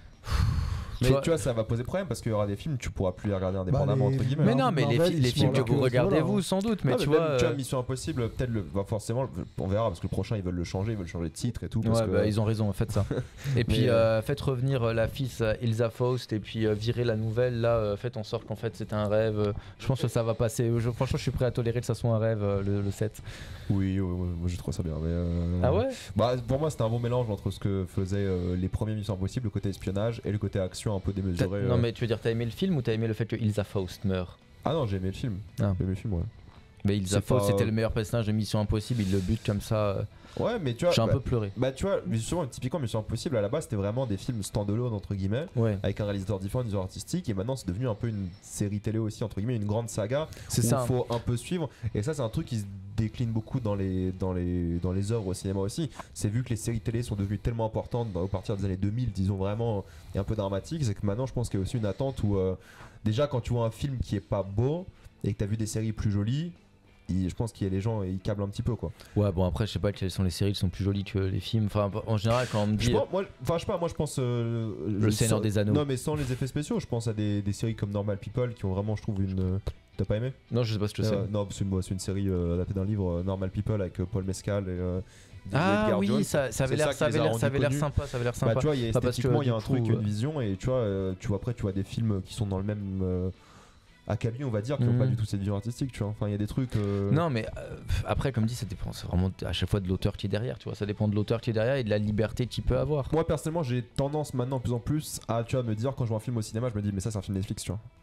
Mais Tu vois- tu vois, ça va poser problème parce qu'il y aura des films, tu pourras plus les regarder indépendamment les- entre guillemets. Mais hein. non, mais les, Marvel, fi- ils les sont films là que vous que- regardez, voilà, vous, hein. sans doute, mais Ah, tu même, vois. tu vois, euh, Mission Impossible, peut-être le, bah, forcément, on verra parce que le prochain ils veulent le changer, ils veulent changer de titre et tout. Parce Ouais, que, bah, ils ont raison, faites ça. Et puis, Mais, euh, faites revenir euh, la fille euh, Ilsa Faust et puis euh, virez la nouvelle. Là, euh, faites en sorte qu'en fait c'était un rêve. Euh, je pense que ça va passer. Je- franchement, je suis prêt à tolérer que ça soit un rêve, euh, le, le sept. Oui, ouais, ouais, moi je trouve ça bien. Mais, euh, Ah ouais bah, pour moi, c'était un bon mélange entre ce que faisaient euh, les premiers Missions Impossible, le côté espionnage et le côté action un peu T'as- démesuré. Non, euh. mais tu veux dire, t'as aimé le film ou t'as aimé le fait que Ilsa Faust meurt? Ah non, j'ai aimé le film. Ah. J'ai aimé le film, ouais. Mais Ilsa C'est Faust, pas- c'était le meilleur personnage de Mission Impossible. Il le bute comme ça. euh, Ouais, mais tu vois. J'ai un bah, peu pleuré. bah, tu vois, justement, typiquement Mission Impossible, à la base, c'était vraiment des films stand-alone, entre guillemets, Ouais. avec un réalisateur différent, une vision artistique, et maintenant c'est devenu un peu une série télé aussi, entre guillemets, une grande saga. C'est où ça. il faut un peu suivre, et ça c'est un truc qui se décline beaucoup dans les, dans les, dans les œuvres au cinéma aussi. C'est vu que les séries télé sont devenues tellement importantes dans, à partir des années deux mille, disons vraiment, et un peu dramatiques, c'est que maintenant je pense qu'il y a aussi une attente où euh, déjà quand tu vois un film qui est pas beau et que tu as vu des séries plus jolies, il- je pense qu'il y a les gens ils câblent un petit peu quoi. Ouais, bon, après, je sais pas quelles sont les séries qui sont plus jolies que les films. Enfin, en général, quand on me Je dit. pense, moi, enfin je sais pas, moi je pense euh, Le je- Seigneur sans- des Anneaux. Non mais sans les effets spéciaux, je pense à des, des séries comme Normal People qui ont vraiment je trouve une. euh, T'as pas aimé? Non, je sais pas ce que c'est. Euh, non, c'est une, c'est une série euh, adaptée d'un livre, euh, Normal People, avec euh, Paul Mescal et euh, Ah Edgar oui, Jones. ça, ça avait C'est l'air, ça ça qui les avait a l'air, ça avait rendus l'air connus. sympa, ça avait l'air Bah, sympa. tu vois, il y a Pas parce que, esthétiquement, il y a du un coup, truc, euh, une vision, et tu vois, euh, tu vois, après, tu vois des films qui sont dans le même euh, acabit, on va dire, qui n'ont Mhm. pas du tout cette vision artistique, tu vois. Enfin, il y a des trucs. euh, Non, mais euh, après, comme dit, ça dépend. C'est vraiment à chaque fois de l'auteur qui est derrière, tu vois. Ça dépend de l'auteur qui est derrière et de la liberté qu'il peut avoir. Moi, personnellement, j'ai tendance maintenant, de plus en plus, à tu vois, me dire, quand je vois un film au cinéma, je me dis, mais ça, c'est un film Netflix, tu vois.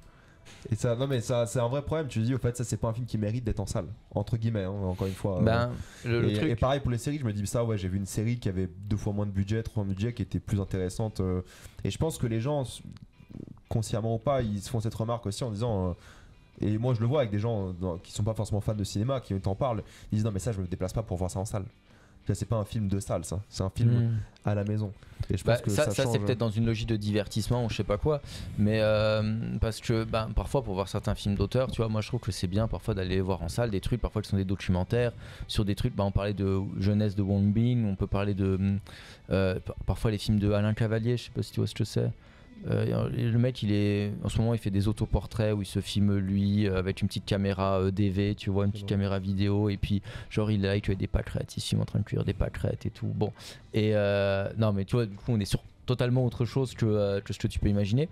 Et ça, non mais ça, c'est un vrai problème. Tu dis, au fait, ça c'est pas un film qui mérite d'être en salle, entre guillemets. Hein, encore une fois. Ben, euh, le, le et, truc. et pareil pour les séries, je me dis ça. Ouais, j'ai vu une série qui avait deux fois moins de budget, trois fois moins de budget, qui était plus intéressante. Euh, et je pense que les gens, consciemment ou pas, ils se font cette remarque aussi en disant. Euh, et moi, je le vois avec des gens euh, qui sont pas forcément fans de cinéma, qui t'en parlent. Ils disent non mais ça, je me déplace pas pour voir ça en salle. Ça, c'est pas un film de salle, ça. C'est un film Mmh. à la maison. Et je Bah, pense que ça, ça, ça change. c'est peut-être dans une logique de divertissement ou je sais pas quoi, mais euh, parce que bah, parfois pour voir certains films d'auteur, tu vois, moi je trouve que c'est bien parfois d'aller voir en salle des trucs, parfois qui sont des documentaires sur des trucs, bah, on parlait de jeunesse de Wong Bin, on peut parler de euh, parfois les films de Alain Cavalier, je sais pas si tu vois ce que c'est. Euh, le mec, il est en ce moment, il fait des autoportraits où il se filme lui euh, avec une petite caméra euh, D V, tu vois, une petite caméra vidéo, et puis genre il like des pâquerettes, il se filme en train de cuire des pâquerettes et tout. Bon, et euh, non, mais tu vois, du coup, on est sur totalement autre chose que, euh, que ce que tu peux imaginer.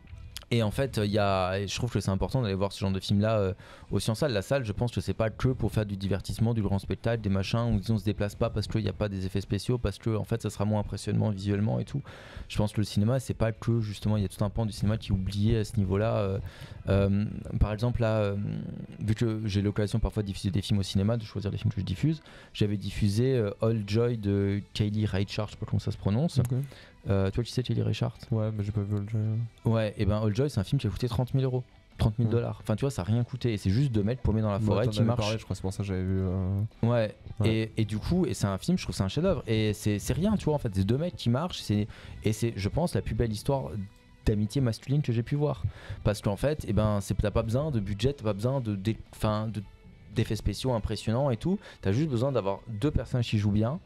Et en fait, il y a, et je trouve que c'est important d'aller voir ce genre de film-là euh, aussi en salle. La salle, je pense que c'est pas que pour faire du divertissement, du grand spectacle, des machins où on se déplace pas parce qu'il n'y a pas des effets spéciaux, parce que en fait, ça sera moins impressionnant visuellement et tout. Je pense que le cinéma, c'est pas que justement, il y a tout un pan du cinéma qui est oublié à ce niveau-là. Euh, euh, par exemple, là, euh, vu que j'ai l'occasion parfois de diffuser des films au cinéma, de choisir les films que je diffuse, j'avais diffusé euh, All Joy de Kylie Reichardt, je sais pas comment ça se prononce. Okay. Euh, toi, tu sais Kylie Reichardt? Ouais, mais j'ai pas vu All Joy. Ouais, et ben All Joy, c'est un film qui a coûté trente mille euros. trente mille dollars. Enfin, tu vois, ça a rien coûté. Et c'est juste deux mecs paumés dans la forêt ouais, qui marchent. Parlé, je crois, c'est pour ça que j'avais vu. Euh... Ouais. ouais. Et, et du coup, et c'est un film, je trouve que c'est un chef-d'œuvre. Et c'est, c'est rien, tu vois, en fait. C'est deux mecs qui marchent. C'est, et c'est, je pense, la plus belle histoire d'amitié masculine que j'ai pu voir. Parce qu'en fait, eh ben, c'est, t'as pas besoin de budget, t'as pas besoin de, de, fin, de, d'effets spéciaux impressionnants et tout. T'as juste besoin d'avoir deux personnages qui jouent bien,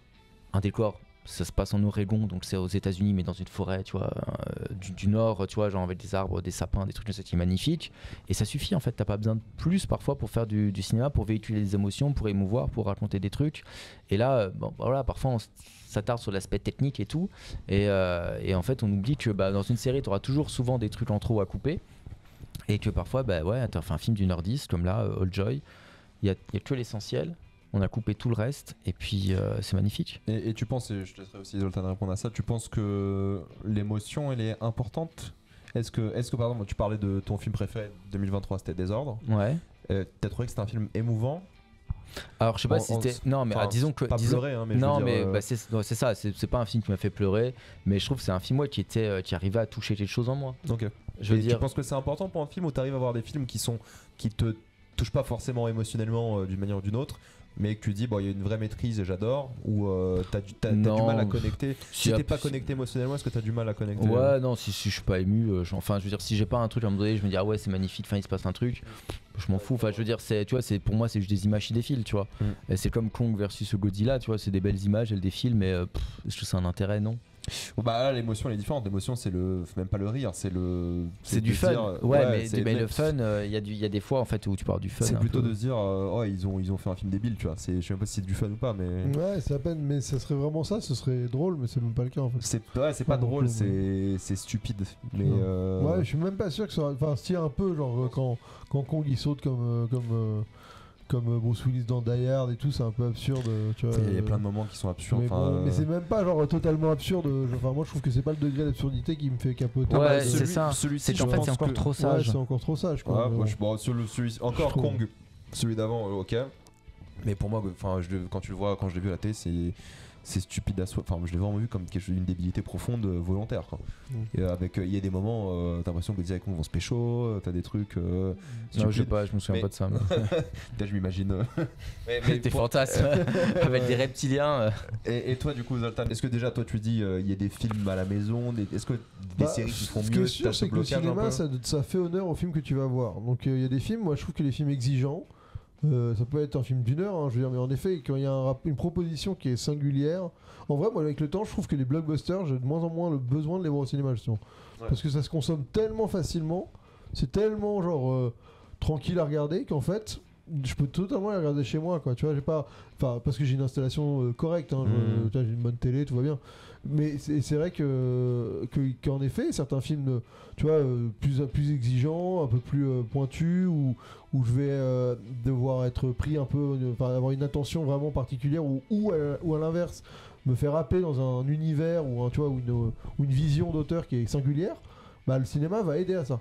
un décor. Ça se passe en Oregon, donc c'est aux États-Unis, mais dans une forêt, tu vois, euh, du, du nord, tu vois, genre avec des arbres, des sapins, des trucs comme ça qui est magnifique. Et ça suffit en fait. T'as pas besoin de plus parfois pour faire du, du cinéma, pour véhiculer des émotions, pour émouvoir, pour raconter des trucs. Et là, euh, bon, voilà, parfois on s'attarde sur l'aspect technique et tout. Et, euh, et en fait, on oublie que bah, dans une série, t'auras toujours souvent des trucs en trop à couper. Et que parfois, bah ouais, t'as fait un film d'une heure dix, comme là, euh, All Joy. Il y a, y a que l'essentiel. On a coupé tout le reste et puis euh, c'est magnifique. Et, et tu penses, et je te laisserai aussi Zoltan répondre à ça, tu penses que l'émotion elle est importante? Est-ce que, est-ce que par exemple, tu parlais de ton film préféré deux mille vingt-trois, c'était Désordre. Ouais. Euh, t'as trouvé que c'était un film émouvant? Alors je sais pas en, si en, c'était. Non, mais ah, disons que. Pas disons... pleurer, hein, mais non, je veux mais dire, euh... bah, c'est, non, c'est ça, c'est, c'est pas un film qui m'a fait pleurer, mais je trouve que c'est un film ouais, qui, était, euh, qui arrivait à toucher quelque chose en moi. Ok. Je veux et dire. Tu penses que c'est important pour un film où t'arrives à voir des films qui, sont, qui te touchent pas forcément émotionnellement euh, d'une manière ou d'une autre, mais que tu dis bon il y a une vraie maîtrise et j'adore, ou euh, t'as, du, t'as, t'as du mal à connecter? Si, si t'es pas connecté émotionnellement, est-ce que t'as du mal à connecter? Ouais, euh... non, si, si je suis pas ému, euh, je, enfin je veux dire si j'ai pas un truc à un moment donné, je me dis ah ouais c'est magnifique, enfin il se passe un truc, je m'en fous. Enfin je veux dire c'est, tu vois, c'est pour moi c'est juste des images qui défilent, tu vois. Mm. Et c'est comme Kong versus Godzilla, tu vois, c'est des belles images, elles défilent, mais euh, pff, est-ce que c'est un intérêt? Non. Bah là, l'émotion elle est différente. L'émotion c'est le, même pas le rire, c'est le. C'est, c'est du fun. Dire, ouais, ouais, mais, c'est, mais le fun, il euh, y, y a des fois en fait où tu parles du fun. C'est plutôt peu. de se dire, euh, oh ils ont ils ont fait un film débile, tu vois. C'est, je sais même pas si c'est du fun ou pas, mais. Ouais, c'est à peine, mais ça serait vraiment ça, ce serait drôle, mais c'est même pas le cas en fait. C'est ouais, c'est pas non, drôle, non, c'est mais... c'est stupide. Mais euh... ouais, je suis même pas sûr que ça. Enfin, style un peu genre quand quand Kong il saute comme euh, comme. Euh... comme Bruce Willis dans Die Hard et tout, c'est un peu absurde, tu vois. Il y a plein de moments qui sont absurdes. Mais, bon, euh... mais c'est même pas genre totalement absurde. Enfin, moi je trouve que c'est pas le degré d'absurdité qui me fait capoter. Ouais, celui, c'est ça. Celui-ci, c'est qu'en fait c'est encore que... trop sage. Ouais, c'est encore trop sage. Quoi, ouais, moi, je, bon, sur le, celui, encore Kong, celui d'avant, ok. Mais pour moi, enfin, je, quand tu le vois, quand je l'ai vu à la télé, c'est c'est stupide à soi. Enfin, je l'ai vraiment vu comme quelque chose d'une débilité profonde, euh, volontaire. Quoi. Mm. Et avec, il euh, y a des moments, euh, t'as l'impression que les avec nous vont se pécho, t'as des trucs. Euh, non, je sais pas, je me souviens mais... pas de ça. Mais... Peut-être je m'imagine. mais, mais des pour... fantasmes avec des reptiliens. Et, et toi, du coup, Zoltan, est-ce que déjà, toi, tu dis, il euh, y a des films à la maison, des... est-ce que des bah, séries qui font mieux? Ce que qui est sûr, c'est que le cinéma, ça, ça fait honneur aux films que tu vas voir. Donc, il euh, y a des films, moi, je trouve que les films exigeants. Euh, ça peut être un film d'une heure, hein, je veux dire, mais en effet, quand il y a un, une proposition qui est singulière, en vrai, moi, avec le temps, je trouve que les blockbusters, j'ai de moins en moins le besoin de les voir au cinéma, justement. Ouais. Parce que ça se consomme tellement facilement, c'est tellement genre euh, tranquille à regarder qu'en fait, je peux totalement les regarder chez moi, quoi. Tu vois, j'ai pas, enfin, parce que j'ai une installation euh, correcte, hein, mmh. je, j'ai une bonne télé, tout va bien. Mais c'est, c'est vrai que, que qu'en effet, certains films, tu vois, euh, plus plus exigeants, un peu plus euh, pointus, où où je vais euh, devoir être pris un peu, enfin avoir une attention vraiment particulière, ou ou à, ou à l'inverse, me faire happer dans un univers ou un, tu vois, ou une ou une vision d'auteur qui est singulière. Bah, le cinéma va aider à ça.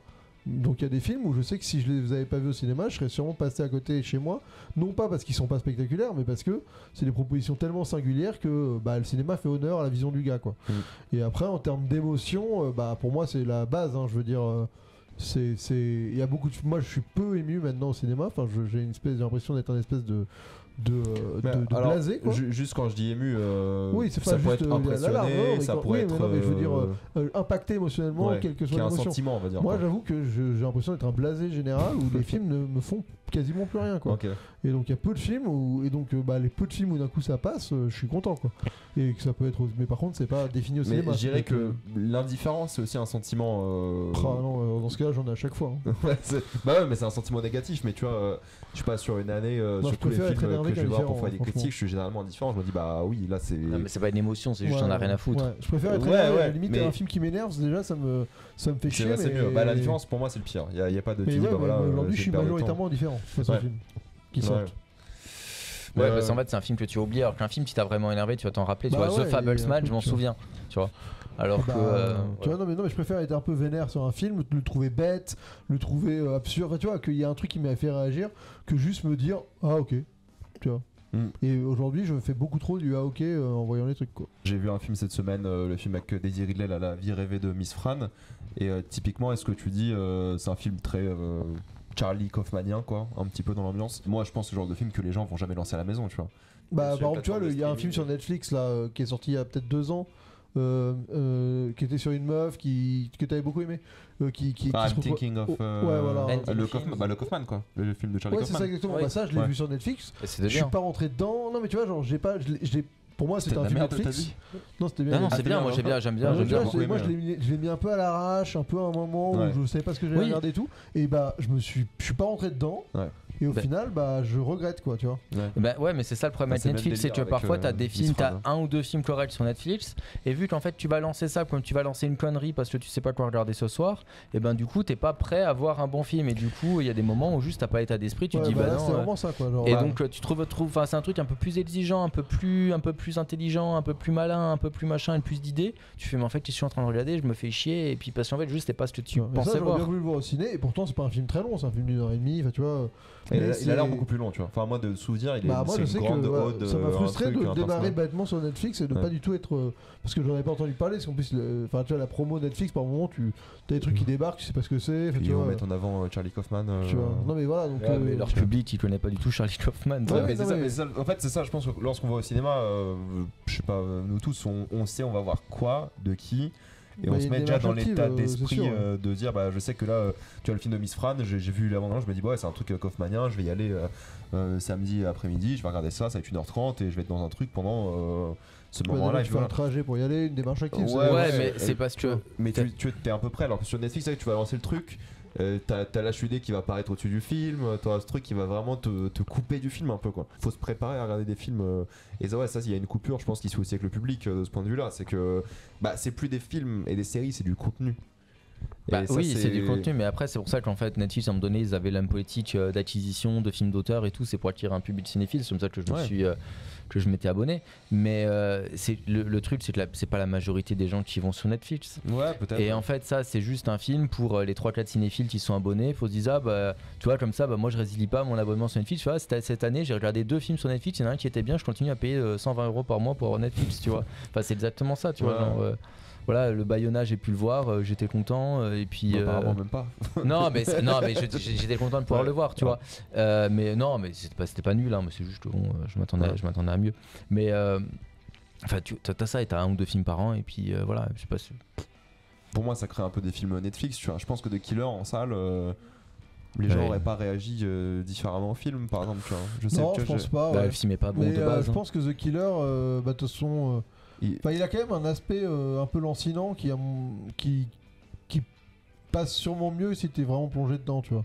Donc il y a des films où je sais que si je les avais pas vus au cinéma, je serais sûrement passé à côté chez moi, non pas parce qu'ils sont pas spectaculaires, mais parce que c'est des propositions tellement singulières que bah, le cinéma fait honneur à la vision du gars, quoi. Mmh. Et après, en termes d'émotion, euh, bah pour moi c'est la base, hein, je veux dire. Euh, c'est, c'est... Il y a beaucoup de... Moi je suis peu ému maintenant au cinéma, enfin je, j'ai une espèce, j'ai l'impression d'être un espèce de de, de, de alors, blasé, quoi. Ju- juste quand je dis ému, euh, oui, c'est ça pas pourrait juste, être euh, impressionné, la larme, non, ça quand... pourrait oui, être mais non, mais je veux dire euh... euh, impacté émotionnellement, ouais, quelle que soit un l'émotion. sentiment, on va dire. Moi quoi. j'avoue que je, j'ai l'impression d'être un blasé général où les films ne me font quasiment plus rien, quoi. Okay. Et donc il y a peu de films où, et donc euh, bah, les peu de films où d'un coup ça passe, euh, je suis content, quoi. Et que ça peut être, mais par contre c'est pas défini au mais cinéma. Je dirais que euh... l'indifférence c'est aussi un sentiment. Euh... Ah non, dans ce cas-là j'en ai à chaque fois. Hein. ouais, c'est... Bah ouais, mais c'est un sentiment négatif. Mais tu vois, euh, je sais pas, sur une année, euh, Moi, sur tous les films que je vais voir pour faire des franchement. critiques, je suis généralement indifférent. Je me dis bah oui, là c'est. Non, mais c'est pas une émotion, c'est juste ouais, on a rien à foutre. Ouais. Je préfère être ouais, énervé, ouais, à la limite mais... un film qui m'énerve déjà ça me ça me fait chier. C'est, mais... c'est mieux. Bah la différence pour moi c'est le pire. Il y a, y a pas de. Mais tu ouais, dis, bah, voilà, aujourd'hui je suis majoritairement indifférent face ouais. aux films qui sortent. Ouais. Ouais, euh... parce qu'en fait, c'est un film que tu oublies, alors qu'un film, si t'as vraiment énervé, tu vas t'en rappeler. Bah tu vois, ouais, The Fablesman, je m'en tu souviens. Tu vois. Alors bah, que. Euh, tu ouais. vois, non mais, non, mais je préfère être un peu vénère sur un film, le trouver bête, le trouver euh, absurde. Enfin, tu vois, qu'il y a un truc qui m'a fait réagir, que juste me dire ah ok. Tu vois. Mm. Et aujourd'hui, je fais beaucoup trop du ah ok euh, en voyant les trucs, quoi. J'ai vu un film cette semaine, euh, le film avec Daisy Ridley, là, La vie rêvée de Miss Fran. Et euh, typiquement, est-ce que tu dis, euh, c'est un film très. Euh, Charlie Kaufmanien, quoi, un petit peu dans l'ambiance. Moi, je pense que c'est le genre de film que les gens vont jamais lancer à la maison, tu vois. Bah, par exemple, tu vois, il y a un film sur Netflix là euh, qui est sorti il y a peut-être deux ans, euh, euh, qui était sur une meuf qui que t'avais beaucoup aimé, euh, qui qui. Ah, qui I'm se thinking of. Euh, ouais, voilà. Euh, le, Kaufman, bah, le Kaufman, quoi, le, le film de Charlie ouais, Kaufman. Ouais, c'est ça exactement. Ouais. Bah ça, je l'ai ouais. vu sur Netflix. C'est je suis pas rentré dedans. Non, mais tu vois, genre, j'ai pas, je l'ai, je l'ai... Pour moi, c'était, c'était un film merde, Netflix. Non, c'était bien. Non, non, ah, c'est bien. Moi, j'aime bien, j'aime bien. J'aime bien. bien. Moi, je l'ai, je l'ai mis un peu à l'arrache, un peu à un moment ouais. où je savais pas ce que j'allais oui. regarder et tout. Et bah, je me suis, je suis pas rentré dedans. Ouais. Et au bah. final, bah, je regrette, quoi, tu vois. Ouais, bah, ouais mais c'est ça le problème avec bah, Netflix, c'est que parfois, euh, t'as des films, t'as un ou deux films corrects sur Netflix, et vu qu'en fait, tu vas lancer ça comme tu vas lancer une connerie parce que tu sais pas quoi regarder ce soir, et ben du coup, t'es pas prêt à voir un bon film, et du coup, il y a des moments où juste t'as pas état d'esprit, tu ouais, te dis bah, bah là, non. C'est euh... vraiment ça, quoi. Genre, et bah. donc, tu trouves, trouves, enfin, c'est un truc un peu plus exigeant, un peu plus, un peu plus intelligent, un peu plus malin, un peu plus machin, et plus d'idées. Tu fais, mais en fait, je suis en train de regarder, je me fais chier, et puis parce qu'en fait, juste, c'est pas ce que tu ouais, pensais ça, voir. J'aurais bien voulu le voir au ciné, et pourtant, c'est pas un film très long, c'est un film d'une heure et demie, tu vois. Il a, il a l'air beaucoup plus long, tu vois. Enfin, moi, de souvenir, il est bah, moi, c'est je sais une grande que, ode. Ouais, ça m'a frustré truc, de démarrer bêtement sur Netflix et de ouais. pas du tout être. Euh, parce que j'en avais pas entendu parler, parce qu'en plus, enfin, tu vois, la promo Netflix, par moment, tu as des trucs qui débarquent, tu sais pas ce que c'est. Puis ils vont mettre en avant Charlie Kaufman. Euh... Tu vois. Non, mais voilà. Donc, ouais, euh, mais leur public, il connaît pas du tout Charlie Kaufman. Ouais, ouais, mais c'est ça, mais ça, en fait, c'est ça, je pense que lorsqu'on va au cinéma, euh, je sais pas, nous tous, on, on sait, on va voir quoi, de qui. Et bah, on se met déjà dans l'état active, d'esprit euh, euh, de dire bah je sais que là euh, tu as le film de Miss Fran, j'ai, j'ai vu l'abandon, je me dis bah, ouais c'est un truc euh, Kaufmanien, je vais y aller euh, euh, samedi après-midi, je vais regarder ça, ça va être une heure trente et je vais être dans un truc pendant euh, ce ouais, moment-là. Tu fais un trajet pour y aller, une démarche active. Ouais, ouais, ouais mais c'est parce que. Mais tu, tu es à peu près, alors que sur Netflix, tu vas lancer le truc. Euh, t'as, t'as l'H U D qui va apparaître au-dessus du film, t'as ce truc qui va vraiment te, te couper du film un peu quoi. Faut se préparer à regarder des films euh, et ça ouais ça il y a une coupure je pense qui se fait aussi avec le public euh, de ce point de vue là, c'est que bah c'est plus des films et des séries, c'est du contenu. Bah ça, oui c'est... c'est du contenu mais après c'est pour ça qu'en fait Netflix à un moment donné ils avaient la politique euh, d'acquisition de films d'auteur et tout, c'est pour attirer un public cinéphile, c'est comme ça que je me ouais. suis euh, que je m'étais abonné mais euh, c'est, le, le truc c'est que la, c'est pas la majorité des gens qui vont sur Netflix ouais peut-être et en fait ça c'est juste un film pour euh, les trois quatre cinéphiles qui sont abonnés, faut se dire ah, bah tu vois comme ça bah moi je résilie pas mon abonnement sur Netflix, tu vois cette, cette année j'ai regardé deux films sur Netflix, il y en a un qui était bien, je continue à payer euh, cent vingt euros par mois pour avoir Netflix tu vois, enfin c'est exactement ça tu ouais. vois genre, euh, voilà le Bayona j'ai pu le voir, euh, j'étais content euh, et puis bah, apparemment euh... même pas non mais non mais je, j'étais content de pouvoir ouais. le voir tu ouais. vois euh, mais non mais c'était pas, c'était pas nul hein, mais c'est juste bon je m'attendais ouais. je m'attendais à mieux mais euh, enfin tu as ça et t'as un ou deux films par an et puis euh, voilà je sais pas si... pour moi ça crée un peu des films Netflix tu vois, je pense que The Killer en salle euh... les gens n'auraient ouais. pas réagi euh, différemment au film par exemple tu vois. Je sais non que je pense j'ai... pas ouais. bah, le film est pas bon mais, de base euh, je hein. pense que The Killer euh, bah de toute façon euh, il... Enfin, il a quand même un aspect euh, un peu lancinant qui, a, qui, qui passe sûrement mieux si t'es vraiment plongé dedans, tu vois.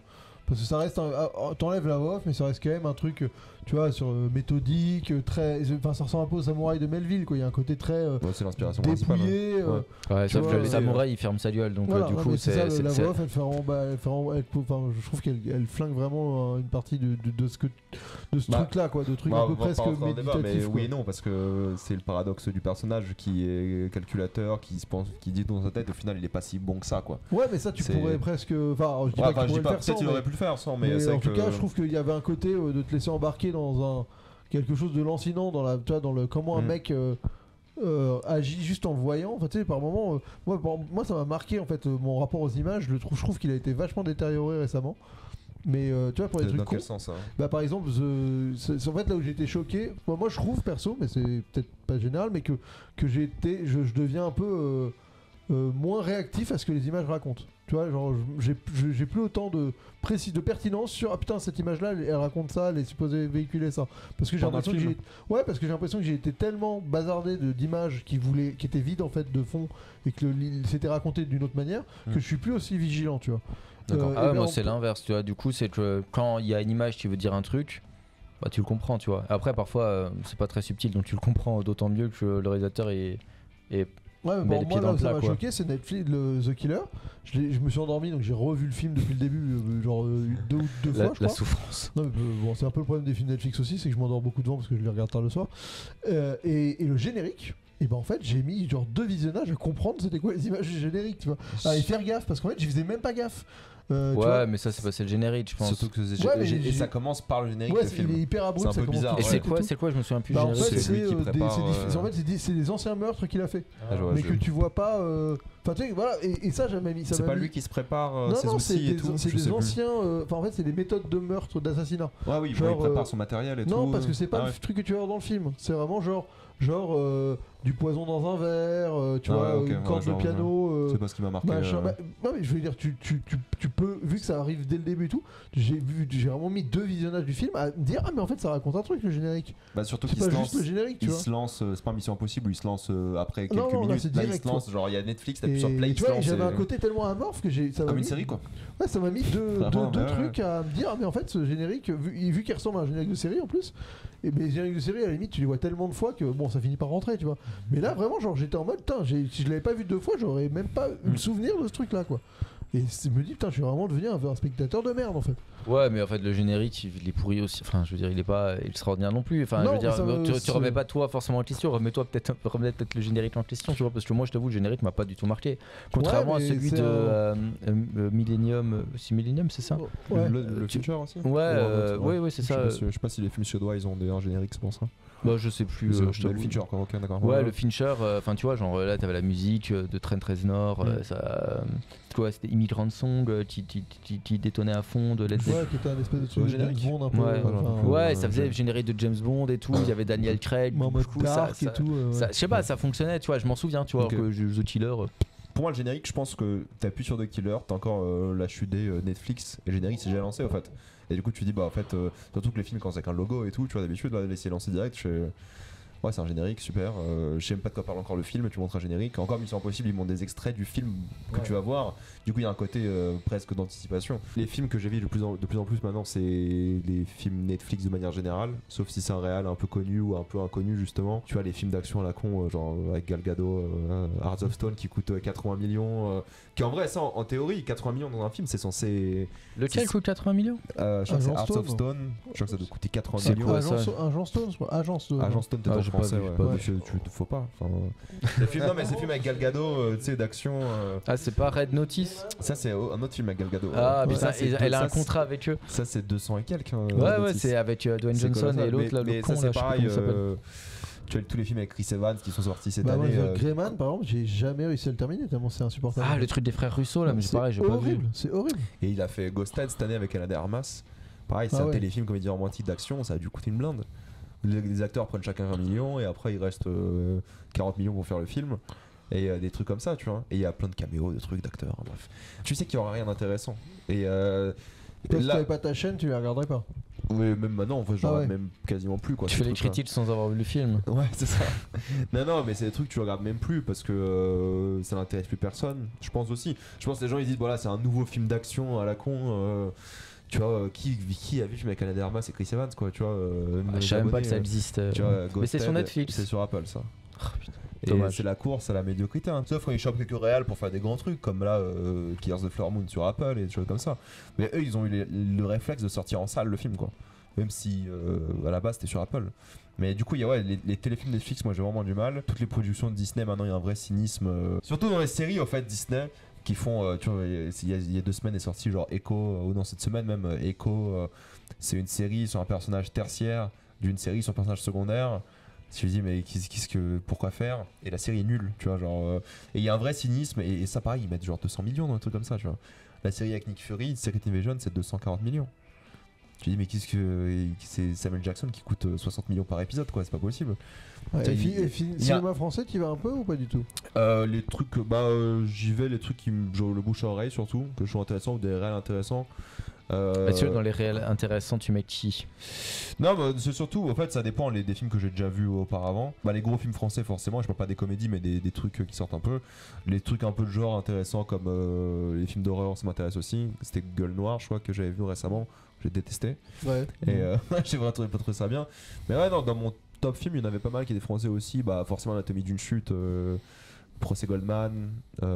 Parce que ça reste un, ah, t'enlèves la voix off, mais ça reste quand même un truc, tu vois, sur euh, méthodique, très, enfin ça ressemble un peu au Samouraï de Melville, quoi. Il y a un côté très euh, Ouais, c'est l'inspiration principale. dépouillé. hein. euh, Ouais. Ouais, Tu sauf vois, que le euh, samouraï il ferme sa gueule, donc voilà, euh, du non, coup mais c'est ça, c'est. la c'est- voix off, elle fait vraiment, bah, elle fait vraiment- elle- enfin, je trouve qu'elle elle flingue vraiment euh, une partie de, de, de ce que, de ce Bah, truc-là, quoi, de trucs Bah, un on peu va presque pas rentrer dans le débat, mais méditatifs. oui et quoi. non, parce que c'est le paradoxe du personnage qui est calculateur, qui se pense, qui dit dans sa tête, au final il est pas si bon que ça, quoi. Ouais, mais ça, tu C'est- pourrais presque, enfin, je dis Ouais, pas que enfin, tu je dis pourrais le pas, faire peut-être sans, il mais- aurait pu le faire sans, mais, Mais c'est en vrai tout que. cas, je trouve qu'il y avait un côté euh, de te laisser embarquer dans un quelque chose de lancinant, dans la, tu vois, dans le comment un Mm. mec euh, euh, agit juste en le voyant. Enfin, tu sais, par moment, euh, moi, par- moi, ça m'a marqué en fait euh, mon rapport aux images. Je le trouve, je trouve qu'il a été vachement détérioré récemment. Mais euh, tu vois, pour les Dans trucs quel cons, sens, hein bah par exemple, The- c'est c'est en fait là où j'ai été choqué. Moi, moi, je trouve perso, mais c'est peut-être pas général, mais que que j'ai été, je, je deviens un peu euh, euh, moins réactif à ce que les images racontent. Tu vois, genre, je- j'ai je- j'ai plus autant de précis, de pertinence sur ah putain cette image-là, elle, elle raconte ça, elle est supposée véhiculer ça. Parce que j'ai Pendant le l'impression que film. j'ai, ouais, parce que j'ai l'impression que j'ai été tellement bazardé de- d'images qui voulaient, qui étaient vides en fait de fond et que le- li- c'était raconté d'une autre manière Mm. que je suis plus aussi vigilant, tu vois. D'accord. Euh, Ah et ouais, ben, moi on c'est peut- l'inverse, tu vois. Du coup, c'est que quand il y a une image qui veut dire un truc, bah tu le comprends, tu vois. Après, parfois, euh, c'est pas très subtil, donc tu le comprends d'autant mieux que le réalisateur est. est... Ouais, mais met bon, les moi pieds là dans où le ça plat, m'a quoi. choqué, c'est Netflix, le The Killer. Je, l'ai- je me suis endormi, donc j'ai revu le film depuis le début, euh, genre euh, deux ou deux La, fois, je la crois. souffrance. Non, mais, euh, bon, c'est un peu le problème des films Netflix aussi, c'est que je m'endors beaucoup devant parce que je les regarde tard le soir. Euh, et, et le générique, et ben en fait, j'ai mis genre deux visionnages à comprendre c'était quoi les images du générique, tu vois. Ah, et faire gaffe, parce qu'en fait, j'y faisais même pas gaffe. Euh, tu Ouais, vois. mais ça, c'est passé le générique, je pense. Surtout que c'est- Ouais, et, mais et j'ai- ça commence par le générique Ouais, de c'est- il est film. hyper abrupt, C'est un ça peu commence bizarre, tout Et de ouais. c'est suite quoi, et tout. c'est quoi Je me souviens plus. Bah, du en générique. fait, c'est lui c'est qui euh, des, prépare, c'est des- euh, en fait, c'est des, c'est des anciens meurtres qu'il a fait, Ah, je vois, mais je- que tu vois pas. euh, Enfin, tu sais, voilà, et, et ça, j'ai mis. ça C'est m'a pas mis- lui qui se prépare euh, Non, ses non, c'est outils et des, tout. c'est je des sais plus. anciens. euh, Enfin, en fait, c'est des méthodes de meurtre, d'assassinat. Ouais, oui, genre, il prépare euh, son matériel et tout. Non, parce que c'est pas Ah le ouais. truc que tu vas voir dans le film. C'est vraiment genre, genre euh, du poison dans un verre, euh, tu Ah vois, ouais, ok, une ouais, corde genre, de piano. euh, C'est pas ce qui m'a marqué. machin. euh, Bah, non, mais je veux dire, tu, tu, tu, tu peux, vu que ça arrive dès le début et tout, j'ai vu, j'ai vraiment mis deux visionnages du film à me dire ah mais en fait ça raconte un truc le générique. Bah, surtout C'est qu'il pas se juste lance. le générique, tu Il vois. se lance, euh, c'est pas Mission Impossible, il se lance euh, après quelques Non, non, là, minutes. c'est Là, il direct, se lance, genre il y a Netflix, t'appuies Et sur play, il tu se vois, lance. j'avais et- un côté tellement amorphe que j'ai, ça m'a Comme une mis- série, quoi. Ouais, ça m'a mis deux, Vraiment, deux, deux ouais, trucs à me dire, ah, mais en fait, ce générique, vu, vu qu'il ressemble à un générique de série en plus, et ben, les génériques de série, à la limite, tu les vois tellement de fois que bon, ça finit par rentrer, tu vois. Mais là, vraiment, genre, j'étais en mode, putain, j'ai- si je l'avais pas vu deux fois, j'aurais même pas eu le Mm. souvenir de ce truc-là, quoi. Et je me dis, putain, je suis vraiment devenu un, un spectateur de merde, en fait. Ouais, mais en fait, le générique, il est pourri aussi. Enfin, je veux dire, il est pas extraordinaire non plus. Enfin, Non, je veux dire, mais ça me- tu, tu c'est- remets pas toi forcément en question, remets-toi peut-être remets peut-être le générique en question, tu vois, parce que moi, je t'avoue, le générique m'a pas du tout marqué. Contrairement Ouais, à mais celui c'est de un- euh, euh, Millennium, euh, c'est Millennium, c'est ça Ouais. Le, le tu- Fincher aussi Ouais, euh, ouais, ouais, c'est Je sais ça. pas si- Je sais pas si les films suédois ils ont des un générique, c'est pour ça. Bah, je sais plus. C'est euh, le je t'avoue. Fincher, quoi, ok, d'accord. Ouais, le Fincher, enfin tu vois, genre là t'avais la musique euh, de Trent Reznor, euh, Mm. ça, euh, quoi, c'était Immigrant Song euh, qui, qui, qui, qui détonnait à fond de Led Zeppelin. Ouais, qui était un espèce de truc Le de générique. James Bond un peu. Ouais. enfin, Ouais, Euh, ça faisait je- le générique de James Bond et tout, il y avait Daniel Craig, mais en mode du coup, ça, dark ça, et tout. euh, ça- ouais. je sais pas, ça fonctionnait, tu vois, je m'en souviens, tu vois, Ok. que The Killer. euh, Pour moi, le générique, je pense que t'appuies sur The Killer, t'as encore euh, la chute des euh, Netflix, et le générique c'est déjà lancé en fait. Et du coup, tu dis, bah en fait, euh, surtout que les films quand c'est avec un logo et tout, tu vois, d'habitude, bah, laisser lancer direct, je fais, ouais, c'est un générique, super. Euh, je sais même pas de quoi parle encore le film, tu montres un générique. Encore Mission Impossible, ils montrent des extraits du film que Ouais. tu vas voir. Du coup, il y a un côté euh, presque d'anticipation. Les films que j'ai vus de plus, en, de plus en plus maintenant, c'est les films Netflix de manière générale, sauf si c'est un réal un peu connu ou un peu inconnu, justement. Tu vois, les films d'action à la con, euh, genre euh, avec Gal Gadot, euh, Hearts of Stone qui coûte euh, quatre-vingts millions. Euh, qui en vrai, ça, en, en théorie, quatre-vingts millions dans un film, c'est censé. Lequel C'est- coûte quatre-vingts millions Euh, je crois que c'est Agent Hearts of Stone. Stone. Je crois que ça doit coûter quatre-vingts C'est millions. quoi, Agent, ça Agent Stone, je crois. Agent Stone. Agent Stone, peut-être Ah, en j'ai pas français, vu, ouais. j'ai pas Ouais, vu. tu, tu- faut pas. Enfin, les films, non, mais ces films avec Gal Gadot, euh, tu sais, d'action. euh, Ah, c'est pas Red Notice ça, c'est un autre film avec Gal Gadot. Ah, Ouais. mais Ça, ça, c'est elle, deux- elle a un ça, c'est- contrat avec eux. Ça, c'est deux cents et quelques. hein, Ouais, ouais, Notice. c'est avec euh, Dwayne C'est Johnson colossal. et l'autre, Mais- là, le mais con, ça, là, c'est je sais plus pareil. comment il s'appelle. euh, Tu as tous les films avec Chris Evans qui sont sortis cette Bah, moi, année. The euh, Greyman, par exemple, j'ai jamais réussi à le terminer tellement c'est insupportable. Ah, le truc des frères Russo, là, mais c'est pareil, j'ai pas vu. horrible, c'est horrible. Et il a fait Ghost Head cette année avec Ana de Armas. Pareil, c'est Ah un ouais. téléfilm comédie romantique d'action, ça a dû coûter une blinde. Les, les acteurs prennent chacun un million et après il reste euh, quarante millions pour faire le film. Et euh, des trucs comme ça, tu vois. Et il y a plein de caméos, de trucs d'acteurs, hein, bref. Tu sais qu'il y aura rien d'intéressant. Et euh, Toi, si là, t'avais pas ta chaîne, tu la regarderais pas. ouais, même maintenant, en vrai, j'en Ah ouais. regarde même quasiment plus. Quoi, Tu ces fais les trucs-là. critiques sans avoir vu le film. Ouais, c'est ça. non, non, mais c'est des trucs que tu regardes même plus parce que euh, ça n'intéresse plus personne. Je pense aussi. Je pense que les gens ils disent voilà, c'est un nouveau film d'action à la con. euh, Tu vois, euh, qui, qui a vu le film avec Ana de Armas, c'est Chris Evans, quoi, tu vois. Euh, Ah, je savais même pas que ça existe. Tu vois, mais c'est sur Ghosted, Netflix. C'est sur Apple, ça. Oh, putain. Et Dommage. c'est la course à la médiocrité. Hein. Sauf quand ils chopent quelques réals pour faire des grands trucs, comme là, euh, Killers of the Flower Moon sur Apple et des choses comme ça. Mais eux, ils ont eu les- le réflexe de sortir en salle le film, quoi. Même si euh, à la base c'était sur Apple. Mais du coup, il y a ouais, les, les téléfilms Netflix, moi j'ai vraiment du mal. Toutes les productions de Disney, maintenant il y a un vrai cynisme. euh, Surtout dans les séries, en fait, Disney, qui font. euh, tu vois, il y, a, il y a deux semaines est sorti genre Echo, euh, ou non, cette semaine même, euh, Echo, euh, c'est une série sur un personnage tertiaire d'une série sur un personnage secondaire. Je me dis, mais qu'est-ce qu'est-ce que, pourquoi faire? Et la série est nulle, tu vois. Genre, euh, et il y a un vrai cynisme, et, et ça, pareil, ils mettent genre deux cents millions dans un truc comme ça, tu vois. La série avec Nick Fury, Secret Invasion, c'est deux cent quarante millions. Tu dis mais qu'est-ce que c'est Samuel Jackson qui coûte soixante millions par épisode, quoi, c'est pas possible. Ouais, T'as- et fi- il- et fi- il y a- cinéma français, tu y vas un peu ou pas du tout? Euh, les trucs, bah euh, j'y vais, les trucs qui me genre, le bouche à oreille surtout, que je trouve intéressants ou des réels intéressants. Euh, Bah, tu vois, dans les réels intéressants, tu mets qui? Non, bah, c'est surtout, en fait, ça dépend les, des films que j'ai déjà vus auparavant. Bah, les gros films français, forcément, je parle pas des comédies, mais des, des trucs qui sortent un peu. Les trucs un peu de genre intéressants, comme euh, les films d'horreur, ça m'intéresse aussi. C'était Gueule Noire, je crois, que j'avais vu récemment. J'ai détesté. Ouais. Et euh, j'ai vraiment trouvé, pas trouvé ça bien. Mais ouais, non, dans mon top film, il y en avait pas mal qui étaient français aussi. Bah, forcément, Anatomie d'une chute, euh, Procès Goldman.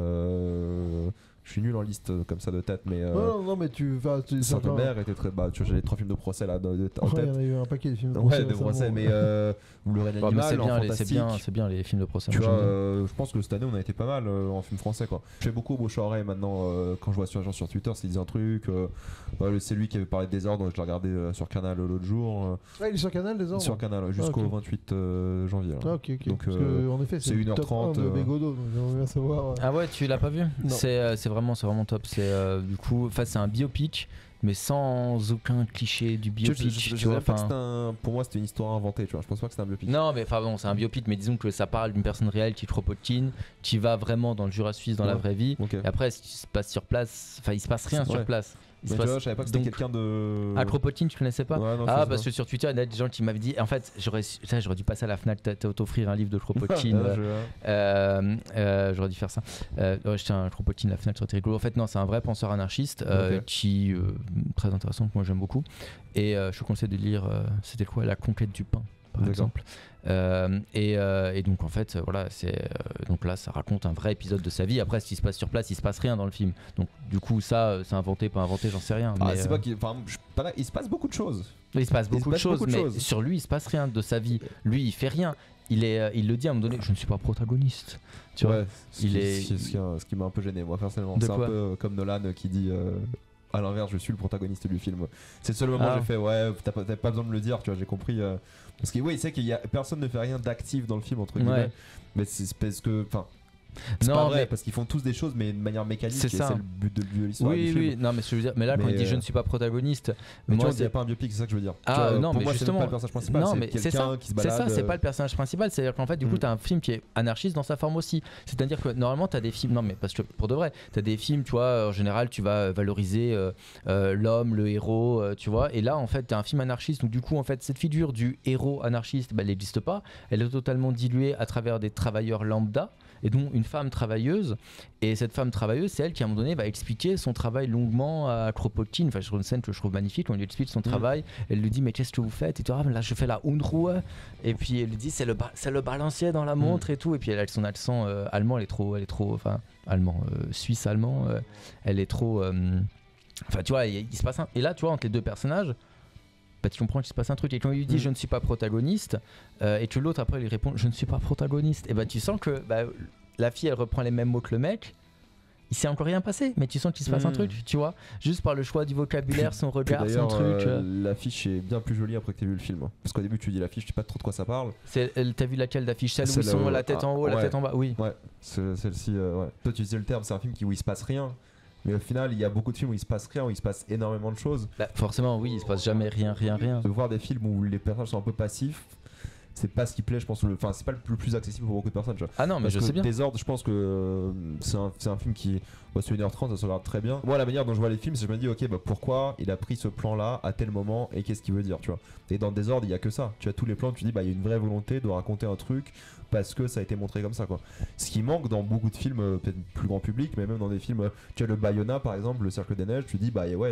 Euh, je suis nul en liste euh, comme ça de tête, mais. Euh, Non, non, non, mais tu vas. Tu, ça va- Sainte-Mère était très. Bah, tu vois, j'ai les trois films de procès là de, de- en Ouais, il y tête. en a eu un paquet de films. Ouais, de récemment, procès, ouais. mais euh, ou le Reine Bah, mais Animal, c'est bien, en les- c'est fantastique. bien, c'est bien les films de procès. Tu moi, vois, j'aime bien. euh, je pense que cette année on a été pas mal euh, en film français, quoi. Je fais beaucoup au bouche à oreille maintenant euh, quand je vois sur les gens sur Twitter, s'ils disent un truc. euh, ouais, c'est lui qui avait parlé de Désordre, je l'ai regardé euh, sur Canal euh, l'autre jour. euh, Ah, il est sur Canal, les ordres sur Canal ouais, jusqu'au Ah, ok. vingt-huit euh, janvier. là. Ah, ok, ok. Donc, Parce euh, que, en effet, c'est c'est le une heure top trente, un de euh, Bégodeau, donc j'aimerais bien savoir. euh, Ah ouais, tu l'as pas vu? Non. C'est euh, c'est vraiment, c'est vraiment top. C'est euh, du coup, enfin c'est un biopic, mais sans aucun cliché du Tu vois, biopic. je- je- je tu vois, dirais pas que enfin- c'était un- pour moi, c'était une histoire inventée, tu vois. Je pense pas que c'était un biopic. Non, mais enfin bon, c'est un biopic, mais disons que ça parle d'une personne réelle qui est Kropotkin, qui va vraiment dans le Jura suisse dans la Ouais. vraie vie. Ok. Et après, ce qui se passe sur place, enfin il se passe rien Ouais. sur place. Il se Mais tu passe- vois, je savais pas que c'était donc- quelqu'un de. Ah, Kropotkin, tu connaissais pas? Ouais, non, je Ah, sais parce pas. que sur Twitter, il y a des gens qui m'avaient dit. En fait, j'aurais ça, j'aurais dû passer à la Fnac t- t- t'offrir un livre de Kropotkin. Ah, euh, je- euh, euh, j'aurais dû faire ça. Euh, ouais, j'étais un Kropotkin, la Fnac, ça aurait été rigolo. En fait, non, c'est un vrai penseur anarchiste euh, Ok. qui euh, très intéressant, que moi j'aime beaucoup. Et euh, je te conseille de lire. euh, C'était quoi? La conquête du pain, par D'accord. exemple. Euh, et, euh, et donc en fait, euh, voilà, c'est euh, donc là, ça raconte un vrai épisode de sa vie. Après, ce qui se passe sur place, il se passe rien dans le film. Donc du coup, ça, euh, c'est inventé, pas inventé, j'en sais rien. Ah, mais, c'est euh, pas qu'il. Enfin, je- pas là, il se passe beaucoup de choses. il se passe Il se beaucoup de passe choses, beaucoup de mais choses. sur lui, il se passe rien de sa vie. Lui, il fait rien. Il, est, euh, il le dit à un moment donné, je ne suis pas protagoniste. Tu vois Ouais, ce il qui- est- ce qui, ce qui- ce qui m'a un peu gêné, moi personnellement. De C'est un quoi peu euh, comme Nolan euh, qui dit euh, à l'inverse, je suis le protagoniste du film. C'est le seul moment Ah. où j'ai fait, ouais, t'as pas, t'as pas besoin de me le dire, tu vois, j'ai compris. euh, parce que, oui, c'est qu'il y a personne ne fait rien d'actif dans le film, entre guillemets. Ouais. Mais c'est c'est parce que. Enfin. C'est Non, pas vrai, mais- parce qu'ils font tous des choses, mais de manière mécanique, C'est et ça. c'est le but de, de l'histoire Oui, du film. oui, non, mais ce que je veux dire, mais là, quand Mais, il dit je euh, ne suis pas protagoniste, Mais tu moi, vois, il c'est n'y a pas un biopic, c'est ça que je veux dire. Ah, Tu vois, non, pour mais moi, c'est même justement- pas le personnage principal, non, c'est mais c'est ça, quelqu'un qui se c'est balade. ça, c'est euh, pas le personnage principal. C'est-à-dire qu'en fait, du coup, Mm. t'as un film qui est anarchiste dans sa forme aussi. C'est-à-dire que normalement, t'as des films, non, mais parce que pour de vrai, t'as des films, tu vois, en général, tu vas valoriser euh, euh, l'homme, le héros, euh, tu vois. Et là, en fait, t'as un film anarchiste. Donc, du coup, en fait, cette figure du héros anarchiste, bah, elle n'existe pas. Elle est totalement diluée à travers des travailleurs lambda. Et dont une femme travailleuse, et cette femme travailleuse, c'est elle qui à un moment donné va expliquer son travail longuement à Kropotkin. Enfin, je trouve une scène que je trouve magnifique, on lui explique son travail, elle lui dit mais qu'est-ce que vous faites? Et tu vois, là je fais la Unruhe, et puis elle lui dit c'est le, ba- c'est le balancier dans la montre et tout, et puis elle a son accent euh, allemand, elle est trop, elle est trop, enfin allemand, euh, suisse-allemand, euh, elle est trop, euh, enfin tu vois, il, il se passe un, et là tu vois entre les deux personnages, bah, tu comprends qu'il se passe un truc. Et quand il lui dit Mm. je ne suis pas protagoniste, euh, et que l'autre après lui répond je ne suis pas protagoniste, et bah tu sens que bah, la fille elle reprend les mêmes mots que le mec. Il s'est encore rien passé, mais tu sens qu'il se passe un Mm. truc, tu vois, juste par le choix du vocabulaire, son Puis regard, son d'ailleurs, truc. euh, euh. l'affiche est bien plus jolie après que tu as vu le film. Parce qu'au début, tu dis l'affiche, tu sais pas trop de quoi ça parle. C'est, elle- t'as vu laquelle d'affiche? Celle où Celle ils sont où- la tête ah, en haut, la ouais. tête en bas? Oui. Ouais, ce- celle-ci, euh, ouais. Toi, tu disais le terme, c'est un film qui, où il se passe rien. Mais au final, il y a beaucoup de films où il se passe rien, où il se passe énormément de choses. Bah, forcément, oui, il se passe jamais rien, rien, rien. De voir des films où les personnages sont un peu passifs, c'est pas ce qui plaît, je pense. le- Enfin, c'est pas le plus, plus accessible pour beaucoup de personnes. Tu vois. Ah non, mais Parce je que sais bien. Désordre, je pense que euh, c'est un, c'est un film qui, bah, sur une heure trente, ça se regarde très bien. Moi, la manière dont je vois les films, c'est que je me dis, ok, bah, pourquoi il a pris ce plan-là à tel moment et qu'est-ce qu'il veut dire, tu vois. Et dans Désordre, il y a que ça. Tu as tous les plans, tu dis, bah, il y a une vraie volonté de raconter un truc parce que ça a été montré comme ça, quoi. Ce qui manque dans beaucoup de films, euh, peut-être plus grand public, mais même dans des films, euh, tu as le Bayona, par exemple, Le Cercle des Neiges, tu dis, bah, ouais,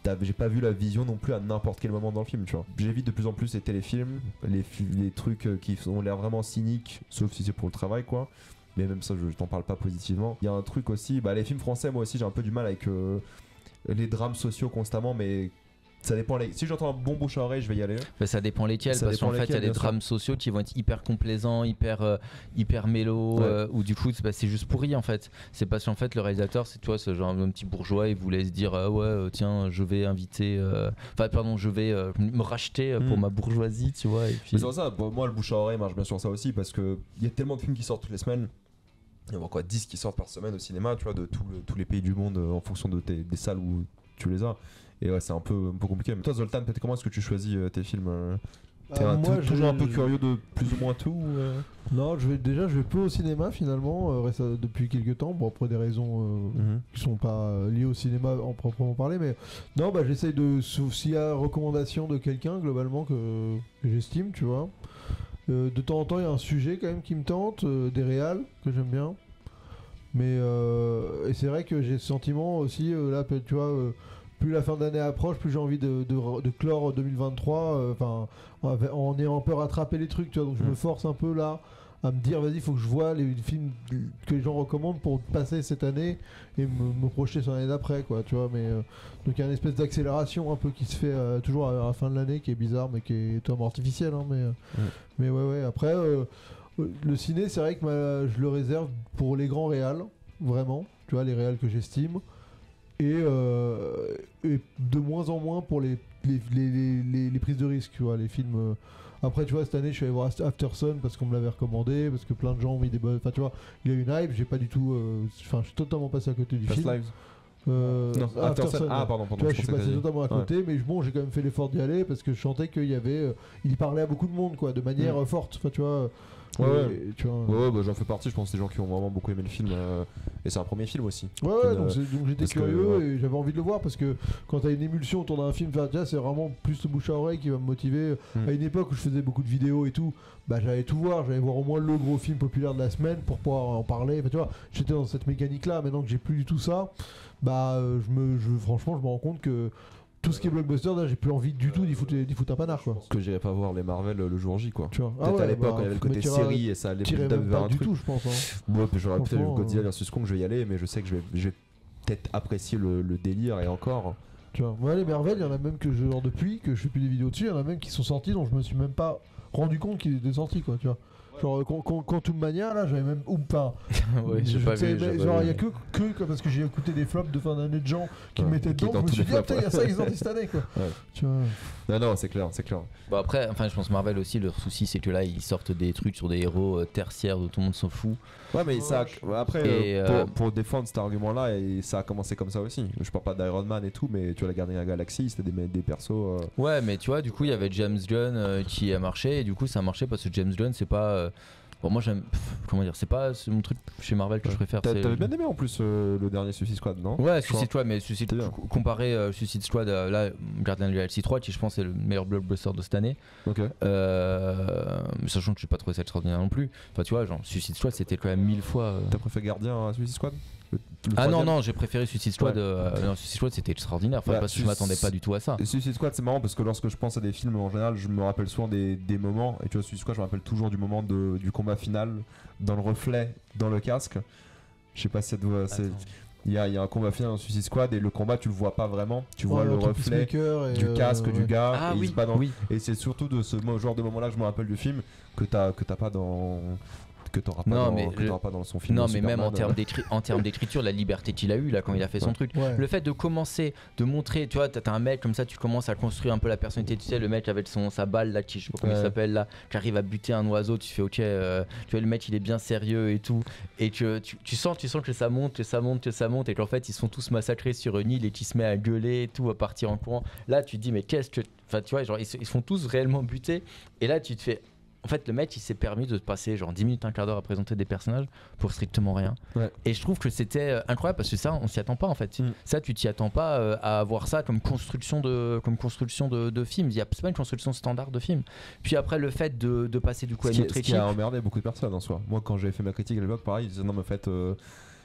j'ai pas vu la vision non plus à n'importe quel moment dans le film, tu vois. J'évite de plus en plus les téléfilms, les, les trucs qui ont l'air vraiment cyniques, sauf si c'est pour le travail, quoi. Mais même ça, je, je t'en parle pas positivement. Il y a un truc aussi, bah les films français, moi aussi, j'ai un peu du mal avec euh, les drames sociaux constamment, mais ça dépend. Les... Si j'entends un bon bouche à oreille, je vais y aller. Bah, ça dépend lesquels, Ça parce dépend qu'en fait, il y a lesquels, des bien sûr. drames sociaux qui vont être hyper complaisants, hyper, euh, hyper mélo, Ouais. euh, ou du coup, c'est bah, c'est juste pourri en fait. C'est parce qu'en fait, le réalisateur, c'est toi, ce genre un petit bourgeois, il voulait se dire, ah ouais, euh, tiens, je vais inviter, euh, enfin, pardon, je vais euh, me racheter euh, pour Mm. ma bourgeoisie, tu vois. Et puis... Mais c'est pour ça, bon, moi le bouche à oreille marche bien sur ça aussi, parce que il y a tellement de films qui sortent toutes les semaines. Il y en a quoi, dix qui sortent par semaine au cinéma, tu vois, de tout le- tous les pays du monde euh, en fonction de tes, des salles où tu les as. Et ouais, c'est un peu, un peu compliqué. Mais toi, Zoltan, peut-être comment est-ce que tu choisis euh, tes films euh, T'es Ah, un- moi, tou- toujours je- un peu curieux de plus ou moins tout euh Non, je vais, déjà, je vais peu au cinéma finalement, euh, récem- depuis quelques temps, bon, pour des raisons euh, qui sont pas euh, liées au cinéma en proprement parler, mais non, bah, j'essaye de, sauf s'il y a recommandation de quelqu'un globalement que, que j'estime, tu vois. Euh, de temps en temps, il y a un sujet quand même qui me tente, euh, des réals que j'aime bien. Mais euh, et c'est vrai que j'ai ce sentiment aussi, euh, là, peut- tu vois, euh, plus la fin d'année approche, plus j'ai envie de, de, de clore deux mille vingt-trois, euh, enfin, en, en ayant un peu rattrapé les trucs, tu vois. Donc je Mm. me force un peu là à me dire, vas-y, faut que je vois les films que les gens recommandent pour passer cette année et me, me projeter sur l'année d'après, quoi, tu vois. Mais euh, donc il y a une espèce d'accélération un peu qui se fait euh, toujours à la fin de l'année, qui est bizarre, mais qui est totalement artificielle, hein, mais, euh, Mm. mais ouais, ouais. Après. Euh, le ciné, c'est vrai que ma- je le réserve pour les grands réals, vraiment, tu vois, les réals que j'estime, et, euh, et de moins en moins pour les, les, les, les- les- les prises de risque, tu vois, les films. euh. Après, tu vois, cette année, je suis allé voir Aftersun parce qu'on me l'avait recommandé, parce que plein de gens ont mis des bonnes. Enfin, tu vois, il y a eu une hype, j'ai pas du tout. euh, Enfin, je suis totalement passé à côté du Fast film. Lives Euh, Non, Aftersun. Aftersun, Ah, ouais. pardon, Tu pardon. vois, je je suis pensais que passé t'avais dit. totalement à côté, mais bon, j'ai quand même fait l'effort d'y aller parce que je sentais qu'il y avait. euh, il y parlait à beaucoup de monde, quoi, de manière Mm. euh, forte. Enfin, tu vois. Ouais, et- ouais. et tu vois, Ouais, ouais, bah, j'en fais partie, je pense, des gens qui ont vraiment beaucoup aimé le film. euh, et c'est un premier film aussi. Ouais, ouais, Une, donc, euh, c'est- donc j'étais parce que, curieux ouais. et j'avais envie de le voir parce que quand t'as une émulsion autour d'un film, enfin, tu vois, c'est vraiment plus le bouche à oreille qui va me motiver. Mm. À une époque où je faisais beaucoup de vidéos et tout, bah j'allais tout voir, j'allais voir au moins le gros film populaire de la semaine pour pouvoir en parler. Enfin, tu vois, j'étais dans cette mécanique là. Maintenant que j'ai plus du tout ça, bah euh, je me, je, franchement, je me rends compte que tout ce qui est blockbuster, là, j'ai plus envie du tout d'y foutre, d'y foutre un panard, quoi. Que j'irais pas voir les Marvel euh, le jour J, quoi. Tu vois. Peut-être à l'époque, bah, quand il y avait le mais côté t'iras- série et ça allait t'irais plus même vers pas un du truc. tout, je pense. Hein. Ouais, puis j'aurais peut-être Franchement, Godzilla euh, versus Kong, je vais y aller, mais je sais que je vais, je vais peut-être apprécier le, le délire et encore. Tu vois, ouais, les Marvel, il y en a même que je genre depuis, que je fais plus des vidéos dessus, il y en a même qui sont sortis dont je me suis même pas rendu compte qu'ils étaient sortis, quoi, tu vois. Genre, quand, quand, Quantum Mania, là, j'avais même. Ou pas. Ouais, Je j'ai pas sais, vu, j'ai mais pas genre, vu. il y a que, que que parce que j'ai écouté des flops de fin d'année de gens qui Ouais, me mettaient qui est dedans, dans je me tous suis les dit, ah flops, putain, il y a ça, ils ont dit cette année, quoi. Ouais. Tu vois. Non, non, c'est clair, c'est clair. Bon après, enfin je pense Marvel aussi, leur souci c'est que là ils sortent des trucs sur des héros euh, tertiaires dont tout le monde s'en fout. Ouais, mais ça, a- après, Et, euh, euh, pour, pour défendre cet argument-là, et ça a commencé comme ça aussi. Je parle pas d'Iron Man et tout, mais tu vois, la Gardien de la Galaxie, c'était des, des persos. euh, Ouais, mais tu vois, du coup il y avait James Gunn euh, qui a marché et du coup ça a marché parce que James Gunn c'est pas. euh, Bon, moi j'aime. pff, Comment dire, c'est pas c'est mon truc chez Marvel que je préfère. T'a- c'est- T'avais bien aimé en plus euh, le dernier Suicide Squad, non? Ouais, Je crois. Suicide Squad, mais Suicide, C'était bien. comparé euh, Suicide Squad, euh, là, Guardian of the Galaxy trois, qui je pense est le meilleur blockbuster de cette année. Ok. Euh, sachant que j'ai pas trouvé ça extraordinaire non plus. Enfin, tu vois, genre Suicide Squad c'était quand même mille fois. euh, T'as préféré Gardien à Suicide Squad? Le- le Ah non, troisième non, j'ai préféré Suicide Squad. Ouais. euh, non, Suicide Squad c'était extraordinaire. Enfin, Ouais, parce que je Suic- m'attendais pas du tout à ça. Et Suicide Squad, c'est marrant parce que lorsque je pense à des films en général, je me rappelle souvent des, des moments. Et tu vois, Suicide Squad, je me rappelle toujours du moment de, du combat final dans le reflet, dans le casque. Je sais pas si ça doit. c'est- Attends. Il y a, il y a un combat final dans Suicide Squad et le combat, tu le vois pas vraiment. Tu vois Ouais, le entre reflet Peacemaker et, du euh, casque du ouais. gars Ah et il oui, se bat dans. oui. Et c'est surtout de ce mo- genre de moment-là que je me rappelle du film que t'as que t'as pas dans que t'auras pas, Non, dans, mais que le- t'auras pas dans son film. Non, de mais même en Superman, termes euh. d'écri- en termes d'écriture, la liberté qu'il a eu là quand il a fait son Ouais. truc. Ouais. Le fait de commencer, de montrer, tu vois, t'as t'as un mec comme ça, tu commences à construire un peu la personnalité, tu sais, le mec avec son, sa balle là, qui, je sais pas comment Ouais. il s'appelle là, qui arrive à buter un oiseau, tu fais ok, euh, tu vois, le mec il est bien sérieux et tout, et que tu, tu sens, tu sens que ça monte, que ça monte, que ça monte, et qu'en fait ils sont tous massacrés sur une île et qui se met à gueuler et tout, à partir en courant. Là tu te dis, mais qu'est-ce que. Enfin, tu vois, genre ils se, ils se font tous réellement buter, et là tu te fais. En fait, le mec, il s'est permis de passer genre dix minutes, un quart d'heure à présenter des personnages pour strictement rien. Ouais. Et je trouve que c'était euh, incroyable parce que ça, on s'y attend pas en fait. Mm. Ça, tu t'y attends pas euh, à avoir ça comme construction de, comme construction de, de film. Il y a c'est pas une construction standard de film. Puis après, le fait de, de passer du coup Ce à qui, une autre ce qui équipe. a emmerdé beaucoup de personnes en soi. Moi, quand j'avais fait ma critique à l'époque, pareil, ils disaient non, mais en fait. euh,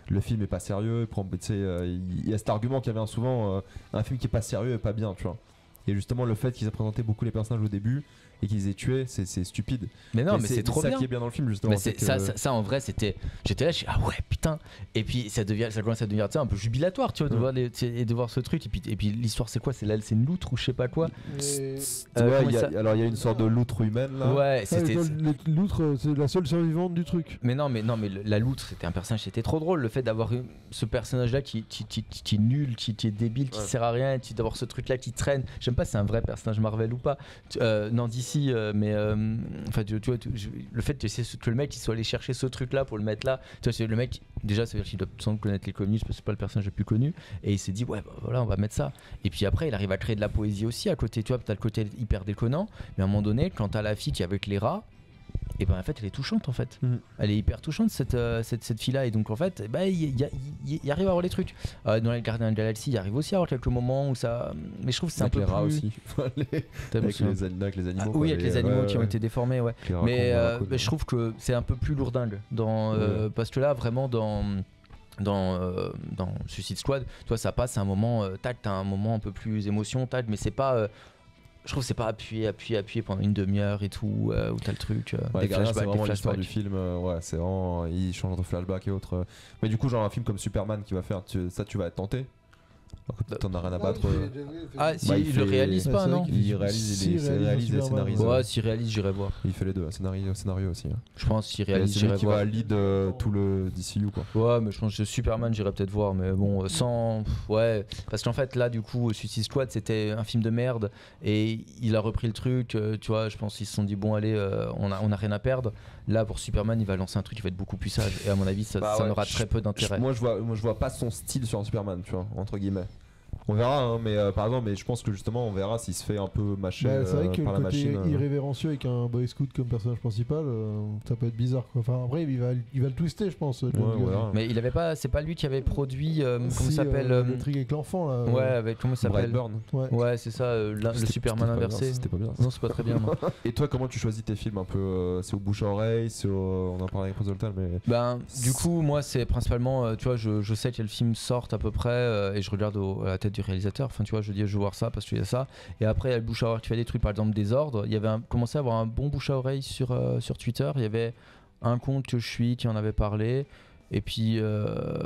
le film est pas sérieux, il prend, tu sais, euh, il il y a cet argument qui revient souvent, euh, un film qui est pas sérieux est pas bien, tu vois. Et justement le fait qu'ils aient présenté beaucoup les personnages au début et qu'ils les aient tués, c'est, c'est stupide. Mais non, Et mais c'est trop ça bien. qui est bien dans le film justement. Mais c'est c'est, que- ça, ça, ça, en vrai, c'était. J'étais là, je suis ah ouais, putain. Et puis ça devient, ça commence à devenir tu sais, un peu jubilatoire, tu vois, de, Ouais. voir les, tu sais, et de voir ce truc. Et puis, et puis l'histoire, c'est quoi? C'est là, c'est une loutre ou je sais pas quoi. Et- Euh, Ouais, comment il y a- ça- alors il y a une sorte de loutre humaine là. Ouais, Ah, c'était. le- le- L'outre, euh, c'est la seule survivante du truc. Mais non, mais non, mais le- la loutre, c'était un personnage, c'était trop drôle. Le fait d'avoir eu ce personnage-là qui, qui, qui, qui- qui est nul, qui, qui est débile, qui Ouais. sert à rien, et puis d'avoir ce truc-là qui traîne. J'aime pas si c'est un vrai personnage Marvel ou pas. Tu- Euh, non, d'ici, euh, mais euh, enfin, tu, tu vois, tu- je- le fait que, c'est- que le mec il soit allé chercher ce truc-là pour le mettre là, tu vois, c'est le mec déjà, ça veut dire qu'il doit sans doute connaître les comics parce que c'est pas le personnage le plus connu, et il s'est dit ouais, bah, voilà, on va mettre ça. Et puis après, il arrive à créer de la poésie aussi à côté. Tu vois, t'as le côté hyper déconnant, mais à un moment donné, quand t'as la fille qui est avec les rats. Et ben en fait elle est touchante en fait. Mhm. Elle est hyper touchante cette, euh, cette, cette fille là et donc en fait bah, il, y a- il- il arrive à avoir les trucs. Euh, dans les Gardiens de la Galaxie il arrive aussi à avoir quelques moments où ça. Mais je trouve que c'est un Avec peu les rats plus... aussi. Les- T'as avec, vu ça les, ani- avec les animaux. Ah, quoi, oui avec les animaux ouais, qui ont ouais. été déformés ouais. Les raccoons, Mais, les euh, raccoons, mais je trouve que c'est un peu plus lourdingue dans euh, parce que là vraiment dans dans, euh, dans Suicide Squad, toi ça passe à un moment, euh, tac, t'as un moment un peu plus émotion, tac, mais c'est pas, euh, je trouve que c'est pas appuyé, appuyé, appuyé pendant une demi-heure et tout, euh, où t'as le truc, euh, Ouais, des les Gardiens, c'est flashbacks, des vraiment l'histoire du flashbacks. film. euh, ouais, c'est vraiment. Il change entre flashback et autres. euh. Mais du coup, genre un film comme Superman qui va faire, tu- ça, tu vas être tenté. Alors que t'en as rien à battre. euh. Ah si, Bah, il, il le fait- réalise Ouais, pas c'est vrai non qu'il- Il réalise, Si, il, il est- réalise réalise et Superman, scénarise. ouais. Ouais, s'il réalise, j'irai voir. Il fait les deux, scénario, scénario aussi. hein. Je pense s'il Et réalise, c'est j'irai lui qui voir. va lead euh, tout le D C U quoi. Ouais, mais je pense que Superman, j'irais peut-être voir, mais bon, euh, sans. pff, Ouais, parce qu'en fait, là, du coup, Suicide Squad, c'était un film de merde, et il a repris le truc, euh, tu vois, je pense qu'ils se sont dit, bon, allez, euh, on, a, on a rien à perdre. Là, pour Superman, il va lancer un truc qui va être beaucoup plus sage, et à mon avis, ça, Bah ça ouais, n'aura je- très peu Je- d'intérêt. moi, je vois, moi je vois pas son style sur un Superman, tu vois, entre guillemets. On verra, hein, mais euh, par exemple, mais je pense que justement, on verra s'il se fait un peu mâcher Bah, c'est vrai euh, que par le la côté machine. euh. irrévérencieux avec un boy scout comme personnage principal, euh, ça peut être bizarre quoi. Enfin après il va, il va le twister je pense. James Ouais, on Gunn. verra. Mais il avait pas, c'est pas lui qui avait produit, euh, comment Si, ça s'appelle euh, euh, le truc avec l'enfant là. Ouais, avec, comment ça s'appelle Brightburn. Ouais. Ouais, c'est ça, euh, l'un- le C'était- Superman c'était pas bien, inversé. C'était pas bien. ça. Non, c'est pas très bien, non. Et toi, comment tu choisis tes films un peu euh, c'est au bouche à oreille, c'est au- on en parlait avec Prince Zoltan, mais Ben, du coup, moi, c'est principalement, euh, tu vois, je, je sais quel film sort à peu près euh, et je regarde au- à la tête du réalisateur. Enfin, tu vois, je dis, je veux voir ça parce qu'il y a ça. Et après, il y a le bouche à oreille qui fait des trucs, par exemple, Désordre. Il y avait un, commencé à avoir un bon bouche à oreille sur, euh, sur Twitter. Il y avait un compte que je suis qui en avait parlé. Et puis, euh,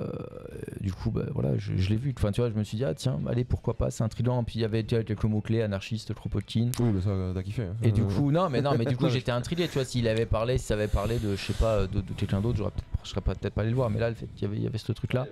du coup, bah, voilà, je, je l'ai vu. Enfin, tu vois, je me suis dit, ah tiens, allez, pourquoi pas, c'est intriguant. Puis il y avait tu vois, quelques mots-clés, anarchiste, Kropotkin. oui, mais ça euh, t'as kiffé. hein. Et du Euh, coup, non, mais non, mais du coup, Non, j'étais intrigué. Tu vois, s'il avait parlé, si ça avait parlé de, je sais pas, de, de quelqu'un d'autre, j'aurais peut-être- je serais pas- peut-être pas allé le voir. Mais là, le fait qu'il y avait, il y avait ce truc-là.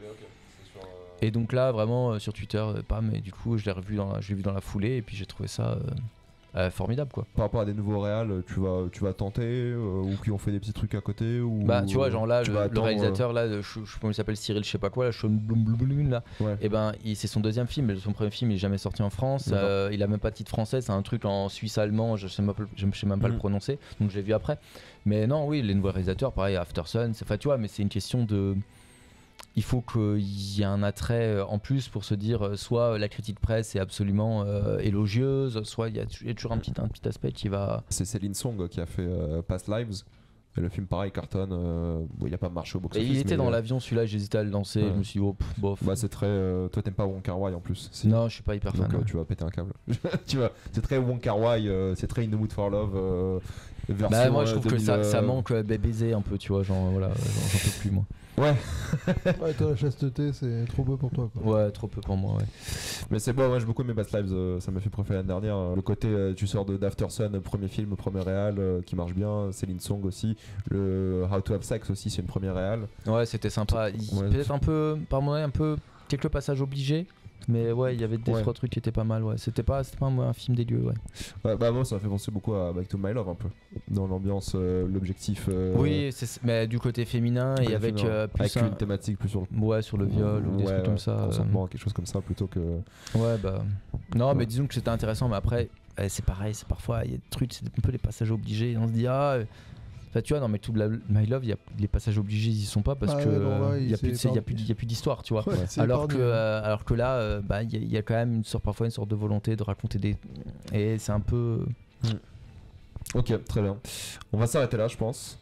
Et donc là, vraiment, euh, sur Twitter, euh, pam, et du coup, je l'ai revu dans la, je l'ai vu dans la foulée, et puis j'ai trouvé ça euh, euh, formidable, quoi. Par rapport à des nouveaux réals, tu vas, tu vas tenter euh, ou qui ont fait des petits trucs à côté ou Bah, tu vois, genre là, tu le, vas le attendre, réalisateur, là, le- je, je sais pas comment il s'appelle, Cyril, je sais pas quoi, là, Sean Blum, Blum, Blum, là, euh, ouais. et ben, il- c'est son deuxième film, mais son premier film, il est jamais sorti en France, D'accord. euh, il a même pas de titre français, c'est un truc en suisse-allemand, je sais même pas, je sais même pas Mhm. le prononcer, donc je l'ai vu après. Mais non, oui, les nouveaux réalisateurs, pareil, Aftersun, c'est, enfin, tu vois, mais c'est une question de. Il faut qu'il y ait un attrait euh, en plus pour se dire euh, soit la critique presse est absolument euh, élogieuse, soit il y, a il y a toujours un petit, un petit aspect qui va. C'est Céline Song qui a fait euh, Past Lives. Et le film pareil cartonne, euh, bon, il a pas marché au box Et office. il était mais, dans euh, l'avion, celui-là, j'hésitais à le lancer, Ouais. je me suis dit, oh, pff, bof. Bah c'est très, euh, toi t'aimes pas Wong Kar Wai en plus. Si. Non, je suis pas hyper fan. Donc euh, ouais. tu vas péter un câble. tu vois, c'est très Wong Kar Wai, euh, c'est très In the Mood for Love. Euh, version, Bah, moi je euh, trouve que deux mille, ça, ça euh, manque euh, baiser un peu, tu vois, genre voilà, j'en j'en peux plus moi. Ouais toi la chasteté c'est trop beau pour toi quoi. Ouais, trop peu pour moi, ouais. Mais c'est bon, moi j'ai beaucoup aimé Past Lives, euh, ça m'a fait préférer l'année dernière. Euh, Le côté, euh, tu sors de d'Aftersun, euh, premier film, premier réal euh, qui marche bien. Céline Song aussi. Le How to Have Sex aussi, c'est une première réal. Ouais, c'était sympa. Il- Ouais. Peut-être un peu, par moment, un peu, quelques passages obligés. Mais ouais, il y avait des Ouais. trois trucs qui étaient pas mal, ouais. C'était pas, c'était pas un, un film dégueu, ouais. Ouais, bah moi ça m'a fait penser beaucoup à Back to My Love un peu. Dans l'ambiance, euh, l'objectif. euh, Oui, c'est- mais du côté féminin et ouais, avec féminin. euh, plus avec un- une thématique plus sur le ouais, sur le viol ou des Ouais, trucs comme ouais, ça. euh, consentement, quelque chose comme ça plutôt que. Ouais, bah. Non, mais Ouais. disons que c'était intéressant, mais après, eh, c'est pareil, c'est parfois, il y a des trucs, c'est un peu les passages obligés. Et on se dit, ah. euh, Enfin, tu vois, non, mais tout la, My Love, y a, les passages obligés, ils y sont pas parce Ah que ouais, non, là, euh, il y a s'est plus, de- y a épargné. plus, y a plus d'histoire, tu vois. Ouais, c'est Alors que, épargné. euh, alors que là, euh, bah, il y, a- il y a quand même une sorte, parfois une sorte de volonté de raconter des. Et c'est un peu. Ok, très bien. On va s'arrêter là, je pense. Parce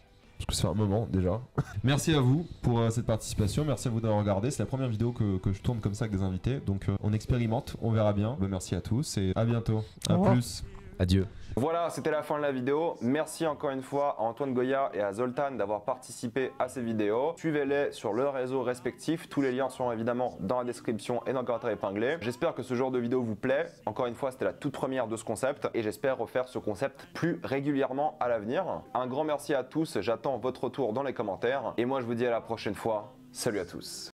que ça fait un moment déjà. Merci à vous pour euh, cette participation, merci à vous d'avoir regardé. C'est la première vidéo que, que je tourne comme ça avec des invités, donc euh, on expérimente, on verra bien. Bah, merci à tous et à bientôt. À plus. Adieu. Voilà, c'était la fin de la vidéo. Merci encore une fois à Antoine Goya et à Zoltan d'avoir participé à ces vidéos. Suivez-les sur leurs réseaux respectifs. Tous les liens sont évidemment dans la description et dans le commentaire épinglé. J'espère que ce genre de vidéo vous plaît. Encore une fois, c'était la toute première de ce concept et j'espère refaire ce concept plus régulièrement à l'avenir. Un grand merci à tous. J'attends votre retour dans les commentaires. Et moi, je vous dis à la prochaine fois. Salut à tous.